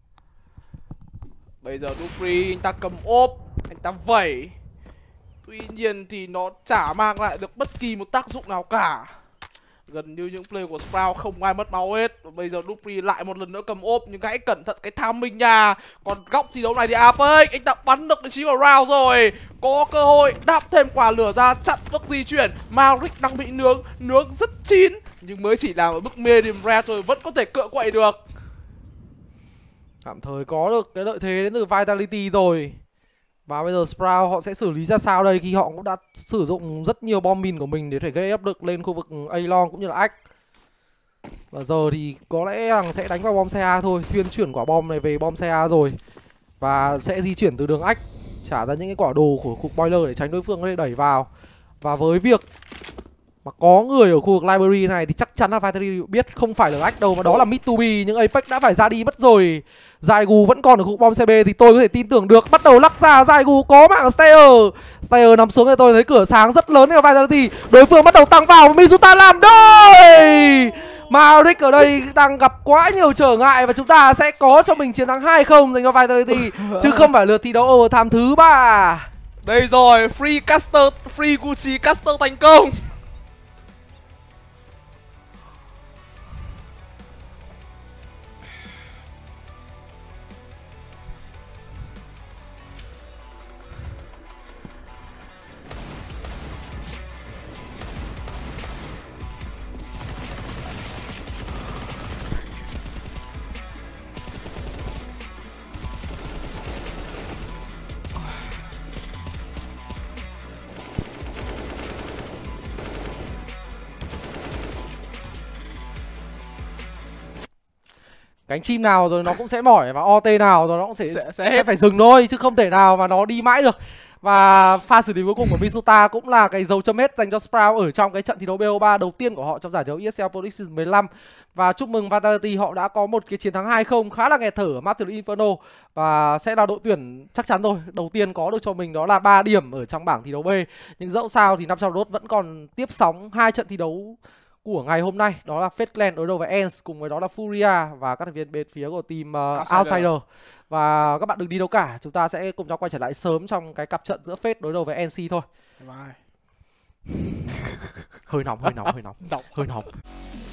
Bây giờ Dufree anh ta cầm ốp, anh ta vẩy. Tuy nhiên thì nó chả mang lại được bất kỳ một tác dụng nào cả. Gần như những play của Sprout không ai mất máu hết. Và bây giờ Dufree lại một lần nữa cầm ốp, nhưng hãy cẩn thận cái tham minh nha. Còn góc thi đấu này thì Apex, anh ta bắn được vị trí vào round rồi. Có cơ hội đáp thêm quả lửa ra chặn bước di chuyển. Maverick đang bị nướng rất chín, nhưng mới chỉ làm ở mức medium rare thôi, vẫn có thể cựa quậy được. Tạm thời có được cái lợi thế đến từ Vitality rồi. Và bây giờ Sprout họ sẽ xử lý ra sao đây, khi họ cũng đã sử dụng rất nhiều bom mìn của mình để thể gây áp lực lên khu vực A-Long cũng như là Ách. Và giờ thì có lẽ rằng sẽ đánh vào bom xe A thôi. Thuyên chuyển quả bom này về bom xe A rồi. Và sẽ di chuyển từ đường Ách, trả ra những cái quả đồ của cục boiler để tránh đối phương có thể đẩy vào. Và với việc mà có người ở khu vực library này thì chắc chắn là Vitality biết không phải là ách đâu mà đó là Mid2B, nhưng Apex đã phải ra đi mất rồi. Zaigu vẫn còn ở khu vực bom CB thì tôi có thể tin tưởng được. Bắt đầu lắc ra, Zaigu có mạng Stayer nằm xuống thì tôi thấy cửa sáng rất lớn cho Vitality. Đối phương bắt đầu tăng vào, Mizuta làm đôi. Mà Rick ở đây đang gặp quá nhiều trở ngại và chúng ta sẽ có cho mình chiến thắng 2-0 dành cho Vitality chứ không phải lượt thi đấu overtime thứ 3. Đây rồi, free Gucci caster thành công. Cánh chim nào rồi nó cũng sẽ mỏi và OT nào rồi nó cũng sẽ hết. phải dừng thôi chứ không thể nào mà nó đi mãi được. Và pha xử lý cuối cùng của Mizuta cũng là cái dấu chấm hết dành cho Sprout ở trong cái trận thi đấu BO3 đầu tiên của họ trong giải đấu ESL Pro League 15. Và chúc mừng Vitality, họ đã có một cái chiến thắng 2-0 khá là nghẹt thở ở Master Inferno và sẽ là đội tuyển chắc chắn rồi đầu tiên có được cho mình đó là 3 điểm ở trong bảng thi đấu B. Nhưng dẫu sao thì 500 Rốt vẫn còn tiếp sóng 2 trận thi đấu của ngày hôm nay, đó là Fate Clan đối đầu với ENCE, cùng với đó là Furia và các thành viên bên phía của team Outsider. Và các bạn đừng đi đâu cả, chúng ta sẽ cùng nhau quay trở lại sớm trong cái cặp trận giữa Fate đối đầu với ENCE thôi. Bye. Hơi nóng.